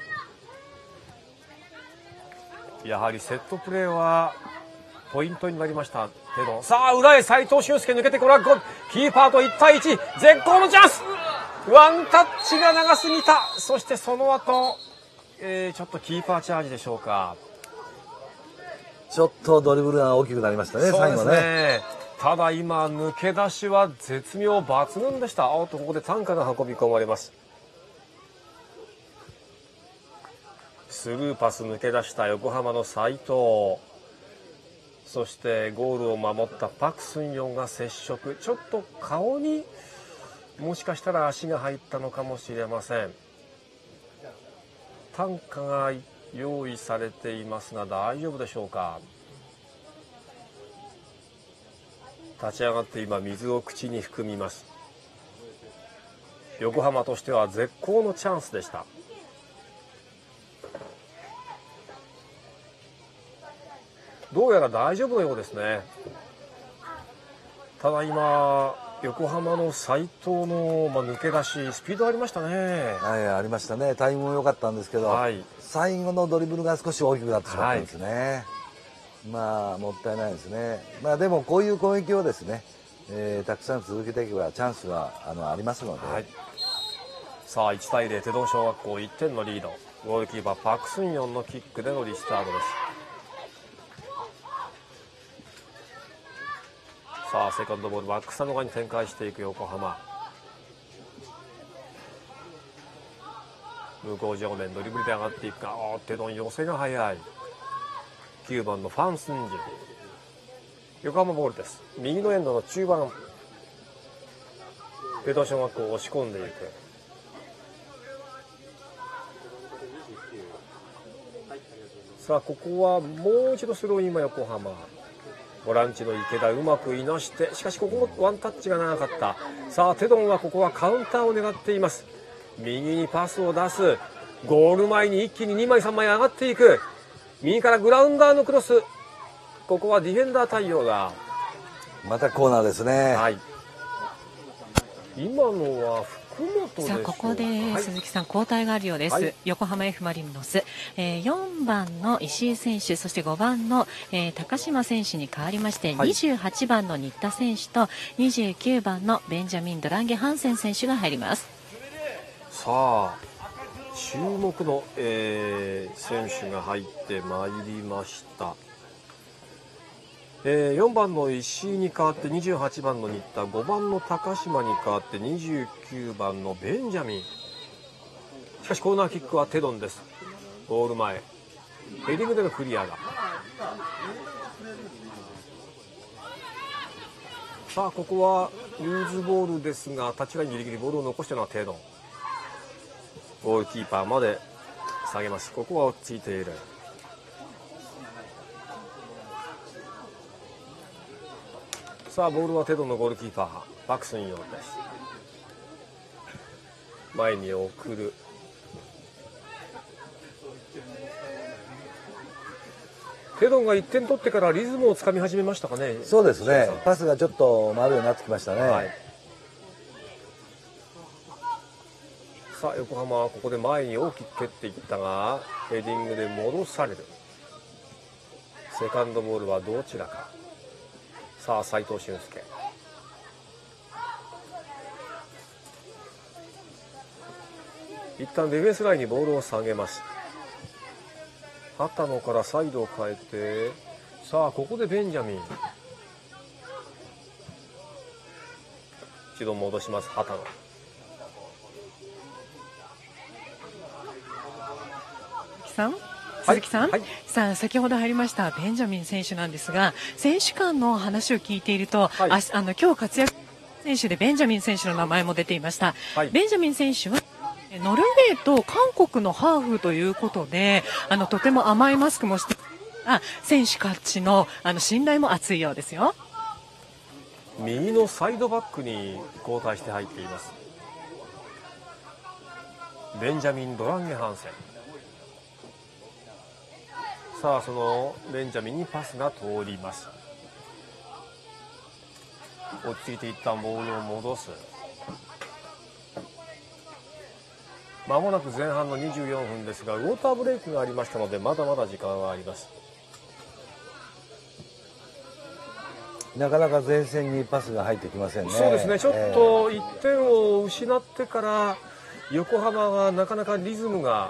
やはりセットプレーはポイントになりました。テドン、さあ裏へ斉藤俊介抜けて、これはキーパーと1対1、絶好のチャンス。ワンタッチが長すぎた。そしてその後、ちょっとキーパーチャージでしょうか。 ちょっとドリブルが大きくなりましたね、最後ね。 ただ今抜け出しは絶妙抜群でした。ここで担架が運び込まれます。スルーパス抜け出した横浜の斉藤、そしてゴールを守ったパク・スンヨンが接触。ちょっと顔にもしかしたら足が入ったのかもしれません。担架が用意されていますが大丈夫でしょうか。立ち上がって今水を口に含みます。横浜としては絶好のチャンスでした。どうやら大丈夫のようですね。ただ今横浜の斉藤の抜け出しスピードありましたね。 はい、ありましたね。タイムも良かったんですけど、はい、最後のドリブルが少し大きくなってしまったんですね。はい、まあもったいないですね。まあでもこういう攻撃をですね、たくさん続けていけばチャンスはありますので、はい、 さあ1対0、テドン小学校1点のリード。ゴールキーパーパク・スンヨンのキックでのリスタートです。さあセカンドボールは草の側に展開していく横浜。向こう正面ドリブルで上がっていくが、テドン寄せが早い。9番のファン・スンジュ。横浜ボールです。右のエンドの中盤。 江戸小学校を押し込んでいく。さあここはもう一度スローイン今横浜、ボランチの池田うまくいなして、しかしここもワンタッチが長かった。さあテドンはここはカウンターを狙っています。右にパスを出す。ゴール前に一気に2枚3枚上がっていく。右からグラウンダーのクロス、ここはディフェンダー対応だ。 またコーナーですね。 はい、今のは福本でしょう。 さあここで鈴木さん、交代があるようです。はい、横浜 F マリノス、4番の石井選手、そして5番の、高島選手に代わりまして、はい、28番の新田選手と29番のベンジャミン・ドランゲ・ハンセン選手が入ります。 さあ注目の、選手が入ってまいりました。4番の石井に代わって28番の新田、5番の高島に代わって29番のベンジャミン。しかしコーナーキックはテドンです。ゴール前ヘディングでのクリアだ。さあここはルーズボールですが、タッチラインギリギリボールを残しているのはテドン。ゴールキーパーまで下げます。ここは落ち着いている。さあボールはテドンのゴールキーパーパクスンヨンです。前に送る。テドンが1点取ってからリズムをつかみ始めましたかね。 そうですね、パスがちょっと回るようになってきましたね。はい、 さあ横浜はここで前に大きく蹴っていったがヘディングで戻される。セカンドボールはどちらか。さあ斉藤俊介、一旦ディフェンスラインにボールを下げます。畑野からサイドを変えて、さあここでベンジャミン、一度戻します。畑野、 鈴木さん、はい、さあ先ほど入りましたベンジャミン選手なんですが、選手間の話を聞いていると、はい、今日活躍選手でベンジャミン選手の名前も出ていました。はい、ベンジャミン選手はノルウェーと韓国のハーフということで、とても甘いマスクもして、選手たちの信頼も厚いようですよ。 右のサイドバックに交代して入っています。ベンジャミン・ドランゲハンセン。さあそのベンジャミンにパスが通ります。落ち着いていったボールを戻す。まもなく前半の24分ですが、ウォーターブレイクがありましたので、まだまだ時間はあります。 なかなか前線にパスが入ってきませんね。 そうですね、ちょっと1点を失ってから横浜はなかなかリズムが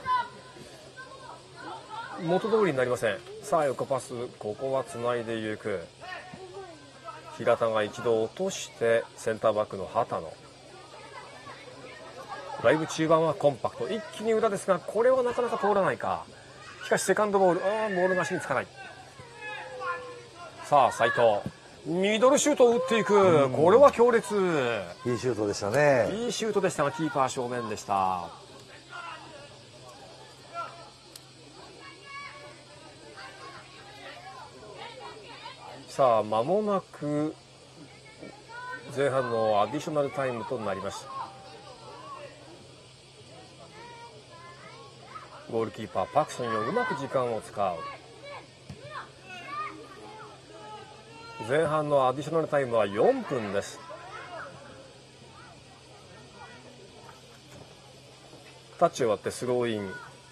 元通りになりません。さあ横パス、ここはつないでいく。平田が一度落としてセンターバックの畑野。だいぶ中盤はコンパクト、一気に裏ですが、これはなかなか通らないか。しかしセカンドボール、ボールが足につかない。さあ斉藤、ミドルシュートを打っていく。これは強烈。 いいシュートでしたね。 いいシュートでしたがキーパー正面でした。さあ間もなく前半のアディショナルタイムとなります。ゴールキーパーパクソンよ、うまく時間を使う。前半のアディショナルタイムは4分です。タッチを割ってスローイン。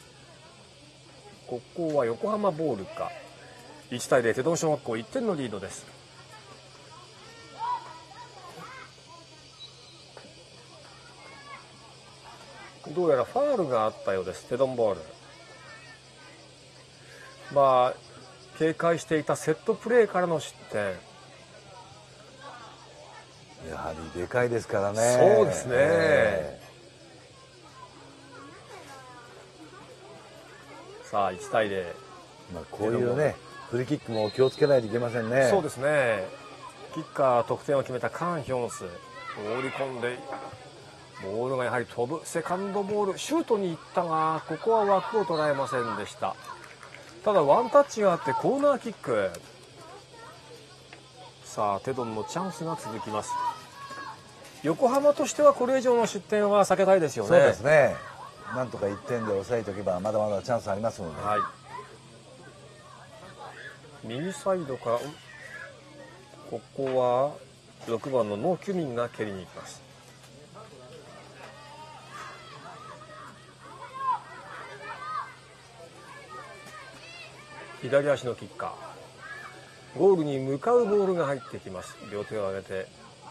ここは横浜ボールか。1対0、手動小学校1点のリードです。どうやらファールがあったようです。テドンボール。まあ警戒していたセットプレーからの失点。 やはりでかいですからね。 そうですね。さあ1対0。 こういうねフリーキックも気をつけないといけませんね。 そうですね。キッカー得点を決めたカン・ヒョンス。 放り込んでボールがやはり飛ぶ。セカンドボールシュートに行ったが、ここは枠を捉えませんでした。ただワンタッチがあってコーナーキック。さあテドンのチャンスが続きます。横浜としてはこれ以上の失点は避けたいですよね。 そうですね。なんとか1点で抑えておけばまだまだチャンスありますので、 はい、右サイドからここは6番のノー・キュミンが蹴りに行きます。左足のキッカー、ゴールに向かうボールが入ってきます。両手を上げて、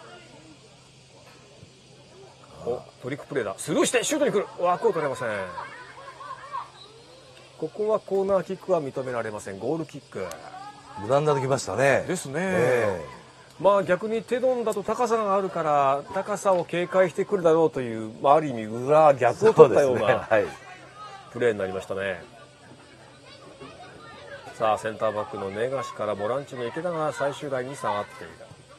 トリックプレーだ。スルーしてシュートに来る。枠を取れません。ここはコーナーキックは認められません。ゴールキック無駄になってきましたね。 ですね、まあ逆にテドンだと高さがあるから高さを警戒してくるだろうという、まあ、ある意味裏逆を取ったようなプレーになりましたね。さあセンターバックの根樫からボランチの池田が最終ラインに下がっている。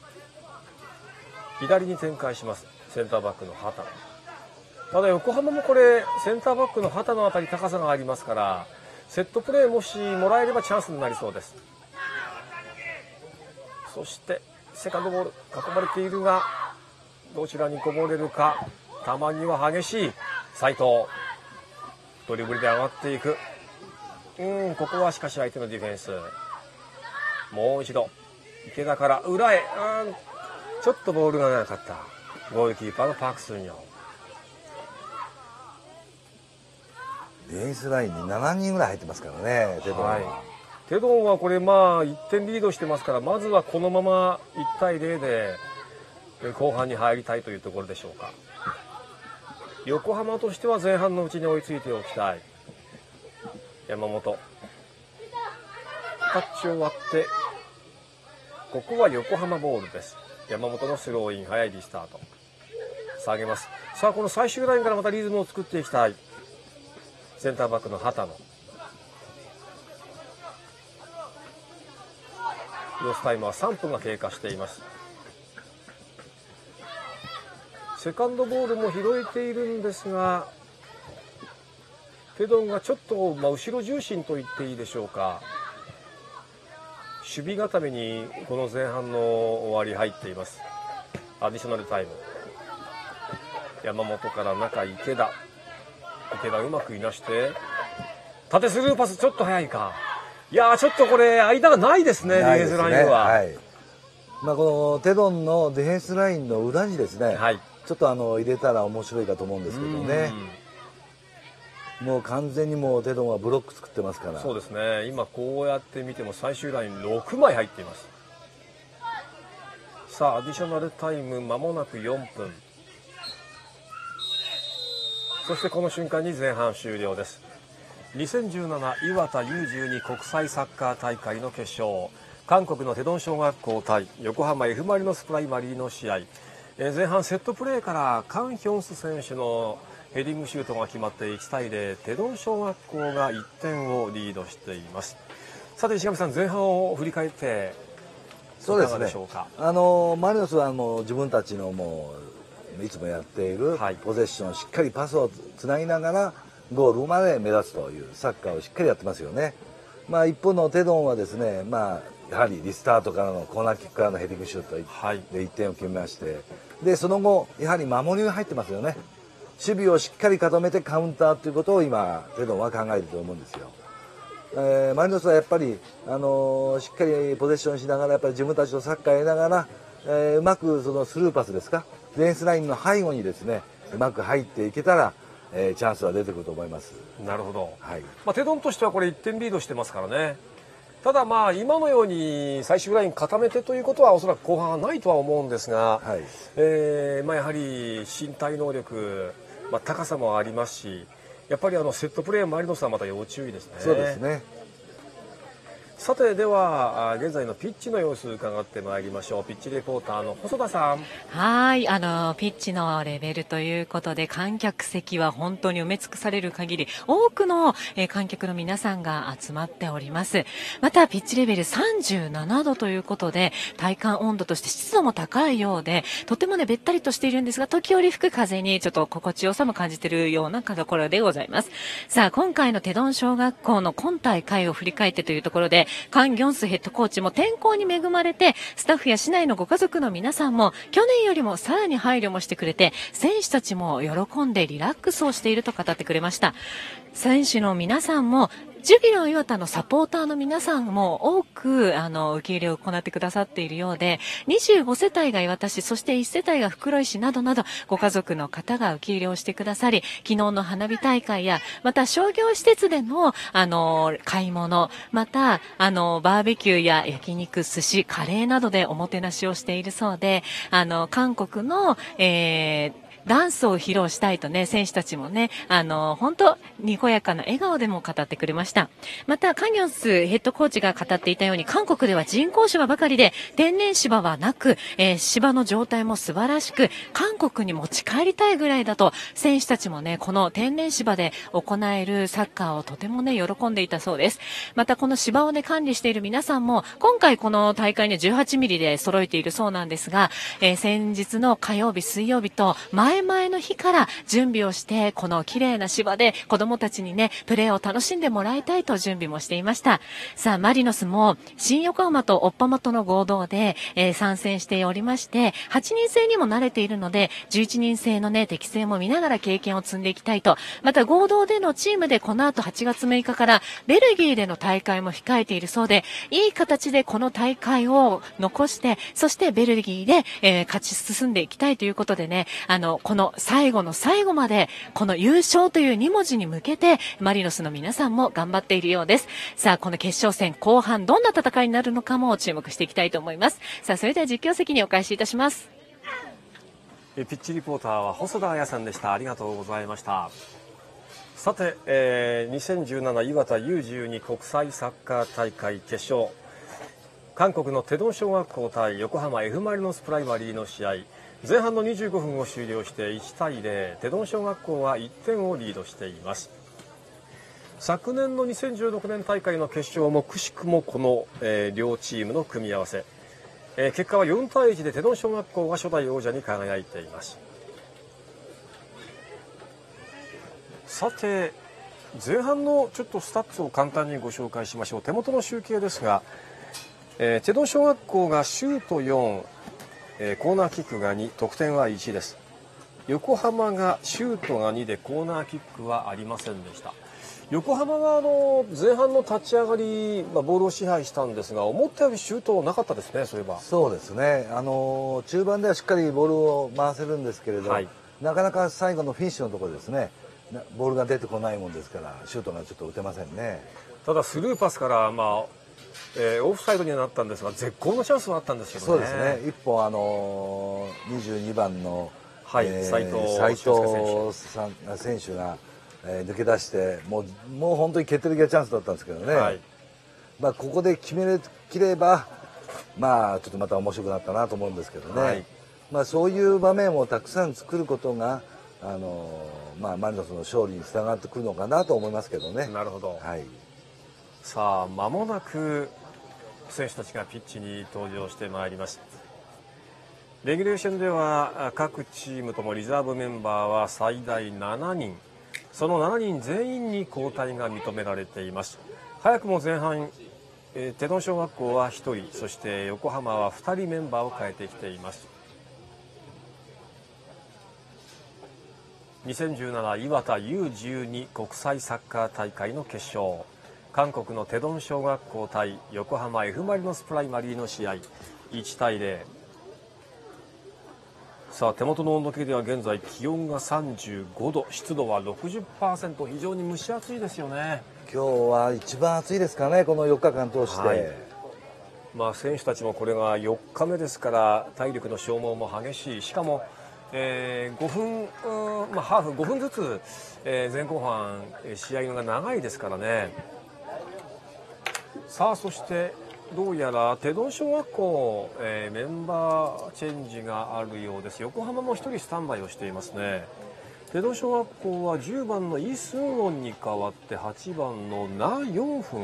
左に展開しますセンターバックの畑。ただ横浜もこれセンターバックの畑のあたり高さがありますから、セットプレーもしもらえればチャンスになりそうです。そしてセカンドボール囲まれているがどちらにこぼれるか。たまには激しい斉藤、ドリブルで上がっていく。ここはしかし相手のディフェンス。もう一度池田から裏へ、ちょっとボールがなかった。ゴールキーパーのパーク・スンヨン。 ディフェンスラインに7人ぐらい入ってますからね、テドンは。 テドンはこれまあ1点リードしてますから、まずはこのまま1対0で後半に入りたいというところでしょうか。横浜としては前半のうちに追いついておきたい。山本タッチを割って、ここは横浜ボールです。山本のスローイン、早いリスタート下げます。さあこの最終ラインからまたリズムを作っていきたいセンターバックの畑野。クロスタイムは3分が経過しています。セカンドボールも拾えているんですが、テドンがちょっと、後ろ重心と言っていいでしょうか、守備固めにこの前半の終わり入っています。アディショナルタイム、山本から中池田うまくいなして縦スルーパス、ちょっと早いか。いやーちょっとこれ間がないですね、ディフェンスラインは。 このテドンのディフェンスラインの裏にですね、ちょっと入れたら面白いかと思うんですけどね。もう完全にもうテドンはブロック作ってますから。 そうですね、今こうやって見ても最終ライン6枚入っています。さあアディショナルタイム間もなく4分。そしてこの瞬間に前半終了です。2017岩田 U12 国際サッカー大会の決勝、韓国のテドン小学校対横浜 F ・マリノスプライマリーの試合、前半セットプレーからカン・ヒョンス選手のヘディングシュートが決まって1対0、テドン小学校が1点をリードしています。さて石上さん、前半を振り返っていかがでしょうか。 マリノスは自分たちのもういつもやっているポゼッション、しっかりパスをつなぎながらゴールまで目指すというサッカーをしっかりやってますよね。一方のテドンはですね、やはりリスタートからのコーナーキックからのヘディングシュートで1点を決めまして、でその後やはり守りが入ってますよね。守備をしっかり固めてカウンターということを今テドンは考えていると思うんですよ。マリノスはやっぱり、しっかりポゼッションしながらやっぱり自分たちのサッカーやりながら、うまくそのスルーパスですか、ディフェンスラインの背後にですねうまく入っていけたら、チャンスは出てくると思います。 なるほど、テドンとしてはこれ1点リードしてますからね。ただ今のように最終ライン固めてということはおそらく後半はないとは思うんですが、やはり身体能力、高さもありますし、やっぱりセットプレーマリノスはまた要注意ですね。 そうですね。 さて、では現在のピッチの様子伺ってまいりましょう。ピッチレポーターの細田さん。 はい、ピッチのレベルということで、観客席は本当に埋め尽くされる限り多くの、観客の皆さんが集まっております。またピッチレベル37度ということで、体感温度として湿度も高いようで、とてもねべったりとしているんですが、時折吹く風にちょっと心地よさも感じているようなところでございます。さあ、今回のテドン小学校の今大会を振り返ってというところで、カン・ギョンスヘッドコーチも天候に恵まれて、スタッフや市内のご家族の皆さんも去年よりもさらに配慮もしてくれて、選手たちも喜んでリラックスをしていると語ってくれました。選手の皆さんもジュビロ磐田のサポーターの皆さんも多く受け入れを行ってくださっているようで、25世帯が磐田市、そして1世帯が袋井市などなどご家族の方が受け入れをしてくださり、昨日の花火大会やまた商業施設での買い物、またバーベキューや焼肉、寿司、カレーなどでおもてなしをしているそうで、韓国のダンスを披露したいとね、選手たちもね、本当にこやかな笑顔でも語ってくれました。また、カン・ギョンスヘッドコーチが語っていたように、韓国では人工芝ばかりで、天然芝はなく、芝の状態も素晴らしく、韓国に持ち帰りたいぐらいだと、選手たちもね、この天然芝で行えるサッカーをとてもね、喜んでいたそうです。また、この芝をね、管理している皆さんも、今回この大会に18ミリで揃えているそうなんですが、先日の火曜日、水曜日と、前々の日から準備をして、この綺麗な芝で子供たちにね、プレーを楽しんでもらいたいと準備もしていました。さあ、マリノスも新横浜とオッパマとの合同で、参戦しておりまして、8人制にも慣れているので、11人制のね、適性も見ながら経験を積んでいきたいと。また合同でのチームでこの後8月6日からベルギーでの大会も控えているそうで、いい形でこの大会を残して、そしてベルギーで、勝ち進んでいきたいということでね、この最後の最後までこの優勝という2文字に向けてマリノスの皆さんも頑張っているようです。さあ、この決勝戦後半どんな戦いになるのかも注目していきたいと思います。さあ、それでは実況席にお返しいたします。 ピッチリポーターは細田彩さんでした。ありがとうございました。さて、2017磐田 U12 国際サッカー大会決勝、韓国のテドン小学校対横浜 F ・マリノスプライマリーの試合、前半の25分を終了して1対0、テドン小学校は1点をリードしています。昨年の2016年大会の決勝もくしくもこの、両チームの組み合わせ、結果は4対1でテドン小学校が初代王者に輝いています。さて、前半のちょっとスタッツを簡単にご紹介しましょう。手元の集計ですが、テドン小学校がシュート4、コーナーキックが2、得点は1です。横浜がシュートが2でコーナーキックはありませんでした。横浜が前半の立ち上がり、ボールを支配したんですが、思ったよりシュートなかったですね。そういえばそうですね、中盤ではしっかりボールを回せるんですけれど、はい、なかなか最後のフィニッシュのところですね、ボールが出てこないもんですからシュートがちょっと打てませんね。 ただスルーパスから、オフサイドにはなったんですが、絶好のチャンスはあったんですけどね。 そうですね、一本22番の、 はい、斉藤選手が、抜け出してもう本当に決定的なチャンスだったんですけどね、はい、ここで決めきればちょっとまた面白くなったなと思うんですけどね、はい、そういう場面をたくさん作ることがマリノスの勝利につながってくるのかなと思いますけどね。 なるほど、 はい、 さあ間もなく選手たちがピッチに登場してまいります。レギュレーションでは各チームともリザーブメンバーは最大7人、その7人全員に交代が認められています。早くも前半、テドン小学校は1人、そして横浜は2人メンバーを変えてきています。2017磐田 U12 国際サッカー大会の決勝、韓国のテドン小学校対横浜 F ・マリノスプライマリーの試合、1対0。さあ、手元の温度計では現在気温が35度、湿度は 60%、非常に蒸し暑いですよね。 今日は一番暑いですかね、この4日間通して、 はい、選手たちもこれが4日目ですから体力の消耗も激しい。しかも、5分、ハーフ5分ずつ、前後半試合が長いですからね。 さあそしてどうやらテドン小学校、メンバーチェンジがあるようです。横浜も1人スタンバイをしていますね。テドン小学校は10番のイ・スンウォンに代わって8番のナ・ヨンフン。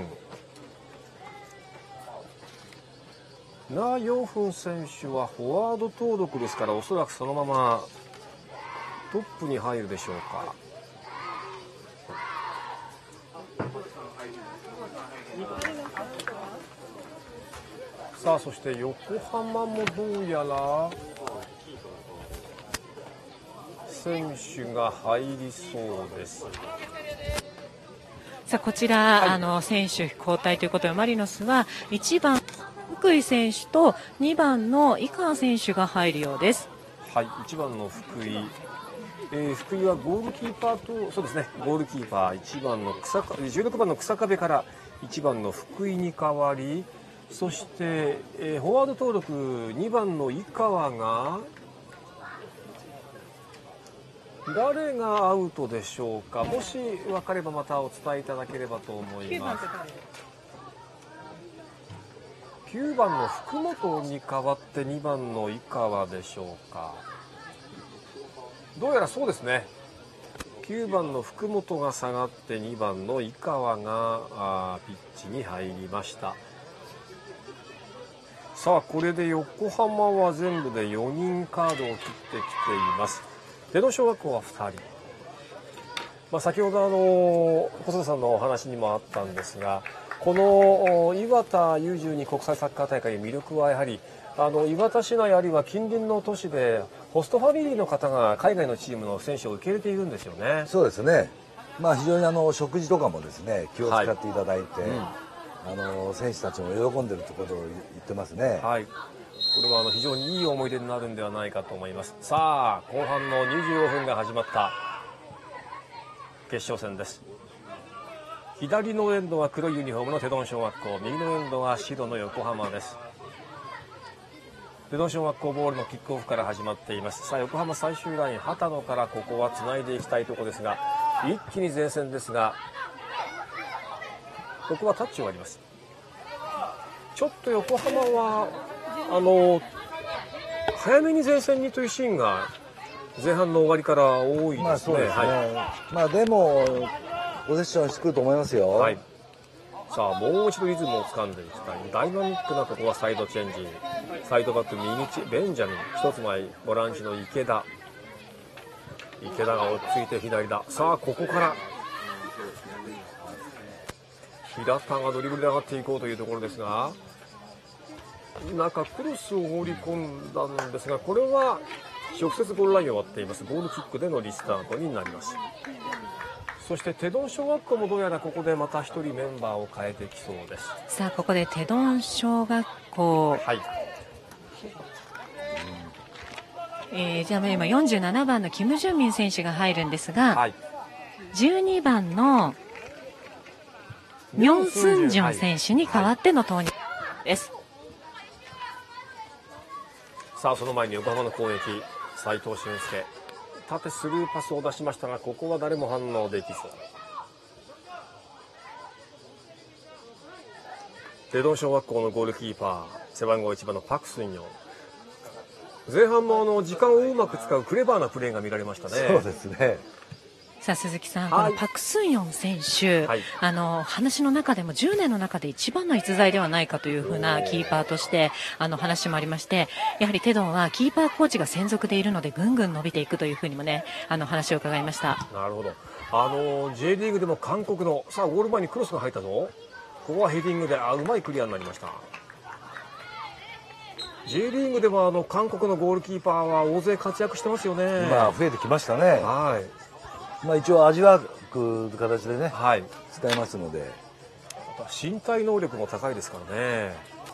ナ・ヨンフン選手はフォワード登録ですから、おそらくそのままトップに入るでしょうか。さあそして横浜もどうやら選手が入りそうです。 さあこちら、はい、選手交代ということでマリノスは1番福井選手と2番の井川選手が入るようです。 はい、1番の福井、福井はゴールキーパーと、そうですね、ゴールキーパー1番の16番の草壁から1番の福井に代わり、そして、フォワード登録2番の井川が誰がアウトでしょうか。もし分かればまたお伝えいただければと思います。9番の福本に代わって2番の井川でしょうか。どうやらそうですね。9番の福本が下がって2番の井川がピッチに入りました。さあこれで横浜は全部で4人カードを切ってきています。テドン小学校は2人、先ほど細田さんのお話にもあったんですが、この磐田 U12 国際サッカー大会の魅力はやはり磐田市内あるいは近隣の都市でホストファミリーの方が海外のチームの選手を受け入れているんですよね。 そうですね、非常に食事とかもですね気を使っていただいて、選手たちも喜んでるところを言ってますね。 はい、これは非常にいい思い出になるんではないかと思います。さあ後半の25分が始まった決勝戦です。左のエンドは黒いユニフォームのテドン小学校、右のエンドは白の横浜です。テドン小学校ボールのキックオフから始まっています。さあ横浜最終ライン畑野からここはつないでいきたいところですが、一気に前線ですがここはタッチを割ります。ちょっと横浜は早めに前線にというシーンが前半の終わりから多いですね。 でもポゼッションしてくると思いますよ。 はい、さあもう一度リズムを掴んでいきたい。ダイナミックなここはサイドチェンジ、サイドバック右ベンジャミン、一つ前ボランチの池田が落ち着いて左だ。さあここから平田がドリブルで上がっていこうというところですが、中クロスを放り込んだんですが、これは直接ゴールラインを割っています。ゴールキックでのリスタートになります。そしてテドン小学校もどうやらここでまた1人メンバーを変えてきそうです。 さあここでテドン小学校、はい、じゃあ今47番のキム・ジュンミン選手が入るんですが、はい、12番のミョン・スンジョン選手に代わっての投入です。 さあその前に横浜の攻撃、斉藤俊介縦スルーパスを出しましたが、ここは誰も反応できず。テドン小学校のゴールキーパー背番号1番のパク・スンヨン、前半も時間をうまく使うクレバーなプレーが見られましたね。 そうですね。 さあ鈴木さん、このパク・スンヨン選手、はい、話の中でも10年の中で一番の逸材ではないかというふうなキーパーとして話もありまして、やはりテドンはキーパーコーチが専属でいるのでぐんぐん伸びていくというふうにもね話を伺いました。 なるほど。J リーグでも韓国のさあゴール前にクロスが入ったぞ。ここはヘディングでうまいクリアになりました。J リーグでは韓国のゴールキーパーは大勢活躍してますよね。 今増えてきましたね。 はい。 一応味わう形でね、はい、使いますので、 身体能力も高いですからね。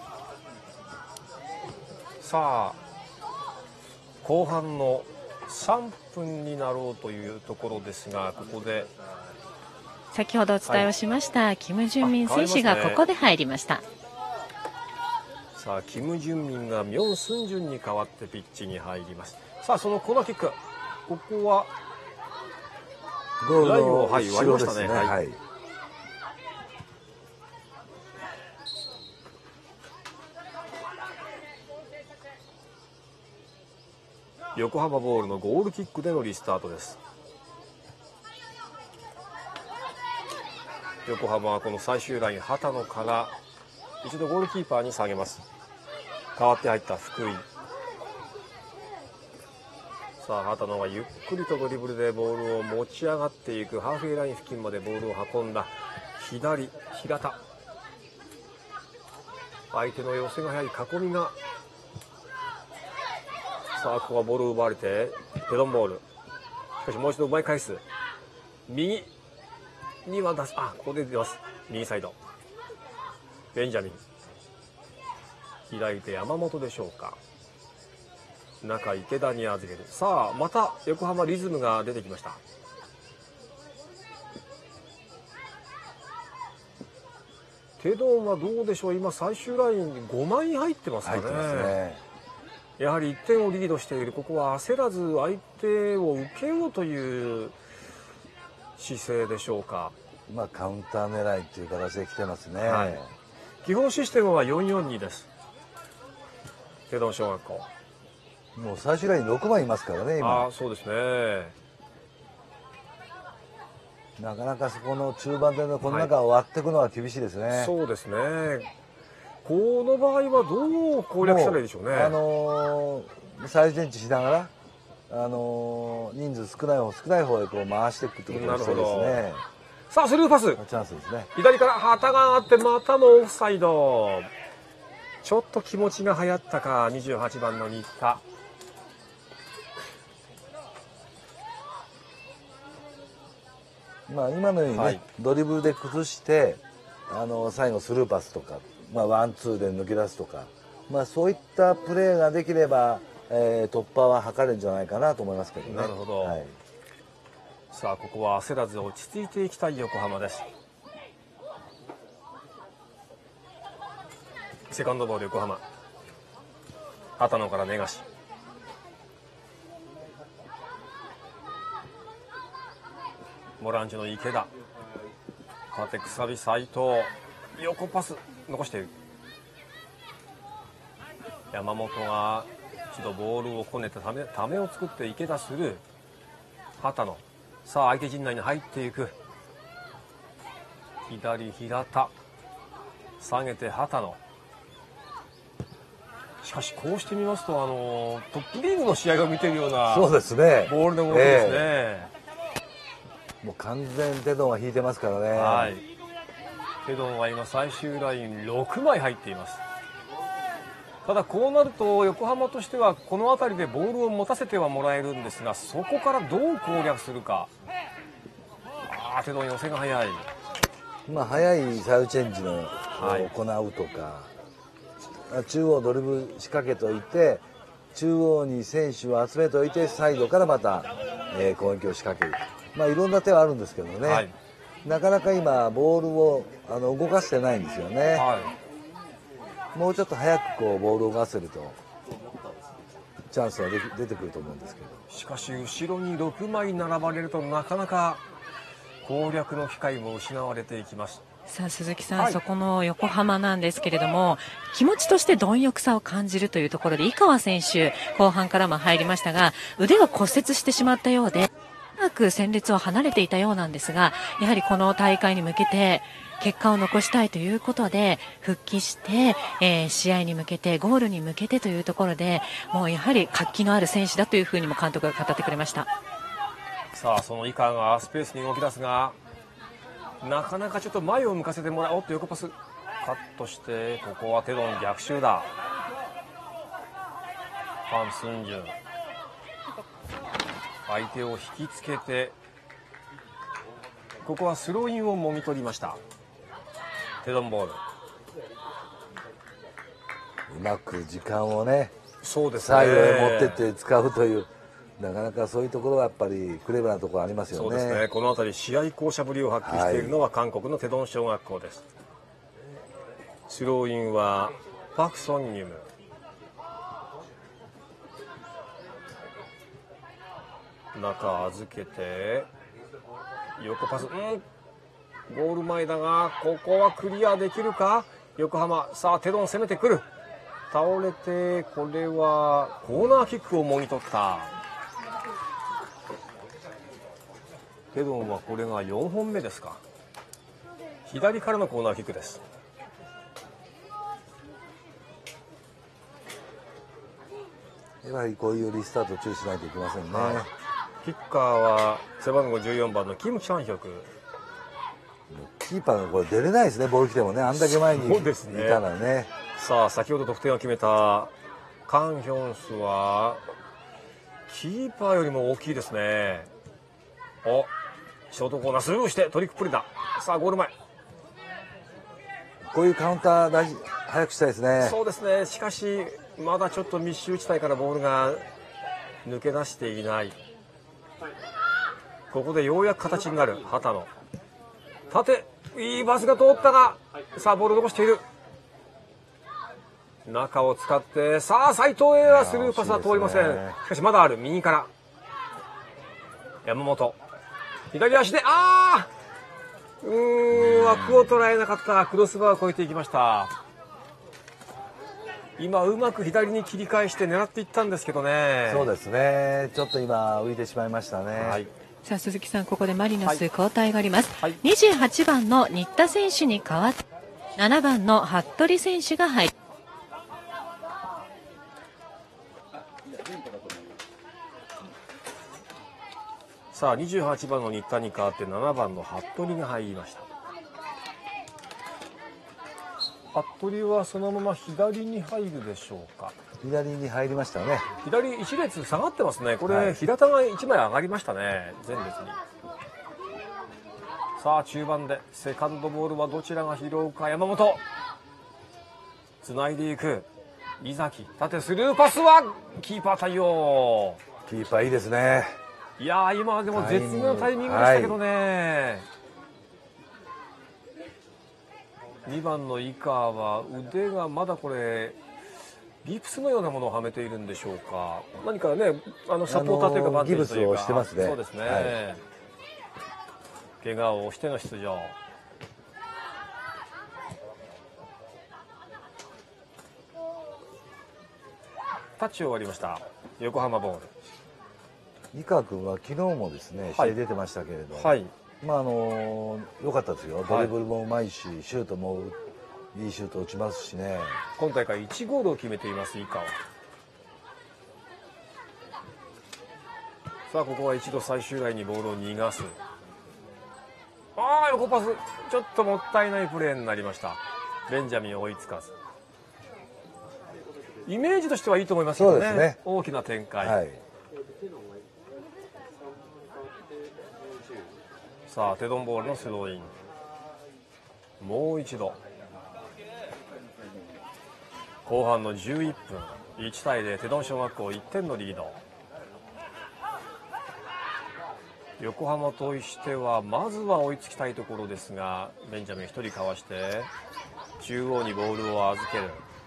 さあ後半の3分になろうというところですが、ここで先ほどお伝えをしました、はい、キム・ジュンミン選手がここで入りました。 さあキム・ジュンミンがミョン・スンジュンに代わってピッチに入ります。さあそのコーナーキック、ここはゴールの割りましたね。はい、 横浜ボールのゴールキックでのリスタートです。横浜はこの最終ライン畑野から一度ゴールキーパーに下げます。代わって入った福井。さあ畑野がゆっくりとドリブルでボールを持ち上がっていく。ハーフウェイライン付近までボールを運んだ。左平田、相手の寄せが早い囲みが。さあここはボールを奪われてヘドンボール。しかしもう一度奪い返す。右には出す。ここで出ます。右サイドベンジャミン、開いて山本でしょうか。中池田に預ける。さあまた横浜リズムが出てきました。テドンはどうでしょう。今最終ラインに5枚入ってますか ね。やはり1点をリードしている。ここは焦らず相手を受けようという姿勢でしょうか。 カウンター狙いという形で来てますね、 はい、基本システムは 442 です。テドン小学校もう最終ライン6枚いますからね今。 そうですね。 なかなかそこの中盤でのこの中を割っていくのは厳しいですね、 そうですね。この場合はどう攻略したらいいでしょうね。 サイズチェンジしながら、人数少ない方へこう回していくってことが必要ですね。 さあスルーパスチャンスですね。 左から旗があってまたもオフサイド。ちょっと気持ちが流行ったか。28番の新田。 今のようにね、ドリブルで崩して最後スルーパスとか、ワンツーで抜け出すとか、そういったプレーができれば、突破は図れるんじゃないかなと思いますけどね。 なるほど、はい、さあここは焦らず落ち着いていきたい横浜です。セカンドボール横浜。畑野から根菓。ボランチの池田、縦くさび斉藤、横パス残している。山本が一度ボールをこねてためを作って池田する。畑野、さあ相手陣内に入っていく。左平田、下げて畑野。しかしこうしてみますとトップリーグの試合を見ているようなそうですね、 ボールの動きですね。 もう完全テドンは引いてますからね。 はい、テドンは今最終ライン6枚入っています。ただこうなると横浜としてはこの辺りでボールを持たせてはもらえるんですが、そこからどう攻略するか。テドン寄せが早い。 早いサイドチェンジの行うとか、中央ドリブル仕掛けておいて中央に選手を集めておいてサイドからまた、攻撃を仕掛ける。いろんな手はあるんですけどね、はい、なかなか今ボールを動かしてないんですよね、はい、もうちょっと早くボールを動かせるとチャンスは出てくると思うんですけど、 しかし後ろに6枚並ばれるとなかなか攻略の機会も失われていきます。 さあ鈴木さん、はい、そこの横浜なんですけれども、気持ちとして貪欲さを感じるというところで井川選手後半からも入りましたが、腕が骨折してしまったようで長く戦列を離れていたようなんですが、やはりこの大会に向けて結果を残したいということで復帰して、試合に向けてゴールに向けてというところで、もうやはり活気のある選手だというふうにも監督が語ってくれました。 さあその井川がスペースに動き出すが、なかなかちょっと前を向かせてもらおうと横パスカットして、ここはテドン逆襲だ。ファン・スンジュン、相手を引きつけて、ここはスローインをもぎ取りました。テドンボール、 うまく時間をね、 そうですね、 サイドへ持ってって使うという、なかなかそういうところはやっぱりクレバーなところありますよね。 そうですね、この辺り試合巧者ぶりを発揮しているのは韓国のテドン小学校です。スローインはパク・ソンニュム、中預けて横パス、ゴール前だがここはクリアできるか横浜。さあテドン攻めてくる。 倒れて、これはコーナーキックをもぎ取った。テドンはこれが4本目ですか。左からのコーナーキックです。 やはりこういうリスタート注意しないといけませんね。 キッカーは背番号14番のキム・チャンヒョク。 キーパーがこれ出れないですね、ボール来てもね、あんだけ前にいたらね。 さあ、先ほど得点を決めたカン・ヒョンスはキーパーよりも大きいですね。お、ショートコーナースルーしてトリックプレーだ。さあ、ゴール前。 こういうカウンター大事、早くしたいですね。 そうですね。しかしまだちょっと密集地帯からボールが抜け出していない。ここでようやく形になる畑野。縦、いいバスが通ったが、さあボールを残している。中を使って、さあ斉藤へはスルーパスは通りません。しかしまだある。右から山本、左足で、枠を捉えなかった。クロスバーを越えていきました。今うまく左に切り返して狙っていったんですけどね。 そうですね、ちょっと今浮いてしまいましたね。 はい、 さあ鈴木さん、ここでマリノス交代があります。28番の新田選手に代わって7番の服部選手が入る。 さあ28番の新田に代わって7番の服部が入りました。服部はそのまま左に入るでしょうか。 左に入りましたね。 左一列下がってますね。これ、平田が1枚上がりましたね、前列に。さあ中盤でセカンドボールはどちらが拾うか。山本つないでいく。井崎、縦スルーパスはキーパー対応。 キーパーいいですね。 いやー、今でも絶妙なタイミングでしたけどね。2番の井川は腕がまだこれギプスのようなものをはめているんでしょうか。何かね、サポーターというかバンテージというか、 ギブスをしてますね。 そうですね、怪我をしての出場。タッチ終わりました。横浜ボール。 井川君は昨日もですね、試合出てましたけれど、良かったですよ。ドリブルもうまいし、シュートもいいシュート打ちますしね。 今大会1ゴールを決めています井川。さあここは一度最終ラインにボールを逃がす。横パス、ちょっともったいないプレーになりました。ベンジャミン追いつかず。イメージとしてはいいと思いますけど ね、大きな展開、さあテドンボールのスローイン。もう一度後半の11分、1対0、テドン小学校1点のリード。横浜としてはまずは追いつきたいところですが、ベンジャミン1人かわして中央にボールを預ける。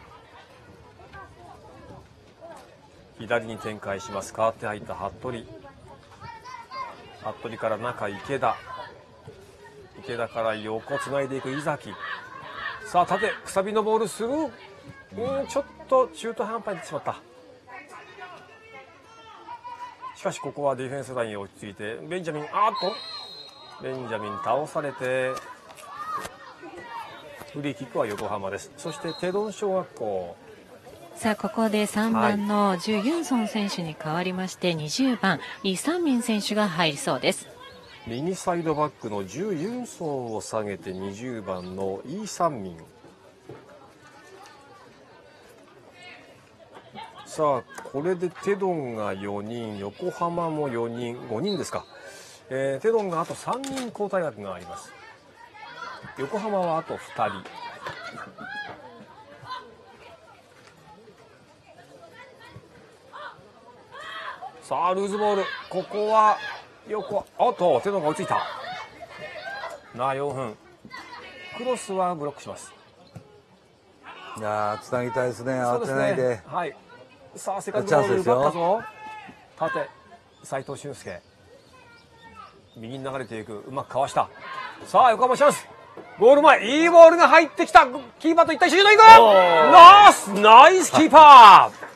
左に展開します。代わって入った服部。服部から中池田。池田から横つないでいく井崎。さあ縦くさびのボールスルー。ちょっと中途半端になってしまった。しかしここはディフェンスラインに落ち着いてベンジャミン、ベンジャミン倒されてフリーキックは横浜です。そしてテドン小学校。 さあここで3番のジュ・ユンソン選手に代わりまして20番イ・サンミン選手が入りそうです。 右サイドバックのジュ・ユンソンを下げて20番のイ・サンミン。さあこれでテドンが4人、横浜も4人、5人ですか。テドンがあと3人交代枠があります。横浜はあと2人。さあルーズボール、ここはテドンが追いついた。4分、クロスはブロックします。 いやつなぎたいですね、慌てないで。 さあセカンドボール奪ったぞ。縦斉藤俊介、右に流れていく、うまくかわした。さあ横浜チャンス。 ゴール前、いいボールが入ってきた。キーパーと一体シュートいく。ナイスキーパー。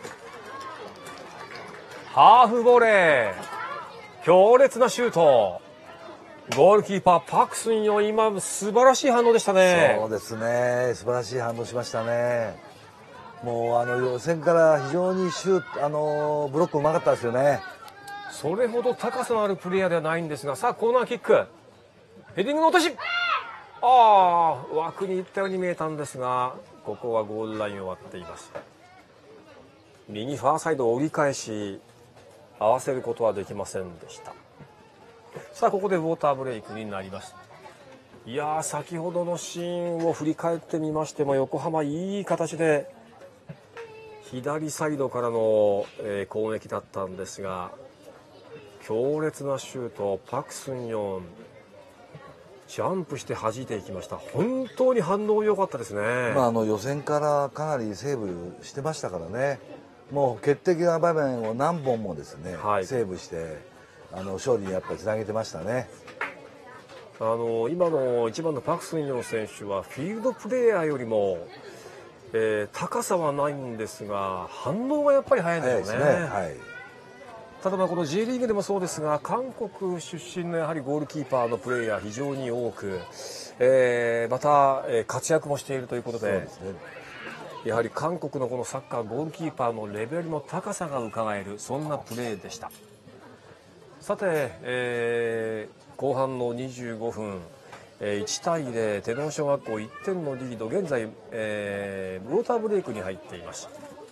ハーフボレー。強烈なシュート。ゴールキーパーパクスンよ、今素晴らしい反応でしたね。 そうですね、素晴らしい反応しましたね。もう予選から非常にブロックうまかったですよね。 それほど高さのあるプレーヤーではないんですが、さあコーナーキック、ヘディングの落とし、枠に行ったように見えたんですが、ここはゴールラインを割っています。右ファーサイドを折り返し合わせることはできませんでした。さあここでウォーターブレイクになります。いやー、先ほどのシーンを振り返ってみましても、横浜いい形で左サイドからの、攻撃だったんですが、強烈なシュート、パクスンヨンジャンプして弾いていきました。本当に反応良かったですね。 予選からかなりセーブしてましたからね。もう決定的な場面を何本もですね、セーブして勝利にやっぱりつなげてましたね。 今の1番のパクスンヨン選手はフィールドプレーヤーよりも、高さはないんですが反応がやっぱり早いんですよね。ただこの J リーグでもそうですが、韓国出身のやはりゴールキーパーのプレーヤー非常に多く、また、活躍もしているということで、やはり韓国のこのサッカーゴールキーパーのレベルの高さがうかがえる、そんなプレーでした。さて、後半の25分、1対0、テドン小学校1点のリード、現在、ウォーターブレイクに入っています。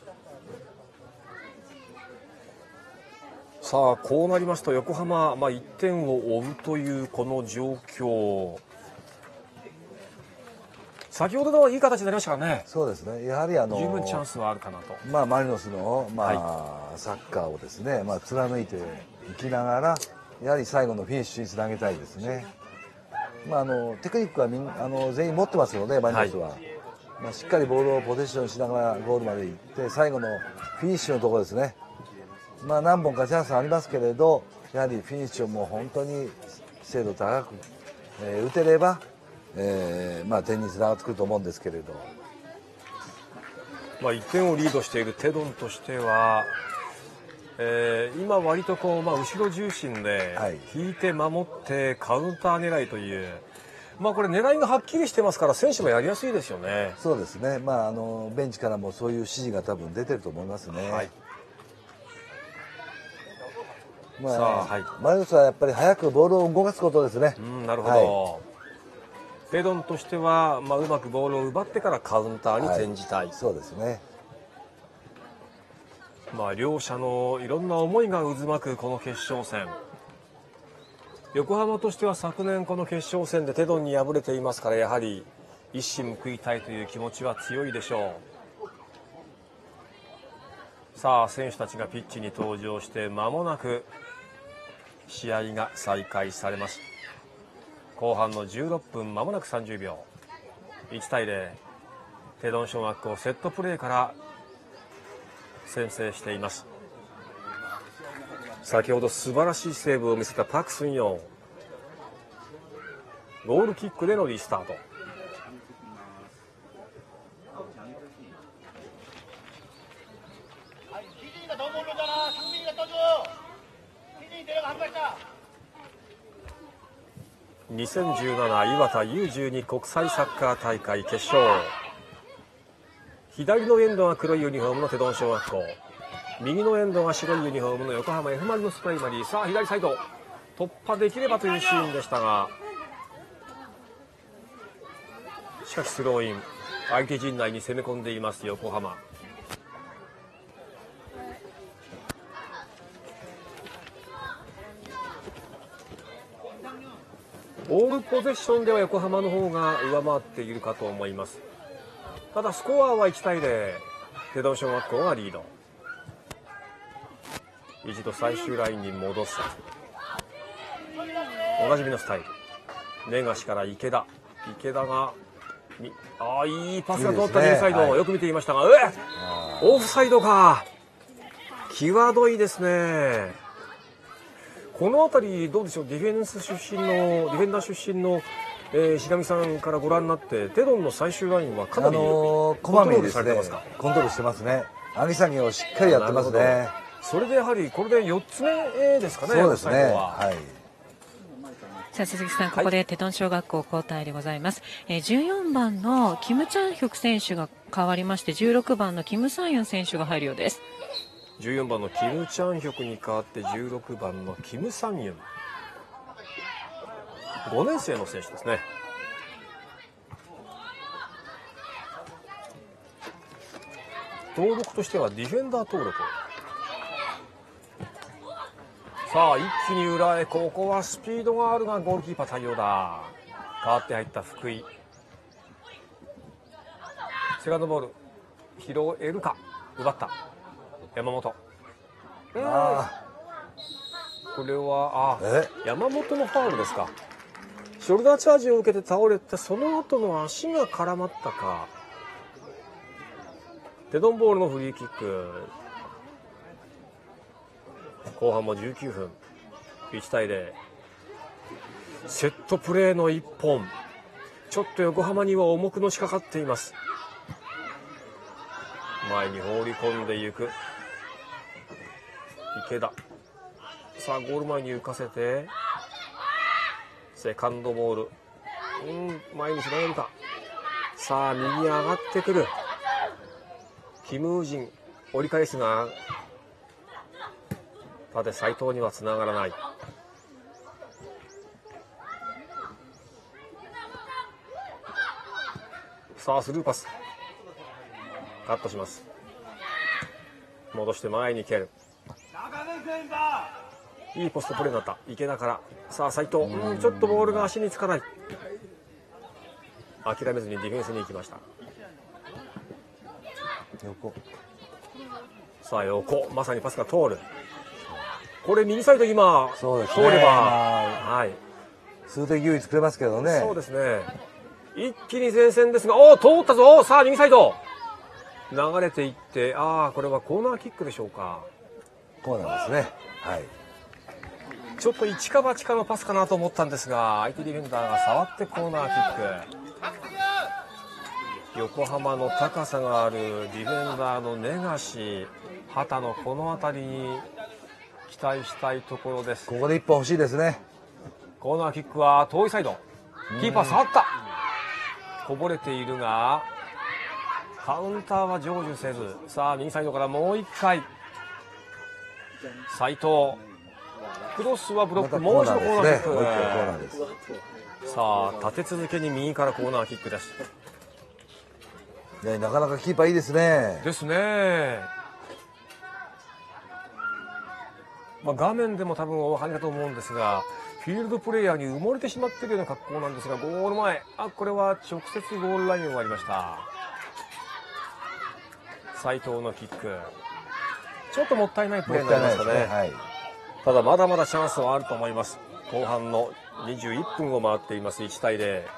さあこうなりますと横浜、1点を追うというこの状況。先ほどのいい形になりましたからね。 そうですね、やはり十分チャンスはあるかなと。 マリノスの、サッカーをですね、貫いていきながら、やはり最後のフィニッシュにつなげたいですね。テクニックは全員持ってますので、マリノスは、しっかりボールをポゼッションしながらゴールまで行って、最後のフィニッシュのところですね。何本かチャンスありますけれど、やはりフィニッシュも本当に精度高く、打てれば、点につながってくると思うんですけれど、 1点をリードしているテドンとしては、今割と後ろ重心で引いて守ってカウンター狙いという、これ狙いがはっきりしてますから選手もやりやすいですよね。 そうですね、ベンチからもそういう指示が多分出てると思いますね。マリノスはやっぱり早くボールを動かすことですね。 なるほど。テドンとしては、うまくボールを奪ってからカウンターに転じたい。 そうですね。 両者のいろんな思いが渦巻くこの決勝戦。横浜としては昨年この決勝戦でテドンに敗れていますから、やはり一矢報いたいという気持ちは強いでしょう。さあ選手たちがピッチに登場して間もなく試合が再開されます。後半の16分、間もなく30秒、1対0、テドン小学校セットプレーから先制しています。先ほど素晴らしいセーブを見せたパクスンヨン、ゴールキックでのリスタート。2017磐田 U12 国際サッカー大会決勝、左のエンドが黒いユニフォームのテドン小学校、右のエンドが白いユニフォームの横浜 F ・マリノスプライマリー。さあ左サイド突破できればというシーンでしたが、しかしスローイン、相手陣内に攻め込んでいます横浜。ボールポゼッションでは横浜の方が上回っているかと思います。ただスコアは1対0、テドン小学校がリード。一度最終ラインに戻す、おなじみのスタイル。根柏から池田がいいパスが通った右サイド、よく見ていましたが、オフサイドか。際どいですね。この辺りどうでしょう、ディフェンダー出身の石上さんからご覧になってテドンの最終ラインはかなりこまめにですねコントロールしてますね。上げ下げをしっかりやってますね。 それでやはりこれで4つ目ですかね。 そうですね。はい。 さあ鈴木さん、ここでテドン小学校交代でございます。14番のキム・チャンヒョク選手が変わりまして16番のキム・サンユン選手が入るようです。 14番のキム・チャンヒョクに代わって16番のキム・サンユン、5年生の選手ですね。登録としてはディフェンダー登録。さあ一気に裏へ、ここはスピードがあるがゴールキーパー対応だ。代わって入った福井、セカンドボール拾えるか。奪った山本。これは山本のファウルですか。ショルダーチャージを受けて倒れて、その後の足が絡まったか。テドンボールのフリーキック。後半も19分、1対0。セットプレーの1本、ちょっと横浜には重くのしかかっています。前に放り込んでいく池田。さあゴール前に浮かせてセカンドボール、前につなげるか。さあ右上がってくるキム・ウジン、折り返すが縦斉藤にはつながらない。さあスルーパスカットします。戻して前に蹴る。いいポストプレーになった池田から。さあ斉藤、ちょっとボールが足につかない。諦めずにディフェンスに行きました。 横。 さあ横、まさにパスが通る。これ右サイド今、 そうですね、 通れば、はい、 数的優位作れますけどね。 そうですね。一気に前線ですが、おお通ったぞ。さあ右サイド流れていって、これはコーナーキックでしょうか。 コーナーですね。はい。 ちょっと一か八かのパスかなと思ったんですが、相手ディフェンダーが触ってコーナーキック。横浜の高さがあるディフェンダーの根橋、畑のこの辺りに期待したいところです。 ここで一本欲しいですね。 コーナーキックは遠いサイド、キーパー触った。こぼれているがカウンターは成就せず。さあ右サイドからもう1回斉藤、クロスはブロック、もう一度コーナーキック。さあ立て続けに右からコーナーキックです。 なかなかキーパーいいですね。 ですね。画面でも多分お分かりだと思うんですが、フィールドプレーヤーに埋もれてしまっているような格好なんですが、ゴール前、これは直接ゴールラインを割りました。斉藤のキック、ちょっともったいないプレーになりましたね。はい、ただまだまだチャンスはあると思います。後半の21分を回っています。1対0。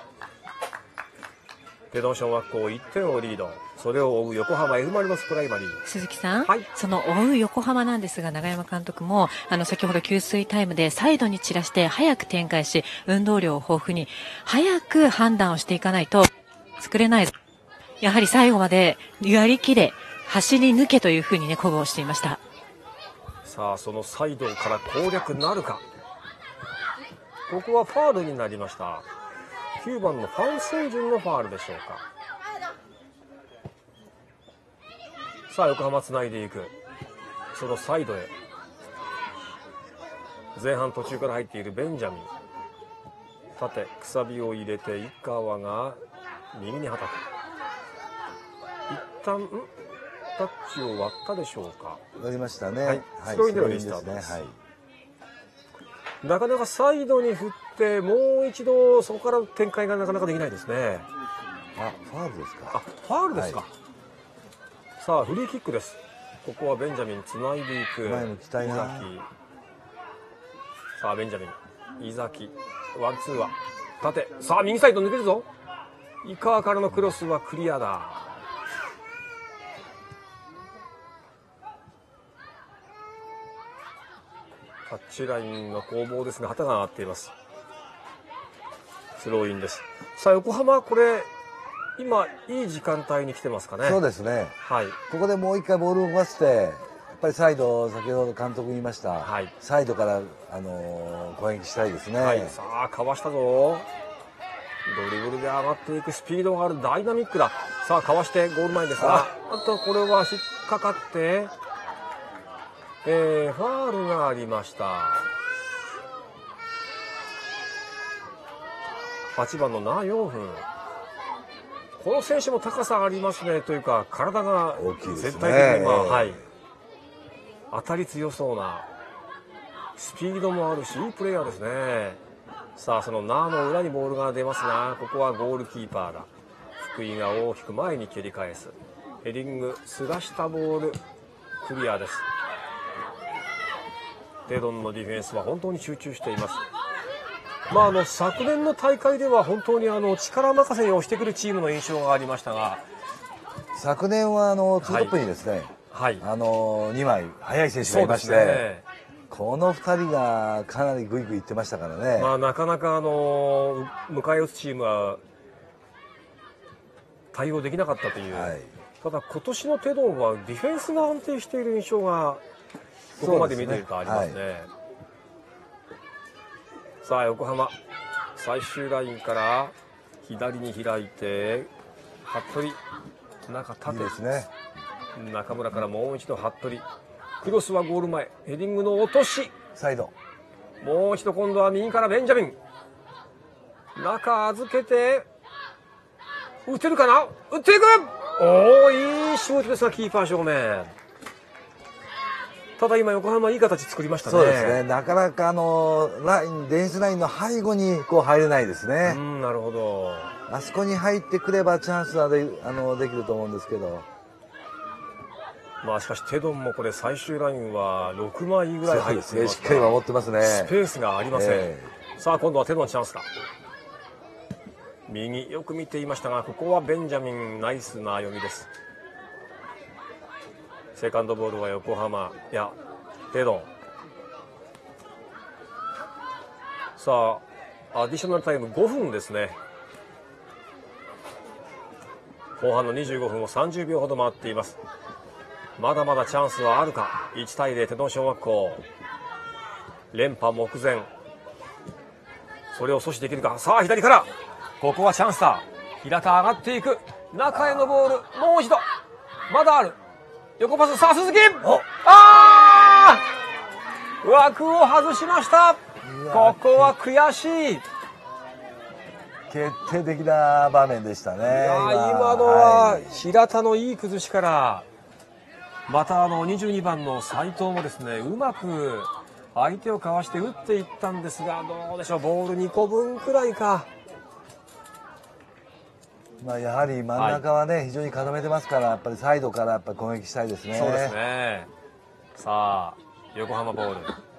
テドン小学校1点をリード。それを追う横浜 F ・マリノスプライマリー。 鈴木さん、はい、その追う横浜なんですが、永山監督も先ほど給水タイムでサイドに散らして早く展開し、運動量を豊富に早く判断をしていかないと作れない。やはり最後までやりきれ、走り抜けというふうにね、鼓舞をしていました。 さあそのサイドから攻略なるか。ここはファウルになりました。9番のファン・センジュンのファウルでしょうか。さあ横浜つないでいく。そのサイドへ前半途中から入っているベンジャミン、縦くさびを入れて井川が右にはたく。一旦タッチを割ったでしょうか。 割りましたね。 はい、スローインでのリスタートです。はい、なかなかサイドに振ってもう一度そこから展開がなかなかできないですね。 ファウルですか。 ファウルですか。はい、さあフリーキックです。ここはベンジャミンつないでいく。 前向きたいな。 さあベンジャミン、伊崎、ワンツーは縦。さあ右サイド抜けるぞ。井川からのクロスはクリアだ。タッチラインの攻防ですが旗が上がっています。 スローインです。さあ横浜、これ今いい時間帯に来てますかね。 そうですね、 はい、 ここでもう一回ボールを動かして、やっぱりサイド、先ほど監督言いました、はい、サイドから、攻撃したいですね。 はい、さあかわしたぞ。ドリブルで上がっていくスピードがある、ダイナミックだ。さあかわしてゴール前ですが、あとこれは引っかかって、ファールがありました。8番のナ・ヨンフン、この選手も高さありますね、というか体が全体的にはい、当たり強そうな、スピードもあるしいいプレーヤーですね。さあそのナの裏にボールが出ますが、ここはゴールキーパーだ。福井が大きく前に蹴り返す、ヘディングすらしたボール、クリアです。テドンのディフェンスは本当に集中しています。昨年の大会では本当に力任せに押してくるチームの印象がありましたが、 昨年は2トップにですね、はい、2枚速い選手がいまして、ね、この2人がかなりグイグイいってましたからね。 なかなか迎え撃つチームは対応できなかったという、はい、ただ今年のテドンはディフェンスが安定している印象がここまで見ているとありますね。さあ横浜、最終ラインから左に開いて服部、中縦ですね。中村からもう一度服部、クロスはゴール前、ヘディングの落とし、 サイド、 もう一度今度は右からベンジャミン、中預けて打てるかな、打っていく、おお、いいシュートですがキーパー正面。ただ今横浜いい形作りましたね。 そうですね、なかなかディフェンスラインの背後に入れないですね。 なるほど。 あそこに入ってくればチャンスはできると思うんですけど、 しかしテドンもこれ最終ラインは6枚ぐらい入ってますね。 しっかり守ってますね。 スペースがありません。さあ今度はテドンチャンスだ。右よく見ていましたが、ここはベンジャミン、ナイスな読みです。セカンドボールは横浜、いやテドン。さあアディショナルタイム5分ですね。後半の25分を30秒ほど回っています。まだまだチャンスはあるか。1対0、テドン小学校連覇目前、それを阻止できるか。さあ左から、ここはチャンスだ。平田上がっていく、中へのボール、もう一度、まだある、横パス、さあ鈴木、枠を外しました。ここは悔しい、 決定的な場面でしたね。 今のは平田のいい崩しから、また22番の斉藤もですね、うまく相手をかわして打っていったんですが、どうでしょう、ボール2個分くらいか。 やはり真ん中はね、非常に固めてますから、やっぱりサイドからやっぱ攻撃したいですね。 そうですね。さあ横浜ボール、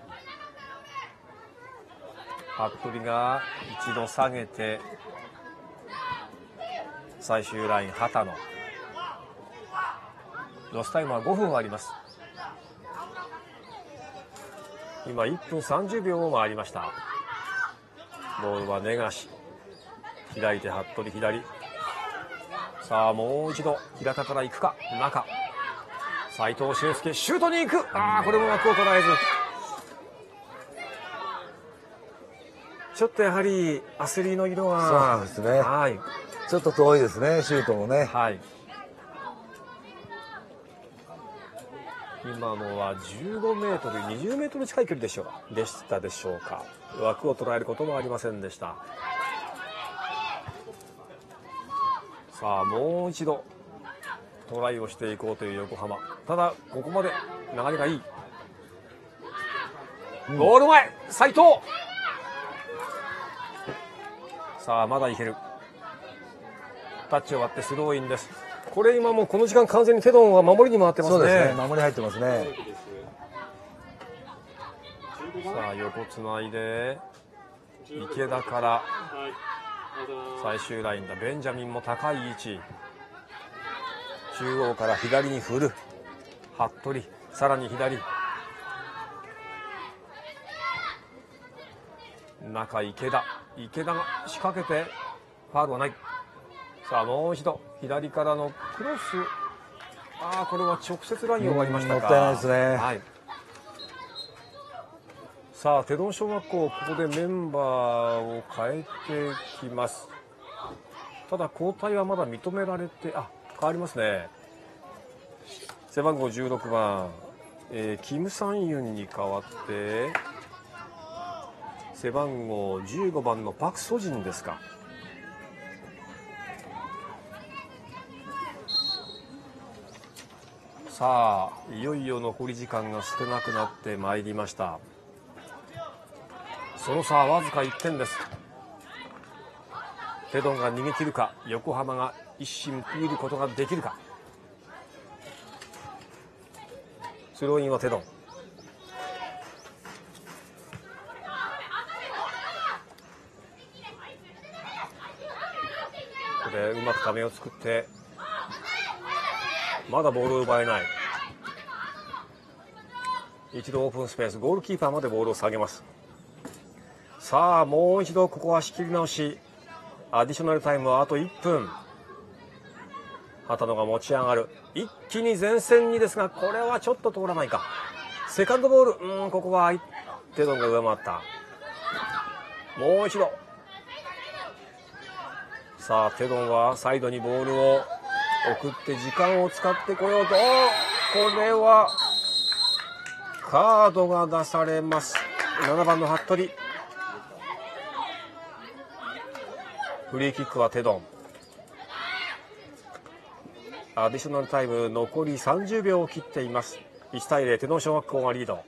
服部が一度下げて、最終ライン畑野、ロスタイムは5分あります。今1分30秒を回りました。ボールは根樫、開いて服部左、さあもう一度平田から行くか。中、斉藤俊介シュートに行く、これも枠を捉えず。ちょっとやはり焦りの色が、 そうですね、はい、ちょっと遠いですね、シュートもね。 はい、今のは15メートル、20メートル近い距離でしたでしょうか。枠を捉えることもありませんでした。さあもう一度トライをしていこうという横浜。ただここまで流れがいい。ゴール前、斉藤、さあまだいける。タッチを割ってスローインです。これ今もうこの時間完全にテドンは守りに回ってますね。 そうですね、守り入ってますね。 さあ横つないで池田から最終ラインだ。ベンジャミンも高い位置、中央から左に振る服部、さらに左、中池田、 池田が仕掛けてファウルはない。さあもう一度左からのクロス、これは直接ラインを割りましたか。 もったいないですね。 はい、さあ手don小学校、ここでメンバーを変えてきます。ただ交代はまだ認められて、変わりますね。背番号16番、キム・サンユンに代わって背番号15番のパク・ソジンですか。さあいよいよ残り時間が少なくなってまいりました。その差はわずか1点です。テドンが逃げ切るか、横浜が一矢報いることができるか。スローインはテドン。ここでうまくためを作って、まだボールを奪えない。一度オープンスペース、ゴールキーパーまでボールを下げます。さあもう一度ここは仕切り直し。アディショナルタイムはあと1分。畑野が持ち上がる、一気に前線にですが、これはちょっと通らないか。セカンドボール、ここはテドンが上回った。もう一度。さあテドンはサイドにボールを送って時間を使ってこようと、これはカードが出されます。7番の服部。フリーキックはテドン。アディショナルタイム残り30秒を切っています。1対0、テドン小学校がリード。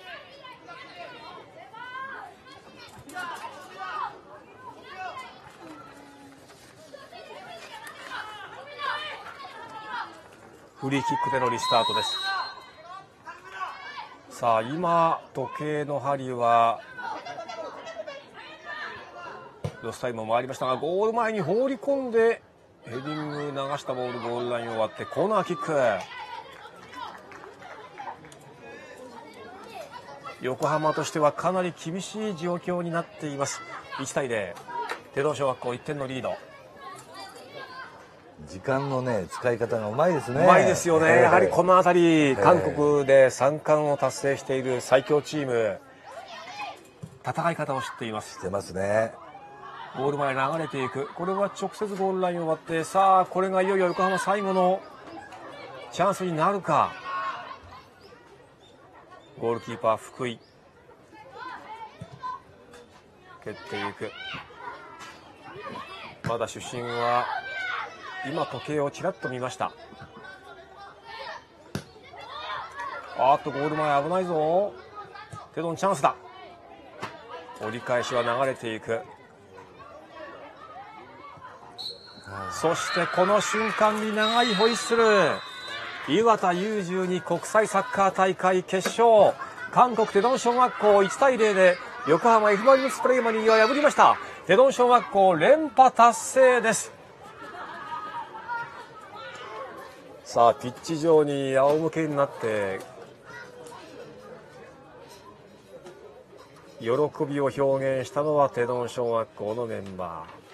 フリーキックでのリスタートです。さあ今時計の針はロスタイムも回りましたが、ゴール前に放り込んでヘディング流したボール、ゴールラインを割ってコーナーキック。横浜としてはかなり厳しい状況になっています。1対0、テドン小学校1点のリード。 時間のね使い方がうまいですね。 うまいですよね。やはりこの辺り、韓国で3冠を達成している最強チーム、戦い方を知っています。 知ってますね。 ゴール前流れていく、これは直接ゴールラインを割って、さあこれがいよいよ横浜最後のチャンスになるか。ゴールキーパー福井蹴っていく。まだ出身は今時計をちらっと見ました。ゴール前危ないぞ。テドンチャンスだ。折り返しは流れていく。そしてこの瞬間に長いホイッスル。磐田 U12 国際サッカー大会決勝、韓国テドン小学校1対0で横浜 F ・マリノスプレイマニーを破りました。テドン小学校連覇達成です。さあピッチ上に仰向けになって喜びを表現したのはテドン小学校のメンバー。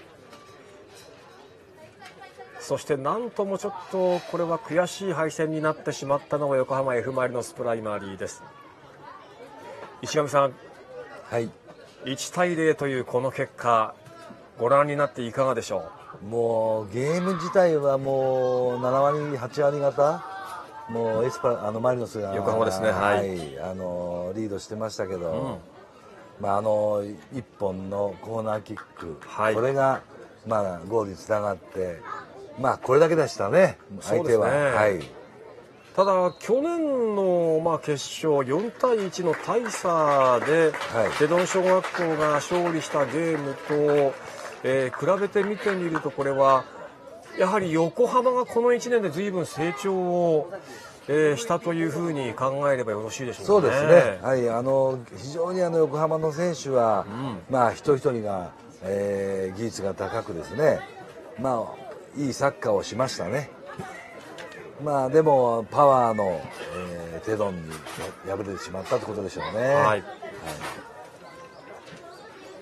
そしてなんともちょっとこれは悔しい敗戦になってしまったのが横浜 F ・マリノスプライマリーです。石上さん、 はい、 1対0というこの結果ご覧になっていかがでしょう。 もうゲーム自体はもう7割8割方もうマリノスが横浜ですね、はい、 リードしてましたけど、1本のコーナーキック、はい、これが、ゴールにつながって、これだけでしたね、相手は。はい、 ただ去年の決勝4対1の大差で、テドン小学校が勝利したゲームと、比べて見てみると、これはやはり横浜がこの1年で随分成長を、したというふうに考えればよろしいでしょうかね。 そうですね、はい、非常に横浜の選手は、一人一人が、技術が高くですね、いいサッカーをしましたね。でもパワーの、テドンに敗れてしまったということでしょうね。はい、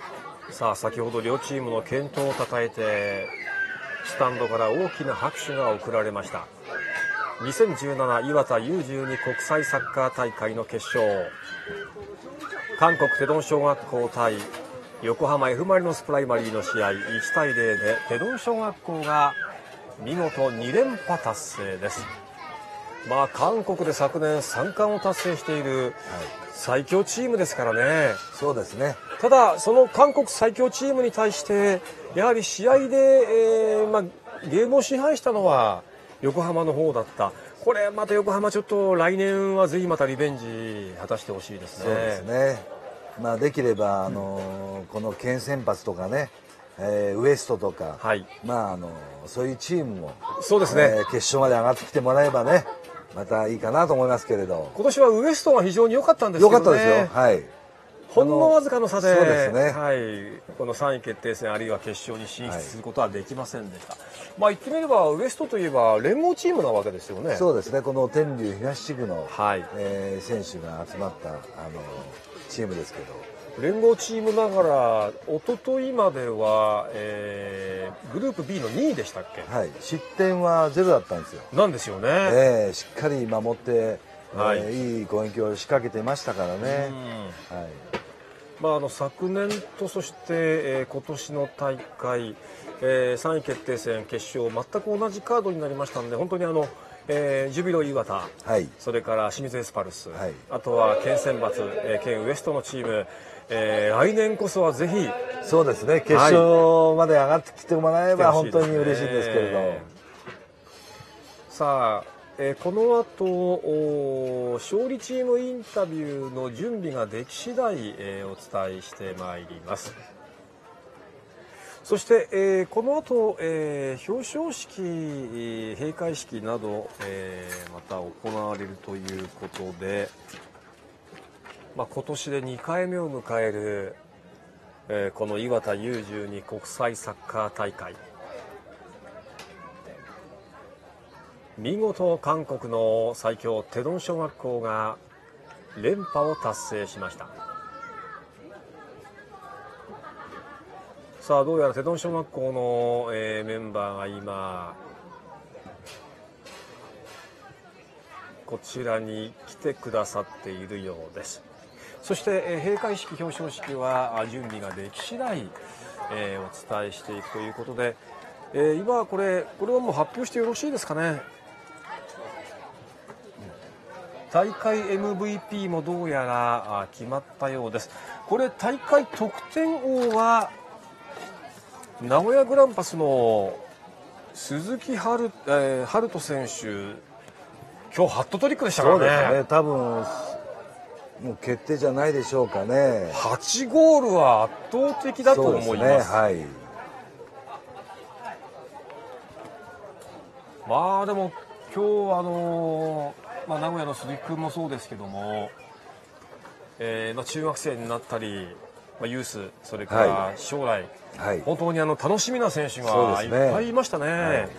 さあ先ほど両チームの健闘をたたえてスタンドから大きな拍手が送られました。2017岩田 U12 国際サッカー大会の決勝、韓国テドン小学校対横浜 F マリノスプライマリーの試合、1対0でテドン小学校が見事2連覇達成です。韓国で昨年3冠を達成している最強チームですからね。 そうですね。 ただその韓国最強チームに対してやはり試合で、ゲームを支配したのは横浜の方だった。これまた横浜ちょっと来年はぜひまたリベンジ果たしてほしいですね。 そうですね。できればこの県選抜とかね、ウエストとか、はい、そういうチームもそうですね、 決勝まで上がってきてもらえばね、またいいかなと思いますけれど。 今年はウエストが非常に良かったんですけどね。 良かったですよ。はい。 ほんのわずかの差で、 そうですね、 はい、この3位決定戦あるいは決勝に進出することはできませんでした。言ってみればウエストといえば連合チームなわけですよね。 そうですね。この天竜東地区の、選手が集まったチームですけど。 連合チームながら一昨日までは、グループ B の2位でしたっけ。 はい、失点はゼロだったんですよ。 なんですよね。 しっかり守って、いい攻撃を仕掛けていましたからね。 昨年とそして、今年の大会、3位決定戦決勝全く同じカードになりましたので、本当にジュビロ磐田、それから清水エスパルス、あとは県選抜、県ウエストのチーム、来年こそはぜひそうですね、決勝まで上がってきてもらえば本当に嬉しいんですけれど。 さあ、この後勝利チームインタビューの準備ができ次第、お伝えしてまいります。そして、この後、表彰式、閉会式など、また行われるということで、今年で2回目を迎える、この磐田 U12 国際サッカー大会、見事韓国の最強テドン小学校が連覇を達成しました。さあどうやらテドン小学校の、メンバーが今こちらに来てくださっているようです。そして、閉会式表彰式は準備ができ次第、お伝えしていくということで、今これはもう発表してよろしいですかね。大会 MVP もどうやら決まったようです。これ大会得点王は名古屋グランパスの鈴木春人選手、今日ハットトリックでしたからね。 そうですね、多分もう決定じゃないでしょうかね。 8ゴールは圧倒的だと思います。そうですね、はい。でも今日名古屋の鈴木君もそうですけども、中学生になったり、ユース、それから将来、本当に楽しみな選手がいっぱいいましたね。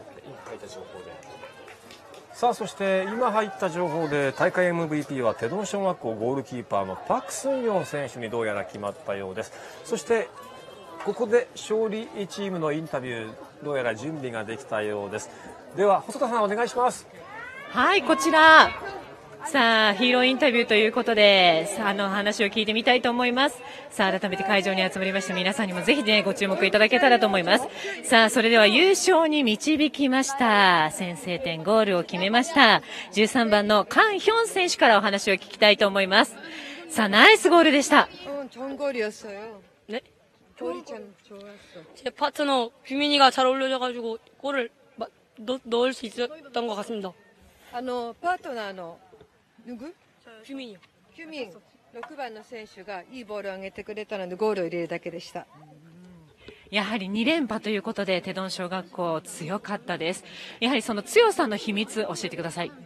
さあそして今入った情報で大会 MVP はテドン小学校ゴールキーパーのパク・スンヨン選手にどうやら決まったようです。そしてここで勝利チームのインタビュー、どうやら準備ができたようです。では細田さんお願いします。 はい、こちらさあヒーローインタビューということで話を聞いてみたいと思います。さあ改めて会場に集まりました皆さんにもぜひねご注目いただけたらと思います。さあそれでは優勝に導きました先制点ゴールを決めました13番のカン・ヒョン選手からお話を聞きたいと思います。さあナイスゴールでした。 좋은골이었어요. 네? 골이 참 좋았어. 제 파트너 규민이가 잘 올려줘가지고 골을 넣을 수 있었던 것 같습니다. パートナーの누구? 규민이요. 규민 6番の選手がいいボールを上げてくれたのでゴールを入れるだけでした。 やはり2連覇ということでテドン小学校強かったです。やはりその強さの秘密教えてください。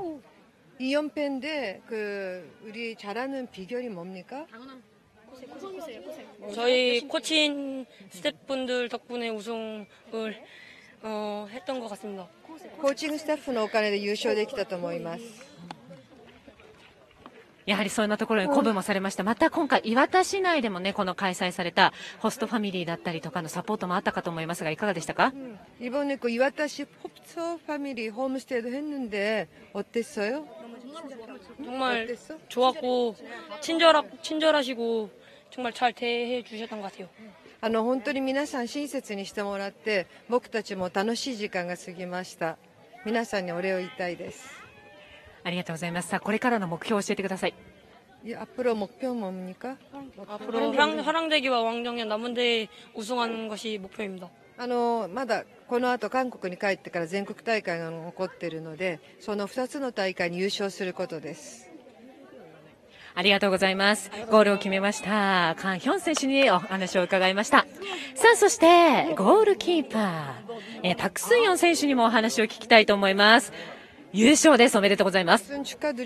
2연패인데 우리 잘하는 비결이 뭡니까? 저희 코칭 스태프분들 덕분에 우승을 했던 것 같습니다. コーチングスタッフのおかげで優勝できたと思います。 やはりそんなところに鼓舞もされました。また今回磐田市内でもね、この開催されたホストファミリーだったりとかのサポートもあったかと思いますが、いかがでしたか？ 이번에 그 이와타시 호스트 패밀리 홈스테이도 했는데 어땠어요? 정말 어땠어? 좋았고 친절하시고 정말 잘 대해 주셨던 것 같아요. 本当に皆さん親切にしてもらって僕たちも楽しい時間が過ぎました。皆さんにお礼を言いたいです。 ありがとうございます。さあこれからの目標を教えてください。 앞으로 목표는 뭡니까? 앞으로 화랑대기와 왕정년 남은 대회 우승하는 것이 목표입니다. まだこの後韓国に帰ってから全国大会が起こっているので、その2つの大会に優勝することです。 ありがとうございます。ゴールを決めましたカン・ヒョン選手にお話を伺いました。さあそしてゴールキーパー、パク・スンヨン選手にもお話を聞きたいと思います。優勝です。おめでとうございます。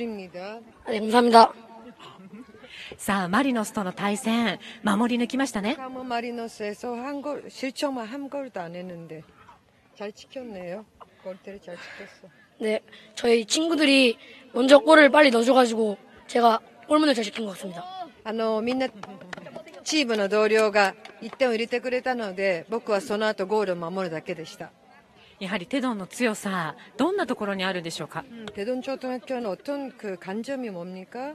감사합니다. さあマリノスとの対戦守り抜きましたね。 마리노스에서 실점만 한 골도 안 했는데 잘 지켰네요. 골대를 잘 지켰어. 네, 저희 친구들이 먼저 골을 빨리 넣어줘가지고 제가 골문을 잘 지킨 것 같습니다. みんなチームの同僚が1点を入れてくれたので、僕はその後ゴールを守るだけでした。 やはりテドンの強さ、どんなところにあるんでしょうか。 대돈초등학교는 어떤 그 간점이 뭡니까?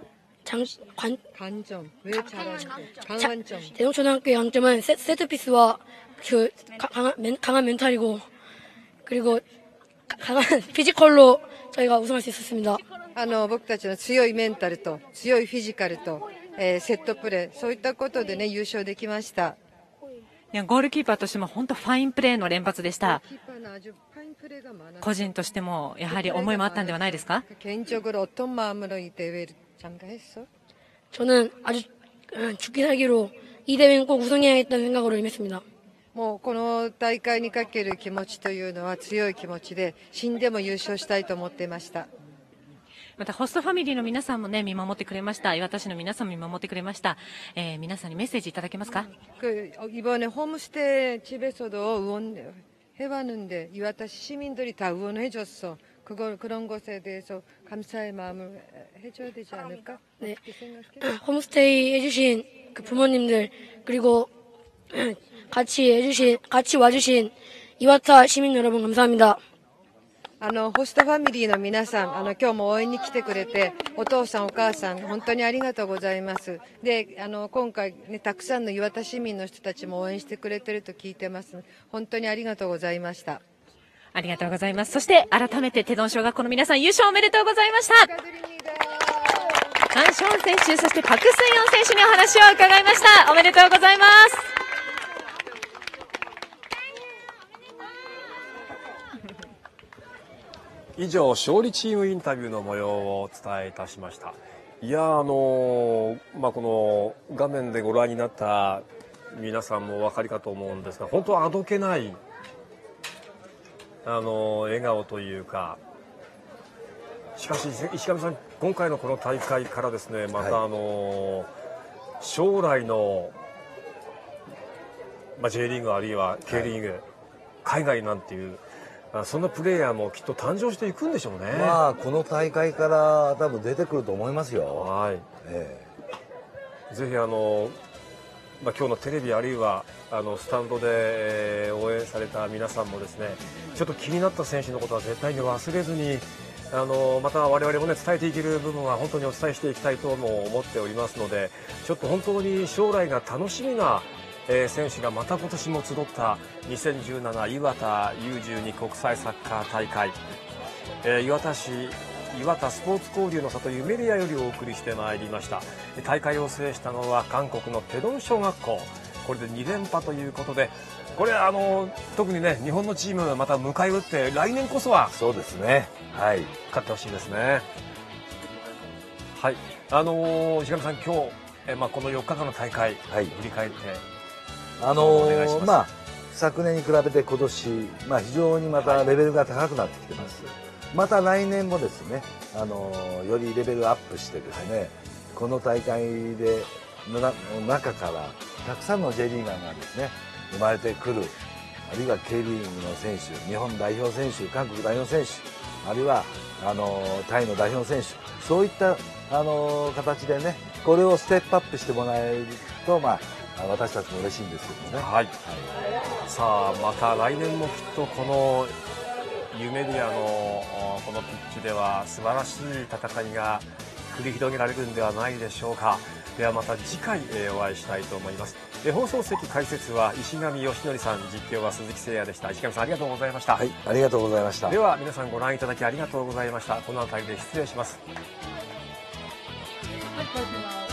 간점. 왜 잘하는데? 강한 점. 대동초등학교의 강점은 세트피스와 그 강한 멘탈이고 그리고 강한 피지컬로 저희가 우승할 수 있었습니다. 僕たちの強いメンタルと強いフィジカルと、セットプレー、そういったことでね優勝できました。 いやゴールキーパーとしても本当ファインプレーの連発でした。個人としてもやはり思いもあったんではないですか。 개인적으로 어떤 마음으로 이 대회를 참가했어? 저는 아주 죽기 살기로 이 대회는 꼭 우승해야겠다는 생각으로 임했습니다. もうこの大会にかける気持ちというのは強い気持ちで、死んでも優勝したいと思っていました。 またホストファミリーの皆さんもね見守ってくれました。磐田市の皆さんも見守ってくれました。皆さんにメッセージいただけますか。 이번에 홈스테이 집에서도 응원해봤는데 이와타시 시민들이 다 응원해줬어. 그런 것에 대해서 감사의 마음을 해줘야 되지 않을까? 네. 홈스테이 해주신 그 부모님들 그리고 같이 와주신 이와타 시민 여러분 감사합니다. ホストファミリーの皆さん、今日も応援に来てくれて、お父さんお母さん本当にありがとうございます。で、今回ねたくさんの磐田市民の人たちも応援してくれてると聞いてます。本当にありがとうございました。 ありがとうございます。そして改めてテドン小学校の皆さん優勝おめでとうございました。カン・ション選手、そしてパク・スンヨン選手にお話を伺いました。おめでとうございます。 以上勝利チームインタビューの模様をお伝えいたしました。いやこの画面でご覧になった皆さんもお分かりかと思うんですが、本当はあどけない笑顔というか、しかし石上さん、今回のこの大会からですね、また将来の、J リーグあるいは K リーグ、海外なんていうそんなプレーヤーもきっと誕生していくんでしょうね。 この大会から多分出てくると思いますよ。 はい。ぜひ今日のテレビあるいはスタンドで、応援された皆さんもですね、ちょっと気になった選手のことは絶対に忘れずにまた我々もね伝えていける部分は本当にお伝えしていきたいとも思っておりますので、ちょっと本当に将来が楽しみな選手がまた今年も集った2017磐田 U12 国際サッカー大会、磐田市磐田スポーツ交流の里ゆめりやよりお送りしてまいりました。大会を制したのは韓国のテドン小学校、これで2連覇ということで、これ特にね日本のチームまた迎え撃って来年こそはそうですね、はい、 勝ってほしいですね。はい、石上さん、今日、この4日間の大会、振り返ってお願いします。 昨年に比べて今年、非常にまたレベルが高くなってきてます。また来年もですね、よりレベルアップしてですね、この大会の中からたくさんの J リーガーがですね生まれてくる、あるいは K リーグの選手、日本代表選手、韓国代表選手、あるいはタイの代表選手、そういった形でね、これをステップアップしてもらえると、私たちも嬉しいんですけどね。 はい。さあ、また来年もきっとこのユメディアのこのピッチでは素晴らしい戦いが繰り広げられるんではないでしょうか。ではまた次回お会いしたいと思います。放送席解説は石上義則さん、実況は鈴木誠也でした。石上さん、ありがとうございました。 はい、ありがとうございました。 では皆さんご覧いただきありがとうございました。この辺りで失礼します。はい、